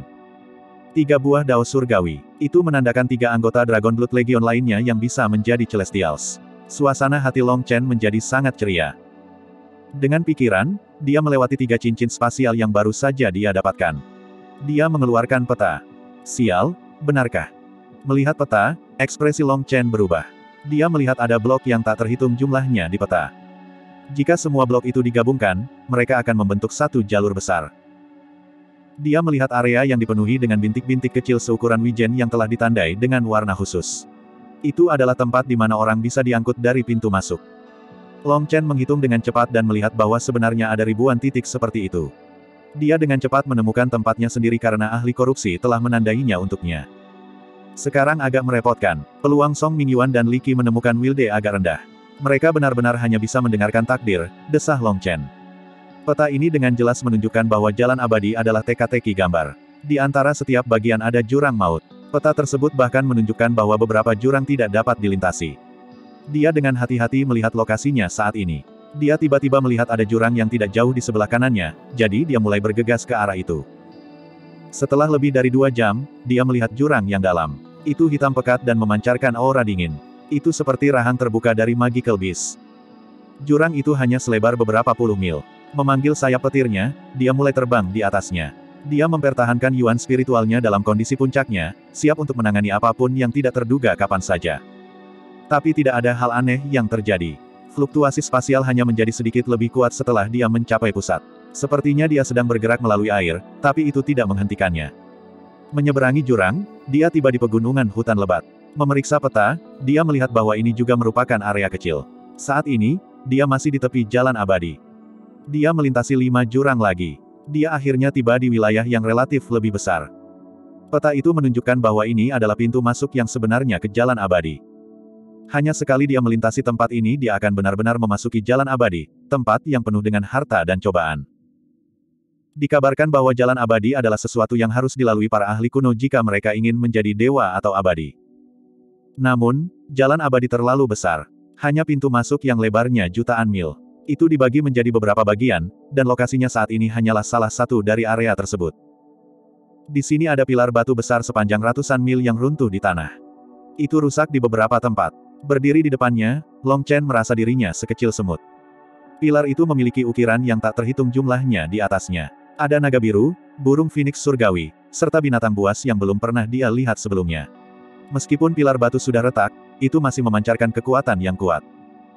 3 buah Dao surgawi. Itu menandakan 3 anggota Dragon Blood Legion lainnya yang bisa menjadi Celestials. Suasana hati Long Chen menjadi sangat ceria. Dengan pikiran, dia melewati 3 cincin spasial yang baru saja dia dapatkan. Dia mengeluarkan peta. Sial, benarkah? Melihat peta, ekspresi Long Chen berubah. Dia melihat ada blok yang tak terhitung jumlahnya di peta. Jika semua blok itu digabungkan, mereka akan membentuk satu jalur besar. Dia melihat area yang dipenuhi dengan bintik-bintik kecil seukuran wijen yang telah ditandai dengan warna khusus. Itu adalah tempat di mana orang bisa diangkut dari pintu masuk. Long Chen menghitung dengan cepat dan melihat bahwa sebenarnya ada ribuan titik seperti itu. Dia dengan cepat menemukan tempatnya sendiri karena ahli korupsi telah menandainya untuknya. Sekarang agak merepotkan, peluang Song Mingyuan dan Li Qi menemukan Wilde agak rendah. Mereka benar-benar hanya bisa mendengarkan takdir, desah Long Chen. Peta ini dengan jelas menunjukkan bahwa jalan abadi adalah teka-teki gambar. Di antara setiap bagian ada jurang maut. Peta tersebut bahkan menunjukkan bahwa beberapa jurang tidak dapat dilintasi. Dia dengan hati-hati melihat lokasinya saat ini. Dia tiba-tiba melihat ada jurang yang tidak jauh di sebelah kanannya, jadi dia mulai bergegas ke arah itu. Setelah lebih dari 2 jam, dia melihat jurang yang dalam. Itu hitam pekat dan memancarkan aura dingin. Itu seperti rahang terbuka dari Magical Beast. Jurang itu hanya selebar beberapa puluh mil. Memanggil sayap petirnya, dia mulai terbang di atasnya. Dia mempertahankan yuan spiritualnya dalam kondisi puncaknya, siap untuk menangani apapun yang tidak terduga kapan saja. Tapi tidak ada hal aneh yang terjadi. Fluktuasi spasial hanya menjadi sedikit lebih kuat setelah dia mencapai pusat. Sepertinya dia sedang bergerak melalui air, tapi itu tidak menghentikannya. Menyeberangi jurang, dia tiba di pegunungan hutan lebat. Memeriksa peta, dia melihat bahwa ini juga merupakan area kecil. Saat ini, dia masih di tepi jalan abadi. Dia melintasi 5 jurang lagi. Dia akhirnya tiba di wilayah yang relatif lebih besar. Peta itu menunjukkan bahwa ini adalah pintu masuk yang sebenarnya ke jalan abadi. Hanya sekali dia melintasi tempat ini dia akan benar-benar memasuki jalan abadi, tempat yang penuh dengan harta dan cobaan. Dikabarkan bahwa jalan abadi adalah sesuatu yang harus dilalui para ahli kuno jika mereka ingin menjadi dewa atau abadi. Namun, jalan abadi terlalu besar. Hanya pintu masuk yang lebarnya jutaan mil. Itu dibagi menjadi beberapa bagian, dan lokasinya saat ini hanyalah salah satu dari area tersebut. Di sini ada pilar batu besar sepanjang ratusan mil yang runtuh di tanah. Itu rusak di beberapa tempat. Berdiri di depannya, Long Chen merasa dirinya sekecil semut. Pilar itu memiliki ukiran yang tak terhitung jumlahnya di atasnya. Ada naga biru, burung phoenix surgawi, serta binatang buas yang belum pernah dia lihat sebelumnya. Meskipun pilar batu sudah retak, itu masih memancarkan kekuatan yang kuat.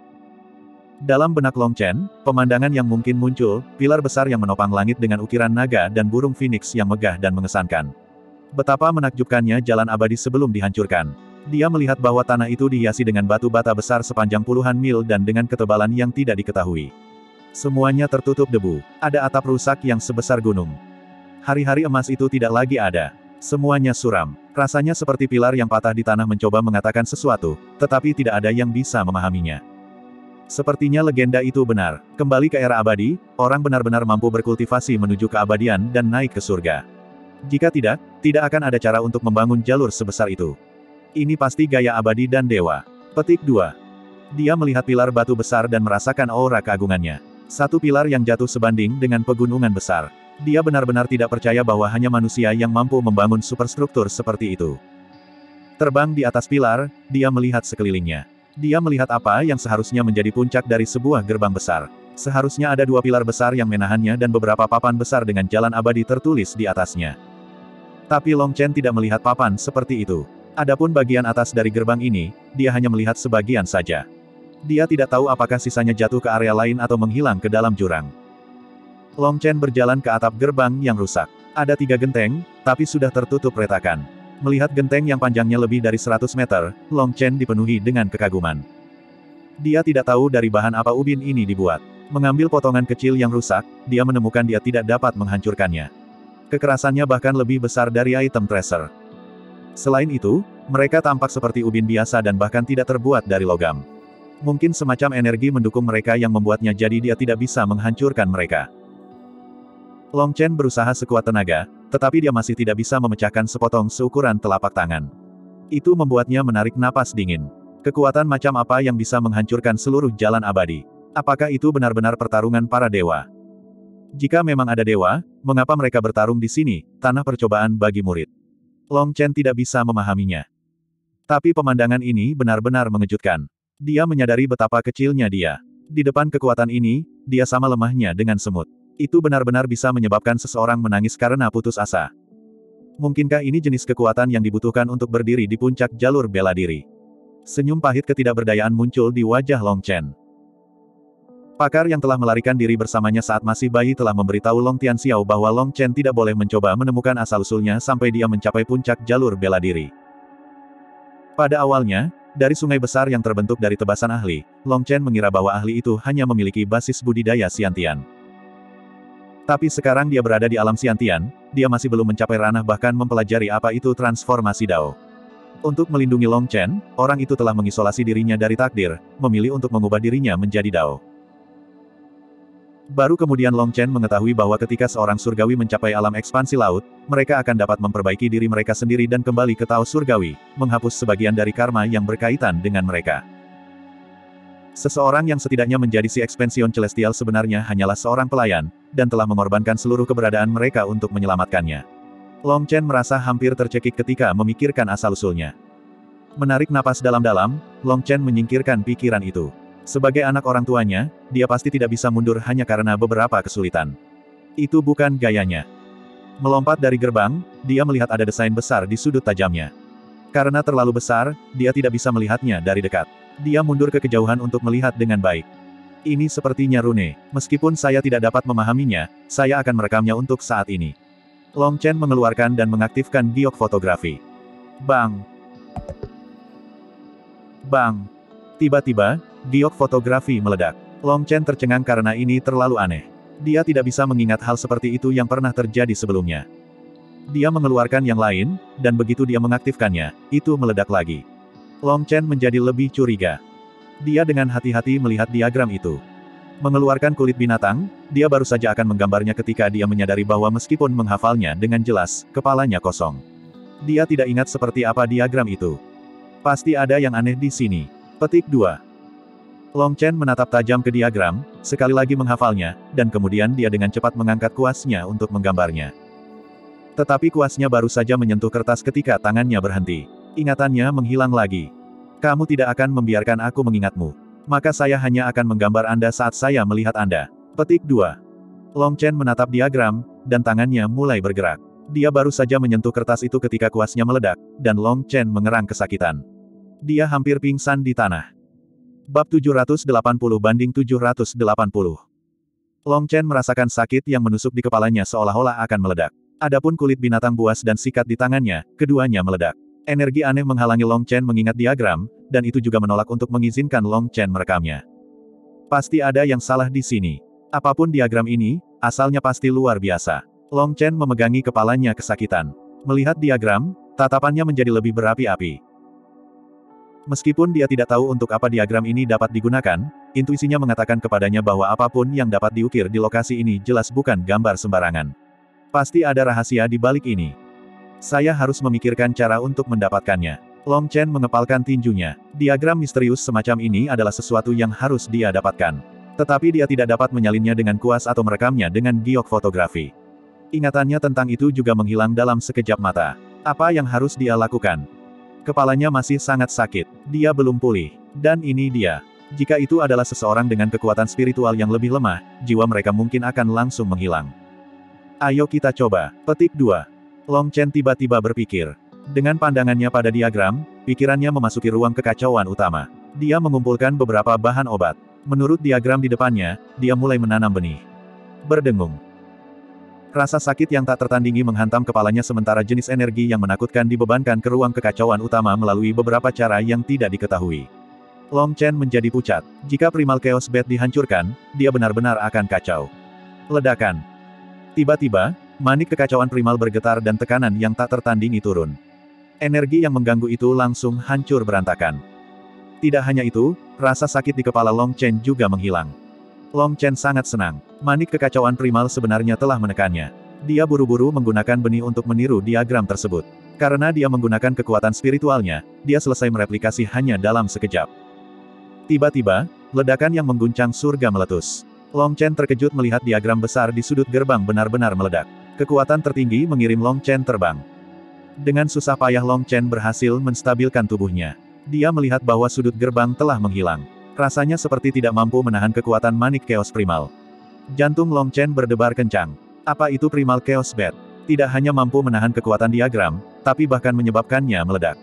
Dalam benak Long Chen, pemandangan yang mungkin muncul, pilar besar yang menopang langit dengan ukiran naga dan burung phoenix yang megah dan mengesankan. Betapa menakjubkannya jalan abadi sebelum dihancurkan. Dia melihat bahwa tanah itu dihiasi dengan batu bata besar sepanjang puluhan mil dan dengan ketebalan yang tidak diketahui. Semuanya tertutup debu. Ada atap rusak yang sebesar gunung. Hari-hari emas itu tidak lagi ada. Semuanya suram. Rasanya seperti pilar yang patah di tanah mencoba mengatakan sesuatu, tetapi tidak ada yang bisa memahaminya. Sepertinya legenda itu benar. Kembali ke era abadi, orang benar-benar mampu berkultivasi menuju keabadian dan naik ke surga. Jika tidak, tidak akan ada cara untuk membangun jalur sebesar itu. Ini pasti gaya abadi dan dewa. Petik 2. Dia melihat pilar batu besar dan merasakan aura keagungannya. Satu pilar yang jatuh sebanding dengan pegunungan besar. Dia benar-benar tidak percaya bahwa hanya manusia yang mampu membangun superstruktur seperti itu. Terbang di atas pilar, dia melihat sekelilingnya. Dia melihat apa yang seharusnya menjadi puncak dari sebuah gerbang besar. Seharusnya ada 2 pilar besar yang menahannya dan beberapa papan besar dengan jalan abadi tertulis di atasnya. Tapi Long Chen tidak melihat papan seperti itu. Adapun bagian atas dari gerbang ini, dia hanya melihat sebagian saja. Dia tidak tahu apakah sisanya jatuh ke area lain atau menghilang ke dalam jurang. Long Chen berjalan ke atap gerbang yang rusak. Ada 3 genteng, tapi sudah tertutup retakan. Melihat genteng yang panjangnya lebih dari 100 meter, Long Chen dipenuhi dengan kekaguman. Dia tidak tahu dari bahan apa ubin ini dibuat. Mengambil potongan kecil yang rusak, dia menemukan dia tidak dapat menghancurkannya. Kekerasannya bahkan lebih besar dari item tracer. Selain itu, mereka tampak seperti ubin biasa dan bahkan tidak terbuat dari logam. Mungkin semacam energi mendukung mereka yang membuatnya jadi dia tidak bisa menghancurkan mereka. Long Chen berusaha sekuat tenaga, tetapi dia masih tidak bisa memecahkan sepotong seukuran telapak tangan. Itu membuatnya menarik napas dingin. Kekuatan macam apa yang bisa menghancurkan seluruh jalan abadi? Apakah itu benar-benar pertarungan para dewa? Jika memang ada dewa, mengapa mereka bertarung di sini, tanah percobaan bagi murid? Long Chen tidak bisa memahaminya. Tapi pemandangan ini benar-benar mengejutkan. Dia menyadari betapa kecilnya dia. Di depan kekuatan ini, dia sama lemahnya dengan semut. Itu benar-benar bisa menyebabkan seseorang menangis karena putus asa. Mungkinkah ini jenis kekuatan yang dibutuhkan untuk berdiri di puncak jalur bela diri? Senyum pahit ketidakberdayaan muncul di wajah Long Chen. Pakar yang telah melarikan diri bersamanya saat masih bayi telah memberitahu Long Tianxiao bahwa Long Chen tidak boleh mencoba menemukan asal-usulnya sampai dia mencapai puncak jalur bela diri. Pada awalnya, dari sungai besar yang terbentuk dari tebasan ahli, Long Chen mengira bahwa ahli itu hanya memiliki basis budidaya Xiantian. Tapi sekarang dia berada di alam Xiantian, dia masih belum mencapai ranah bahkan mempelajari apa itu transformasi Dao. Untuk melindungi Long Chen, orang itu telah mengisolasi dirinya dari takdir, memilih untuk mengubah dirinya menjadi Dao. Baru kemudian Long Chen mengetahui bahwa ketika seorang surgawi mencapai alam ekspansi laut, mereka akan dapat memperbaiki diri mereka sendiri dan kembali ke Tao surgawi, menghapus sebagian dari karma yang berkaitan dengan mereka. Seseorang yang setidaknya menjadi si ekspansion celestial sebenarnya hanyalah seorang pelayan, dan telah mengorbankan seluruh keberadaan mereka untuk menyelamatkannya. Long Chen merasa hampir tercekik ketika memikirkan asal-usulnya. Menarik napas dalam-dalam, Long Chen menyingkirkan pikiran itu. Sebagai anak orang tuanya, dia pasti tidak bisa mundur hanya karena beberapa kesulitan. Itu bukan gayanya. Melompat dari gerbang, dia melihat ada desain besar di sudut tajamnya. Karena terlalu besar, dia tidak bisa melihatnya dari dekat. Dia mundur ke kejauhan untuk melihat dengan baik. Ini sepertinya rune. Meskipun saya tidak dapat memahaminya, saya akan merekamnya untuk saat ini. Long Chen mengeluarkan dan mengaktifkan giok fotografi. Bang! Bang! Tiba-tiba, giok fotografi meledak. Long Chen tercengang karena ini terlalu aneh. Dia tidak bisa mengingat hal seperti itu yang pernah terjadi sebelumnya. Dia mengeluarkan yang lain, dan begitu dia mengaktifkannya, itu meledak lagi. Long Chen menjadi lebih curiga. Dia dengan hati-hati melihat diagram itu. Mengeluarkan kulit binatang, dia baru saja akan menggambarnya ketika dia menyadari bahwa meskipun menghafalnya dengan jelas, kepalanya kosong. Dia tidak ingat seperti apa diagram itu. Pasti ada yang aneh di sini. Petik 2. Long Chen menatap tajam ke diagram, sekali lagi menghafalnya, dan kemudian dia dengan cepat mengangkat kuasnya untuk menggambarnya. Tetapi kuasnya baru saja menyentuh kertas ketika tangannya berhenti. Ingatannya menghilang lagi. Kamu tidak akan membiarkan aku mengingatmu. Maka saya hanya akan menggambar Anda saat saya melihat Anda. Petik 2. Long Chen menatap diagram, dan tangannya mulai bergerak. Dia baru saja menyentuh kertas itu ketika kuasnya meledak, dan Long Chen mengerang kesakitan. Dia hampir pingsan di tanah. Bab 780 banding 780. Long Chen merasakan sakit yang menusuk di kepalanya seolah-olah akan meledak. Adapun kulit binatang buas dan sikat di tangannya, keduanya meledak. Energi aneh menghalangi Long Chen mengingat diagram, dan itu juga menolak untuk mengizinkan Long Chen merekamnya. Pasti ada yang salah di sini. Apapun diagram ini, asalnya pasti luar biasa. Long Chen memegangi kepalanya kesakitan. Melihat diagram, tatapannya menjadi lebih berapi-api. Meskipun dia tidak tahu untuk apa diagram ini dapat digunakan, intuisinya mengatakan kepadanya bahwa apapun yang dapat diukir di lokasi ini jelas bukan gambar sembarangan. Pasti ada rahasia di balik ini. Saya harus memikirkan cara untuk mendapatkannya. Long Chen mengepalkan tinjunya. Diagram misterius semacam ini adalah sesuatu yang harus dia dapatkan. Tetapi dia tidak dapat menyalinnya dengan kuas atau merekamnya dengan giok fotografi. Ingatannya tentang itu juga menghilang dalam sekejap mata. Apa yang harus dia lakukan? Kepalanya masih sangat sakit. Dia belum pulih. Dan ini dia. Jika itu adalah seseorang dengan kekuatan spiritual yang lebih lemah, jiwa mereka mungkin akan langsung menghilang. Ayo kita coba. Petik 2. Long Chen tiba-tiba berpikir. Dengan pandangannya pada diagram, pikirannya memasuki ruang kekacauan utama. Dia mengumpulkan beberapa bahan obat. Menurut diagram di depannya, dia mulai menanam benih. Berdengung. Rasa sakit yang tak tertandingi menghantam kepalanya sementara jenis energi yang menakutkan dibebankan ke ruang kekacauan utama melalui beberapa cara yang tidak diketahui. Long Chen menjadi pucat. Jika Primal Chaos Bat dihancurkan, dia benar-benar akan kacau. Ledakan. Tiba-tiba, manik kekacauan primal bergetar dan tekanan yang tak tertandingi turun. Energi yang mengganggu itu langsung hancur berantakan. Tidak hanya itu, rasa sakit di kepala Long Chen juga menghilang. Long Chen sangat senang. Manik kekacauan primal sebenarnya telah menekannya. Dia buru-buru menggunakan benih untuk meniru diagram tersebut. Karena dia menggunakan kekuatan spiritualnya, dia selesai mereplikasi hanya dalam sekejap. Tiba-tiba, ledakan yang mengguncang surga meletus. Long Chen terkejut melihat diagram besar di sudut gerbang benar-benar meledak. Kekuatan tertinggi mengirim Long Chen terbang. Dengan susah payah Long Chen berhasil menstabilkan tubuhnya. Dia melihat bahwa sudut gerbang telah menghilang. Rasanya seperti tidak mampu menahan kekuatan manik Chaos Primal. Jantung Long Chen berdebar kencang. Apa itu Primal Chaos Bat? Tidak hanya mampu menahan kekuatan diagram, tapi bahkan menyebabkannya meledak.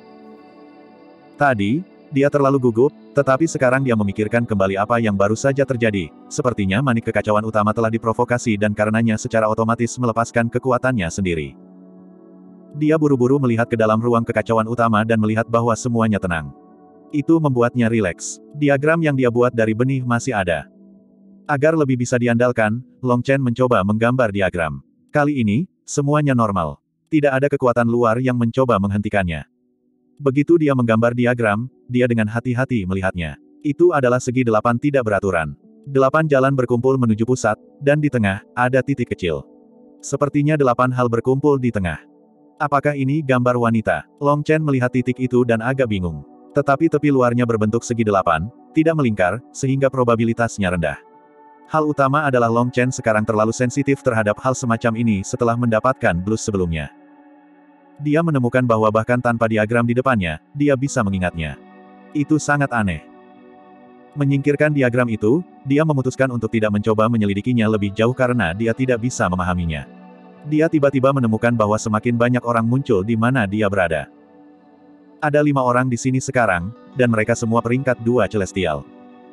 Tadi, dia terlalu gugup, tetapi sekarang dia memikirkan kembali apa yang baru saja terjadi. Sepertinya manik kekacauan utama telah diprovokasi dan karenanya secara otomatis melepaskan kekuatannya sendiri. Dia buru-buru melihat ke dalam ruang kekacauan utama dan melihat bahwa semuanya tenang. Itu membuatnya rileks. Diagram yang dia buat dari benih masih ada. Agar lebih bisa diandalkan, Long Chen mencoba menggambar diagram. Kali ini, semuanya normal. Tidak ada kekuatan luar yang mencoba menghentikannya. Begitu dia menggambar diagram, dia dengan hati-hati melihatnya. Itu adalah segi 8 tidak beraturan. 8 jalan berkumpul menuju pusat, dan di tengah, ada titik kecil. Sepertinya 8 hal berkumpul di tengah. Apakah ini gambar wanita? Long Chen melihat titik itu dan agak bingung. Tetapi tepi luarnya berbentuk segi 8, tidak melingkar, sehingga probabilitasnya rendah. Hal utama adalah Long Chen sekarang terlalu sensitif terhadap hal semacam ini setelah mendapatkan blues sebelumnya. Dia menemukan bahwa bahkan tanpa diagram di depannya, dia bisa mengingatnya. Itu sangat aneh. Menyingkirkan diagram itu, dia memutuskan untuk tidak mencoba menyelidikinya lebih jauh karena dia tidak bisa memahaminya. Dia tiba-tiba menemukan bahwa semakin banyak orang muncul di mana dia berada. Ada 5 orang di sini sekarang, dan mereka semua peringkat 2 celestial.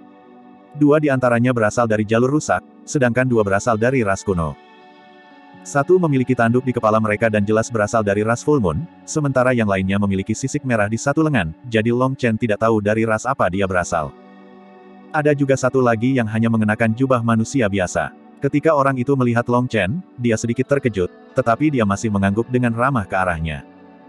2 di antaranya berasal dari jalur rusak, sedangkan 2 berasal dari ras kuno. 1 memiliki tanduk di kepala mereka dan jelas berasal dari ras Full Moon, sementara yang lainnya memiliki sisik merah di satu lengan, jadi Long Chen tidak tahu dari ras apa dia berasal. Ada juga 1 lagi yang hanya mengenakan jubah manusia biasa. Ketika orang itu melihat Long Chen, dia sedikit terkejut, tetapi dia masih mengangguk dengan ramah ke arahnya.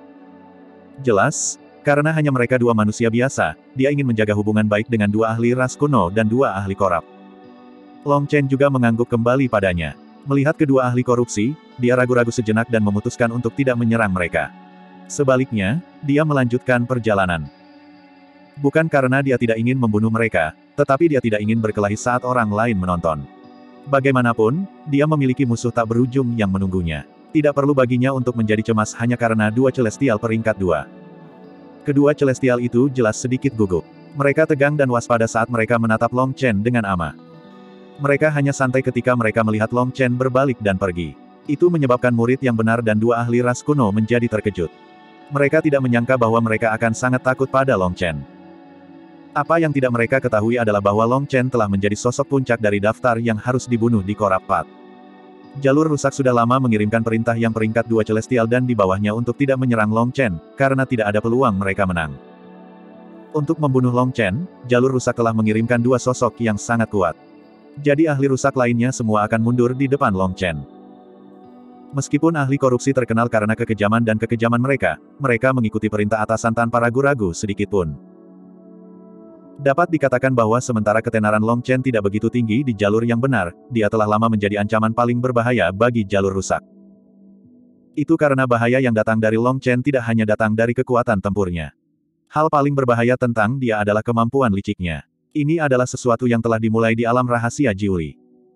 Jelas, karena hanya mereka 2 manusia biasa, dia ingin menjaga hubungan baik dengan 2 ahli ras kuno dan 2 ahli korap. Long Chen juga mengangguk kembali padanya. Melihat kedua ahli korupsi, dia ragu-ragu sejenak dan memutuskan untuk tidak menyerang mereka. Sebaliknya, dia melanjutkan perjalanan. Bukan karena dia tidak ingin membunuh mereka, tetapi dia tidak ingin berkelahi saat orang lain menonton. Bagaimanapun, dia memiliki musuh tak berujung yang menunggunya. Tidak perlu baginya untuk menjadi cemas hanya karena 2 celestial peringkat 2. Kedua celestial itu jelas sedikit gugup. Mereka tegang dan waspada saat mereka menatap Long Chen dengan ama. Mereka hanya santai ketika mereka melihat Long Chen berbalik dan pergi. Itu menyebabkan murid yang benar dan 2 ahli ras kuno menjadi terkejut. Mereka tidak menyangka bahwa mereka akan sangat takut pada Long Chen. Apa yang tidak mereka ketahui adalah bahwa Long Chen telah menjadi sosok puncak dari daftar yang harus dibunuh di Korap Path. Jalur rusak sudah lama mengirimkan perintah yang peringkat 2 celestial dan di bawahnya untuk tidak menyerang Long Chen, karena tidak ada peluang mereka menang. Untuk membunuh Long Chen, jalur rusak telah mengirimkan 2 sosok yang sangat kuat. Jadi ahli rusak lainnya semua akan mundur di depan Long Chen. Meskipun ahli korupsi terkenal karena kekejaman dan kekejaman mereka, mereka mengikuti perintah atasan tanpa ragu-ragu sedikitpun. Dapat dikatakan bahwa sementara ketenaran Long Chen tidak begitu tinggi di jalur yang benar, dia telah lama menjadi ancaman paling berbahaya bagi jalur rusak. Itu karena bahaya yang datang dari Long Chen tidak hanya datang dari kekuatan tempurnya. Hal paling berbahaya tentang dia adalah kemampuan liciknya. Ini adalah sesuatu yang telah dimulai di alam rahasia Jiuli.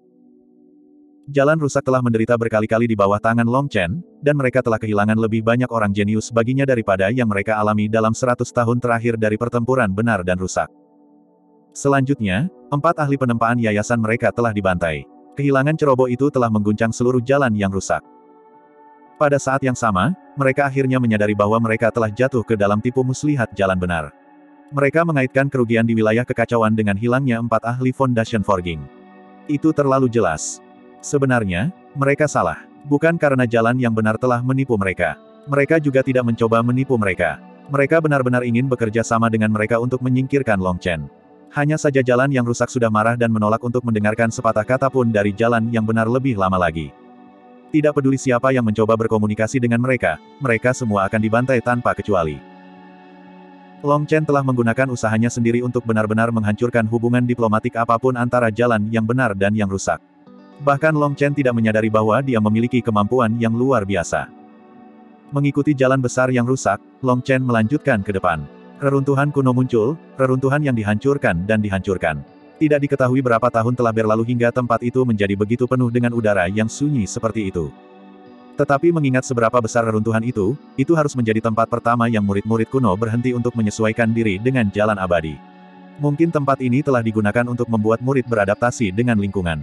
Jalan rusak telah menderita berkali-kali di bawah tangan Long Chen, dan mereka telah kehilangan lebih banyak orang jenius baginya daripada yang mereka alami dalam 100 tahun terakhir dari pertempuran benar dan rusak. Selanjutnya, 4 ahli penempaan yayasan mereka telah dibantai. Kehilangan ceroboh itu telah mengguncang seluruh jalan yang rusak. Pada saat yang sama, mereka akhirnya menyadari bahwa mereka telah jatuh ke dalam tipu muslihat jalan benar. Mereka mengaitkan kerugian di wilayah kekacauan dengan hilangnya 4 ahli Foundation Forging. Itu terlalu jelas. Sebenarnya, mereka salah. Bukan karena jalan yang benar telah menipu mereka. Mereka juga tidak mencoba menipu mereka. Mereka benar-benar ingin bekerja sama dengan mereka untuk menyingkirkan Long Chen. Hanya saja jalan yang rusak sudah marah dan menolak untuk mendengarkan sepatah kata pun dari jalan yang benar lebih lama lagi. Tidak peduli siapa yang mencoba berkomunikasi dengan mereka, mereka semua akan dibantai tanpa kecuali. Long Chen telah menggunakan usahanya sendiri untuk benar-benar menghancurkan hubungan diplomatik apapun antara jalan yang benar dan yang rusak. Bahkan Long Chen tidak menyadari bahwa dia memiliki kemampuan yang luar biasa. Mengikuti jalan besar yang rusak, Long Chen melanjutkan ke depan. Reruntuhan kuno muncul, reruntuhan yang dihancurkan dan dihancurkan. Tidak diketahui berapa tahun telah berlalu hingga tempat itu menjadi begitu penuh dengan udara yang sunyi seperti itu. Tetapi mengingat seberapa besar reruntuhan itu harus menjadi tempat pertama yang murid-murid kuno berhenti untuk menyesuaikan diri dengan jalan abadi. Mungkin tempat ini telah digunakan untuk membuat murid beradaptasi dengan lingkungan.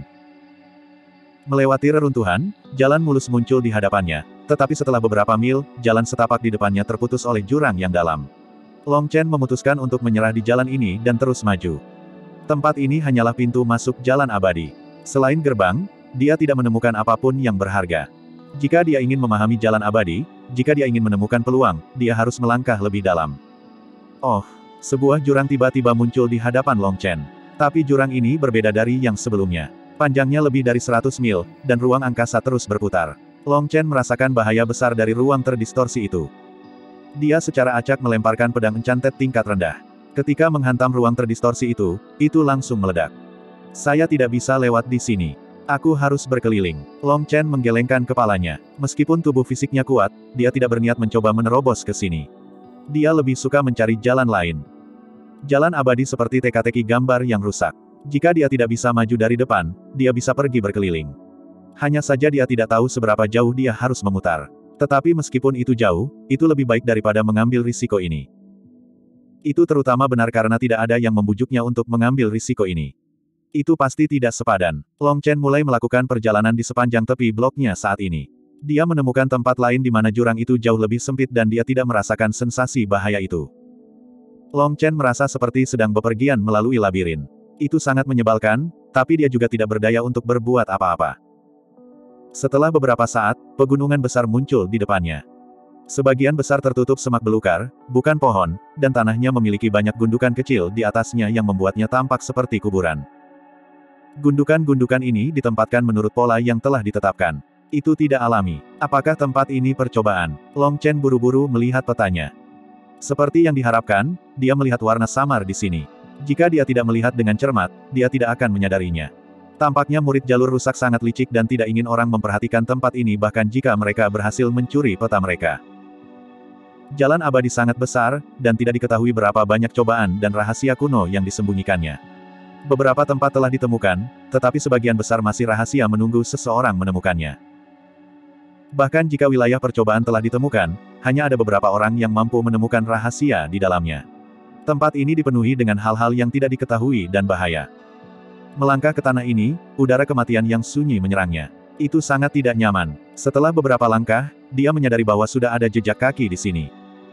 Melewati reruntuhan, jalan mulus muncul di hadapannya, tetapi setelah beberapa mil, jalan setapak di depannya terputus oleh jurang yang dalam. Long Chen memutuskan untuk menyerah di jalan ini dan terus maju. Tempat ini hanyalah pintu masuk jalan abadi. Selain gerbang, dia tidak menemukan apapun yang berharga. Jika dia ingin memahami jalan abadi, jika dia ingin menemukan peluang, dia harus melangkah lebih dalam. Oh, sebuah jurang tiba-tiba muncul di hadapan Long Chen. Tapi jurang ini berbeda dari yang sebelumnya. Panjangnya lebih dari 100 mil, dan ruang angkasa terus berputar. Long Chen merasakan bahaya besar dari ruang terdistorsi itu. Dia secara acak melemparkan pedang encantet tingkat rendah. Ketika menghantam ruang terdistorsi itu langsung meledak. Saya tidak bisa lewat di sini. Aku harus berkeliling. Long Chen menggelengkan kepalanya. Meskipun tubuh fisiknya kuat, dia tidak berniat mencoba menerobos ke sini. Dia lebih suka mencari jalan lain. Jalan abadi seperti teka-teki gambar yang rusak. Jika dia tidak bisa maju dari depan, dia bisa pergi berkeliling. Hanya saja dia tidak tahu seberapa jauh dia harus memutar. Tetapi meskipun itu jauh, itu lebih baik daripada mengambil risiko ini. Itu terutama benar karena tidak ada yang membujuknya untuk mengambil risiko ini. Itu pasti tidak sepadan. Long Chen mulai melakukan perjalanan di sepanjang tepi bloknya saat ini. Dia menemukan tempat lain di mana jurang itu jauh lebih sempit dan dia tidak merasakan sensasi bahaya itu. Long Chen merasa seperti sedang bepergian melalui labirin. Itu sangat menyebalkan, tapi dia juga tidak berdaya untuk berbuat apa-apa. Setelah beberapa saat, pegunungan besar muncul di depannya. Sebagian besar tertutup semak belukar, bukan pohon, dan tanahnya memiliki banyak gundukan kecil di atasnya yang membuatnya tampak seperti kuburan. Gundukan-gundukan ini ditempatkan menurut pola yang telah ditetapkan. Itu tidak alami. Apakah tempat ini percobaan? Long Chen buru-buru melihat petanya. Seperti yang diharapkan, dia melihat warna samar di sini. Jika dia tidak melihat dengan cermat, dia tidak akan menyadarinya. Tampaknya murid jalur rusak sangat licik dan tidak ingin orang memperhatikan tempat ini bahkan jika mereka berhasil mencuri peta mereka. Jalan abadi sangat besar, dan tidak diketahui berapa banyak cobaan dan rahasia kuno yang disembunyikannya. Beberapa tempat telah ditemukan, tetapi sebagian besar masih rahasia menunggu seseorang menemukannya. Bahkan jika wilayah percobaan telah ditemukan, hanya ada beberapa orang yang mampu menemukan rahasia di dalamnya. Tempat ini dipenuhi dengan hal-hal yang tidak diketahui dan bahaya. Melangkah ke tanah ini, udara kematian yang sunyi menyerangnya. Itu sangat tidak nyaman. Setelah beberapa langkah, dia menyadari bahwa sudah ada jejak kaki di sini.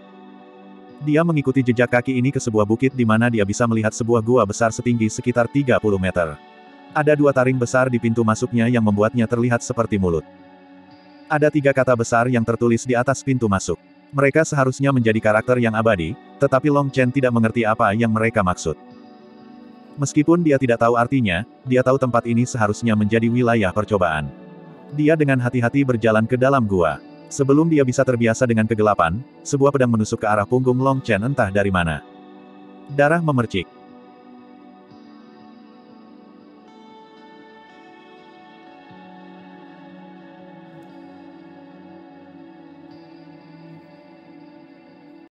Dia mengikuti jejak kaki ini ke sebuah bukit di mana dia bisa melihat sebuah gua besar setinggi sekitar 30 meter. Ada 2 taring besar di pintu masuknya yang membuatnya terlihat seperti mulut. Ada 3 kata besar yang tertulis di atas pintu masuk. Mereka seharusnya menjadi karakter yang abadi, tetapi Long Chen tidak mengerti apa yang mereka maksud. Meskipun dia tidak tahu artinya, dia tahu tempat ini seharusnya menjadi wilayah percobaan. Dia dengan hati-hati berjalan ke dalam gua. Sebelum dia bisa terbiasa dengan kegelapan, sebuah pedang menusuk ke arah punggung Long Chen entah dari mana. Darah memercik.